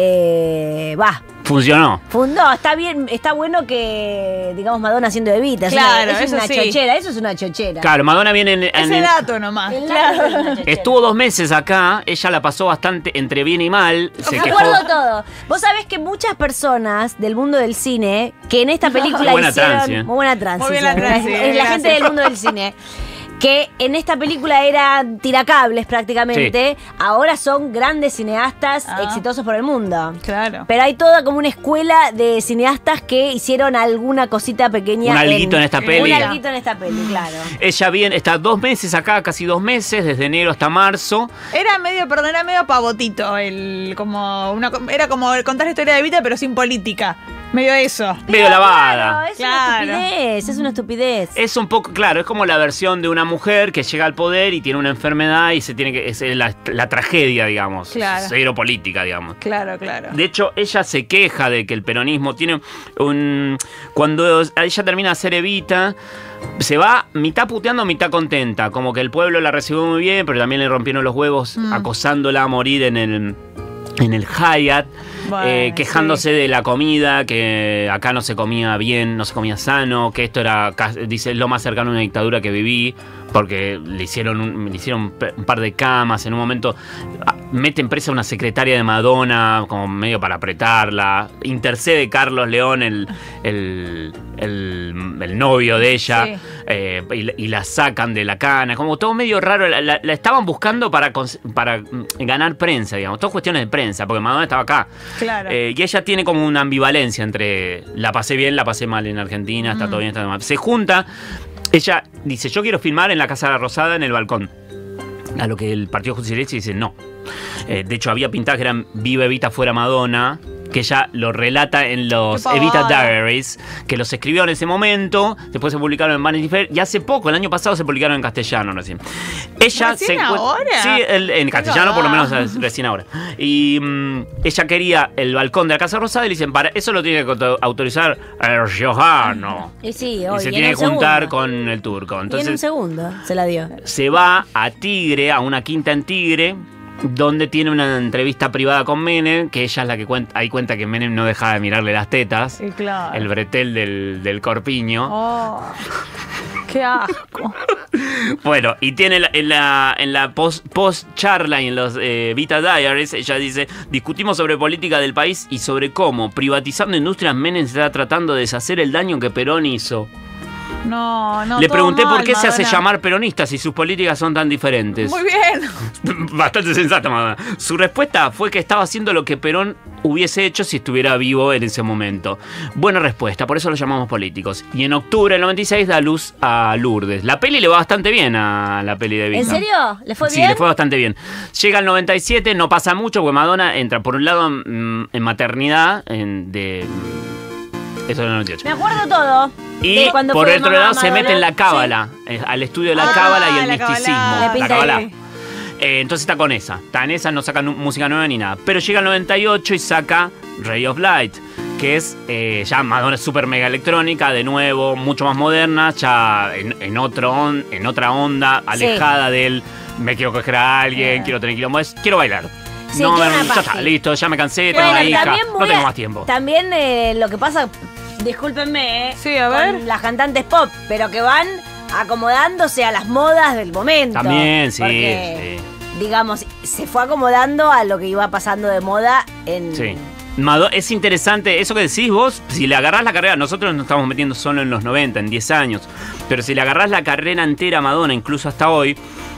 eh, va. Funcionó. Fundó, está bien, está bueno que, digamos, Madonna haciendo Evita. Es Claro, una, eso es eso una sí. chochera, eso es una chochera. Claro, Madonna viene en, en Ese el- dato nomás. El Claro. dato es una chochera. Estuvo dos meses acá, ella la pasó bastante entre bien y mal. Se Me quejó. acuerdo todo. Vos sabés que muchas personas del mundo del cine que en esta película Muy buena hicieron transi, ¿eh? muy buena transi, Muy bien la sí, transi, es la gracias. gente del mundo del cine que en esta película eran tiracables prácticamente, ahora son grandes cineastas Ah. exitosos por el mundo. Claro. Pero hay toda como una escuela de cineastas que hicieron alguna cosita pequeña. Un alguito en esta peli. Un alguito en esta peli, claro. Ella viene, está dos meses acá, casi dos meses, desde enero hasta marzo. Era medio, perdón, era medio pavotito. El, como una, era como el contar la historia de Evita, pero sin política. Medio eso. Medio lavada. Claro, es Claro. una estupidez, es una estupidez. Es un poco, claro, es como la versión de una mujer que llega al poder y tiene una enfermedad y se tiene que. Es la, la tragedia, digamos. Claro. Cero política, digamos. Claro, claro. De hecho, ella se queja de que el peronismo tiene un. Cuando ella termina de hacer Evita, se va mitad puteando, mitad contenta. Como que el pueblo la recibió muy bien, pero también le rompieron los huevos Mm. acosándola a morir en el. En el Hyatt, Bueno, eh, quejándose de la comida, que acá no se comía bien, no se comía sano, que esto era, ca- dice, lo más cercano a una dictadura que viví, porque le hicieron un, le hicieron pe- un par de camas, en un momento ah, meten presa a una secretaria de Madonna, como medio para apretarla, intercede Carlos León, el, el, el- el novio de ella, Sí. eh, y, la- y la sacan de la cana, como todo medio raro, la, la- la estaban buscando para, cons- para mm, ganar prensa, digamos, todas cuestiones de prensa, porque Madonna estaba acá. Claro. Eh, y ella tiene como una ambivalencia entre la pasé bien, la pasé mal en Argentina, está todo bien, está mal. Se junta, ella dice, yo quiero filmar en la Casa Rosada en el balcón. A lo que el Partido Justicialista dice, no. Eh, de hecho, había pintadas que eran Viva Evita fuera Madonna, que ella lo relata en los Qué pavada. Evita Diaries, que los escribió en ese momento, después se publicaron en Vanity Fair, y hace poco, el año pasado, se publicaron en castellano recién. Ella ¿Recién se encuent- ahora? Sí, el- en castellano por lo menos es recién ahora. Y mm, ella quería el balcón de la Casa Rosada y le dicen, para eso lo tiene que auto- autorizar el riojano. Y sí, Y hoy, se en tiene un que juntar segundo. con el turco. Y en un Entonces segundo se la dio. se va a Tigre, a una quinta en Tigre, donde tiene una entrevista privada con Menem, que ella es la que cuenta, ahí cuenta que Menem no dejaba de mirarle las tetas, Sí, claro. el bretel del, del corpiño. Oh, qué asco. Bueno, y tiene la- en la, en la post, post charla y en los eh, Vita Diaries, ella dice, discutimos sobre política del país y sobre cómo, privatizando industrias, Menem se está tratando de deshacer el daño que Perón hizo. No, no. Le todo pregunté mal, por qué se hace Madonna. llamar peronista si sus políticas son tan diferentes. Muy bien. Bastante sensata, Madonna. Su respuesta fue que estaba haciendo lo que Perón hubiese hecho si estuviera vivo en ese momento. Buena respuesta, por eso lo llamamos políticos. Y en octubre del noventa y seis da luz a Lourdes. La peli le va bastante bien a la peli de Evita. ¿En serio? ¿Le fue Sí, bien? le fue bastante bien. Llega el noventa y siete, no pasa mucho porque Madonna entra por un lado mm, en maternidad, en, de... Eso es el noventa y ocho. Me acuerdo todo. Y de cuando por fue otro mamá lado se Madonna. mete en la cábala, eh, al estudio de la Ah, cábala y el la misticismo. cábala. Le pinta La cábala. ahí. Eh, entonces está con esa. Está en esa, no saca nu- música nueva ni nada. Pero llega el noventa y ocho y saca Ray of Light, que es eh, ya Madonna super mega electrónica, de nuevo, mucho más moderna, ya en, en, otro on- en otra onda, alejada del me quiero coger a alguien, quiero tener quilombo, es quiero bailar. Sí, no, quiero me- una ya party. está, listo, ya me cansé, tengo Bueno, una hija, también no muy tengo a- más tiempo. También eh, lo que pasa, discúlpenme, eh, Sí, a con ver. las cantantes pop, pero que van acomodándose a las modas del momento. También, sí, Porque, sí. digamos, se fue acomodando a lo que iba pasando de moda en... Sí. Mado- es interesante, eso que decís vos, si le agarrás la carrera, nosotros nos estamos metiendo solo en los noventa, en diez años, pero si le agarrás la carrera entera a Madonna, incluso hasta hoy,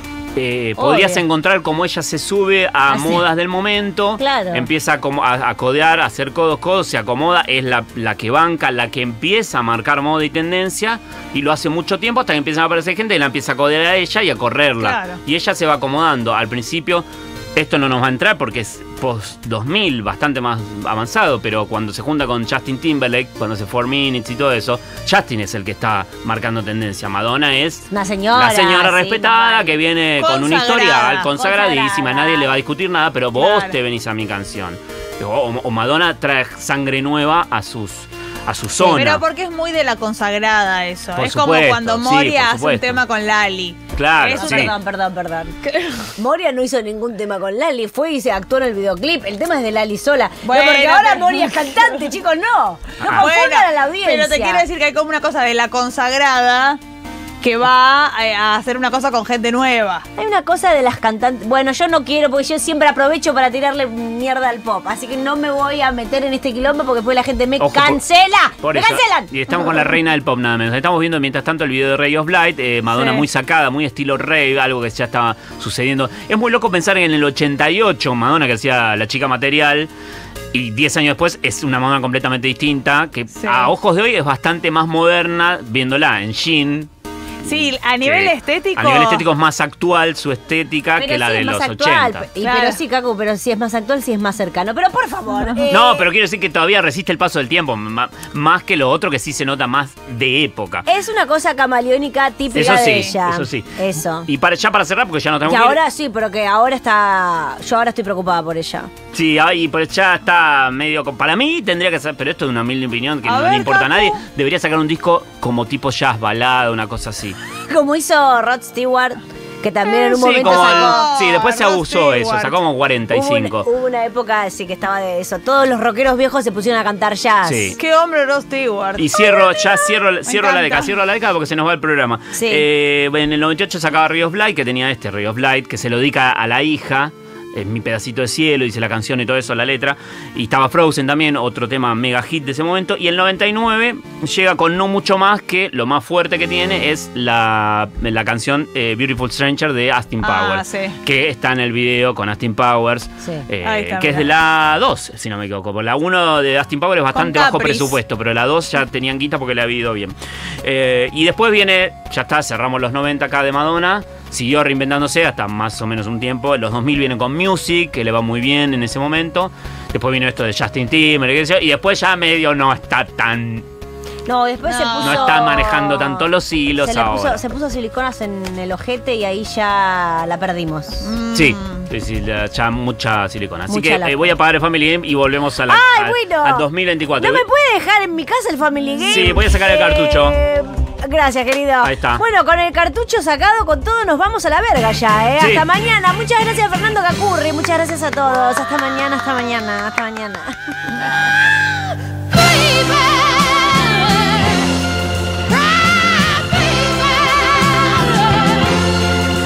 eh, podrías Obvio. encontrar cómo ella se sube a Así. modas del momento, Claro. empieza a, como- a- a codear, a hacer codos, codos, se acomoda, es la, la que banca, la que empieza a marcar moda y tendencia, y lo hace mucho tiempo hasta que empiezan a aparecer gente y la empieza a codear a ella y a correrla. Claro. Y ella se va acomodando. Al principio, esto no nos va a entrar porque es post dos mil, bastante más avanzado, pero cuando se junta con Justin Timberlake, cuando hace Four Minutes y todo eso, Justin es el que está marcando tendencia. Madonna es Una señora. la señora sí, respetada normal. que viene con una Consagrada, historia consagradísima, consagrada. nadie le va a discutir nada, pero vos Claro. te venís a mi canción. O, o Madonna trae sangre nueva a sus a su Sí, zona. pero porque es muy de la consagrada eso. Por es como supuesto, cuando sí, Moria por hace un supuesto. tema con Lali. Claro, Es No, sí. Perdón, perdón, perdón. Moria no hizo ningún tema con Lali, fue y se actuó en el videoclip. El tema es de Lali sola. Bueno, no, porque ahora pero- Moria es cantante, chicos, no. No Ah. confundan a la audiencia. pero te quiero decir que hay como una cosa de la consagrada que va a, a hacer una cosa con gente nueva. Hay una cosa de las cantantes. Bueno, yo no quiero, porque yo siempre aprovecho para tirarle mierda al pop. Así que no me voy a meter en este quilombo porque después la gente me Ojo, por- cancela. Por ¡Me eso. cancelan! Y estamos con la reina del pop nada menos. Estamos viendo mientras tanto el video de Ray of Light, eh, Madonna Sí. muy sacada, muy estilo rave, algo que ya estaba sucediendo. Es muy loco pensar en el ochenta y ocho, Madonna que hacía La Chica Material, y diez años después es una Madonna completamente distinta, que Sí. a ojos de hoy es bastante más moderna, viéndola en Shein. Sí, a nivel que estético. A nivel estético es más actual su estética Pero que la sí de es los más actual. ochenta. Y, Claro. Pero sí, Cacu, pero si es más actual, sí es más cercano. Pero por favor. eh, No, pero quiero decir que todavía resiste el paso del tiempo, ma- más que lo otro que sí se nota más de época. Es una cosa camaleónica típica Eso sí, de ella. eso sí. Eso. Y para, ya para cerrar, porque ya no Y tenemos que ir. ahora sí, pero que ahora está. Yo ahora estoy preocupada por ella. Sí, ahí pues ya está medio. con- Para mí tendría que ser, pero esto es una humilde opinión que A no ver, le importa Capu. a nadie. Debería sacar un disco como tipo jazz, balada, una cosa así. Como hizo Rod Stewart, que también en un sí, momento como sacó. el- sí, después se Rod abusó eso, Stewart. sacó como cuarenta y Hubo una, cinco. hubo una época sí que estaba de eso. Todos los rockeros viejos se pusieron a cantar jazz. Sí. Qué hombre Rod Stewart. Y cierro, ya cierro, cierro la encanta. década, cierro la década porque se nos va el programa. Sí. Eh, en el noventa y ocho sacaba Ray of Light, que tenía este Ray of Light, que se lo dedica a la hija. Es Mi pedacito de cielo, dice la canción y todo eso, la letra. Y estaba Frozen también, otro tema mega hit de ese momento. Y el noventa y nueve llega con no mucho más que lo más fuerte que tiene es la, la canción eh, Beautiful Stranger de Austin Ah, Powers. sí. Que está en el video con Austin Powers. Sí. eh, Ahí está, que es de la dos, si no me equivoco. Por la uno de Austin Powers es bastante Con bajo Caprice. presupuesto, pero la dos ya tenían guita porque le había ido bien. Eh, y después viene, ya está, cerramos los noventa acá de Madonna. Siguió reinventándose hasta más o menos un tiempo. Los dos mil vienen con Music, que le va muy bien en ese momento. Después vino esto de Justin Timberlake, qué sé yo, y después ya medio no está tan. No, después se No. puso. No está manejando tanto los hilos se, le ahora. puso, se puso siliconas en el ojete y ahí ya la perdimos. Sí, sí, sí, la- ya mucha silicona. Así Mucha que lata. eh, voy a apagar el Family Game y volvemos a la, ¡Ay, al- bueno! al dos mil veinticuatro. ¿No me puede dejar en mi casa el Family Game? Sí, voy a sacar el cartucho. Gracias, querido. Ahí está. Bueno, con el cartucho sacado, con todo, nos vamos a la verga ya, ¿eh? Sí. Hasta mañana. Muchas gracias, Fernando Cacurri. Muchas gracias a todos. Hasta mañana, hasta mañana, hasta mañana. Baby.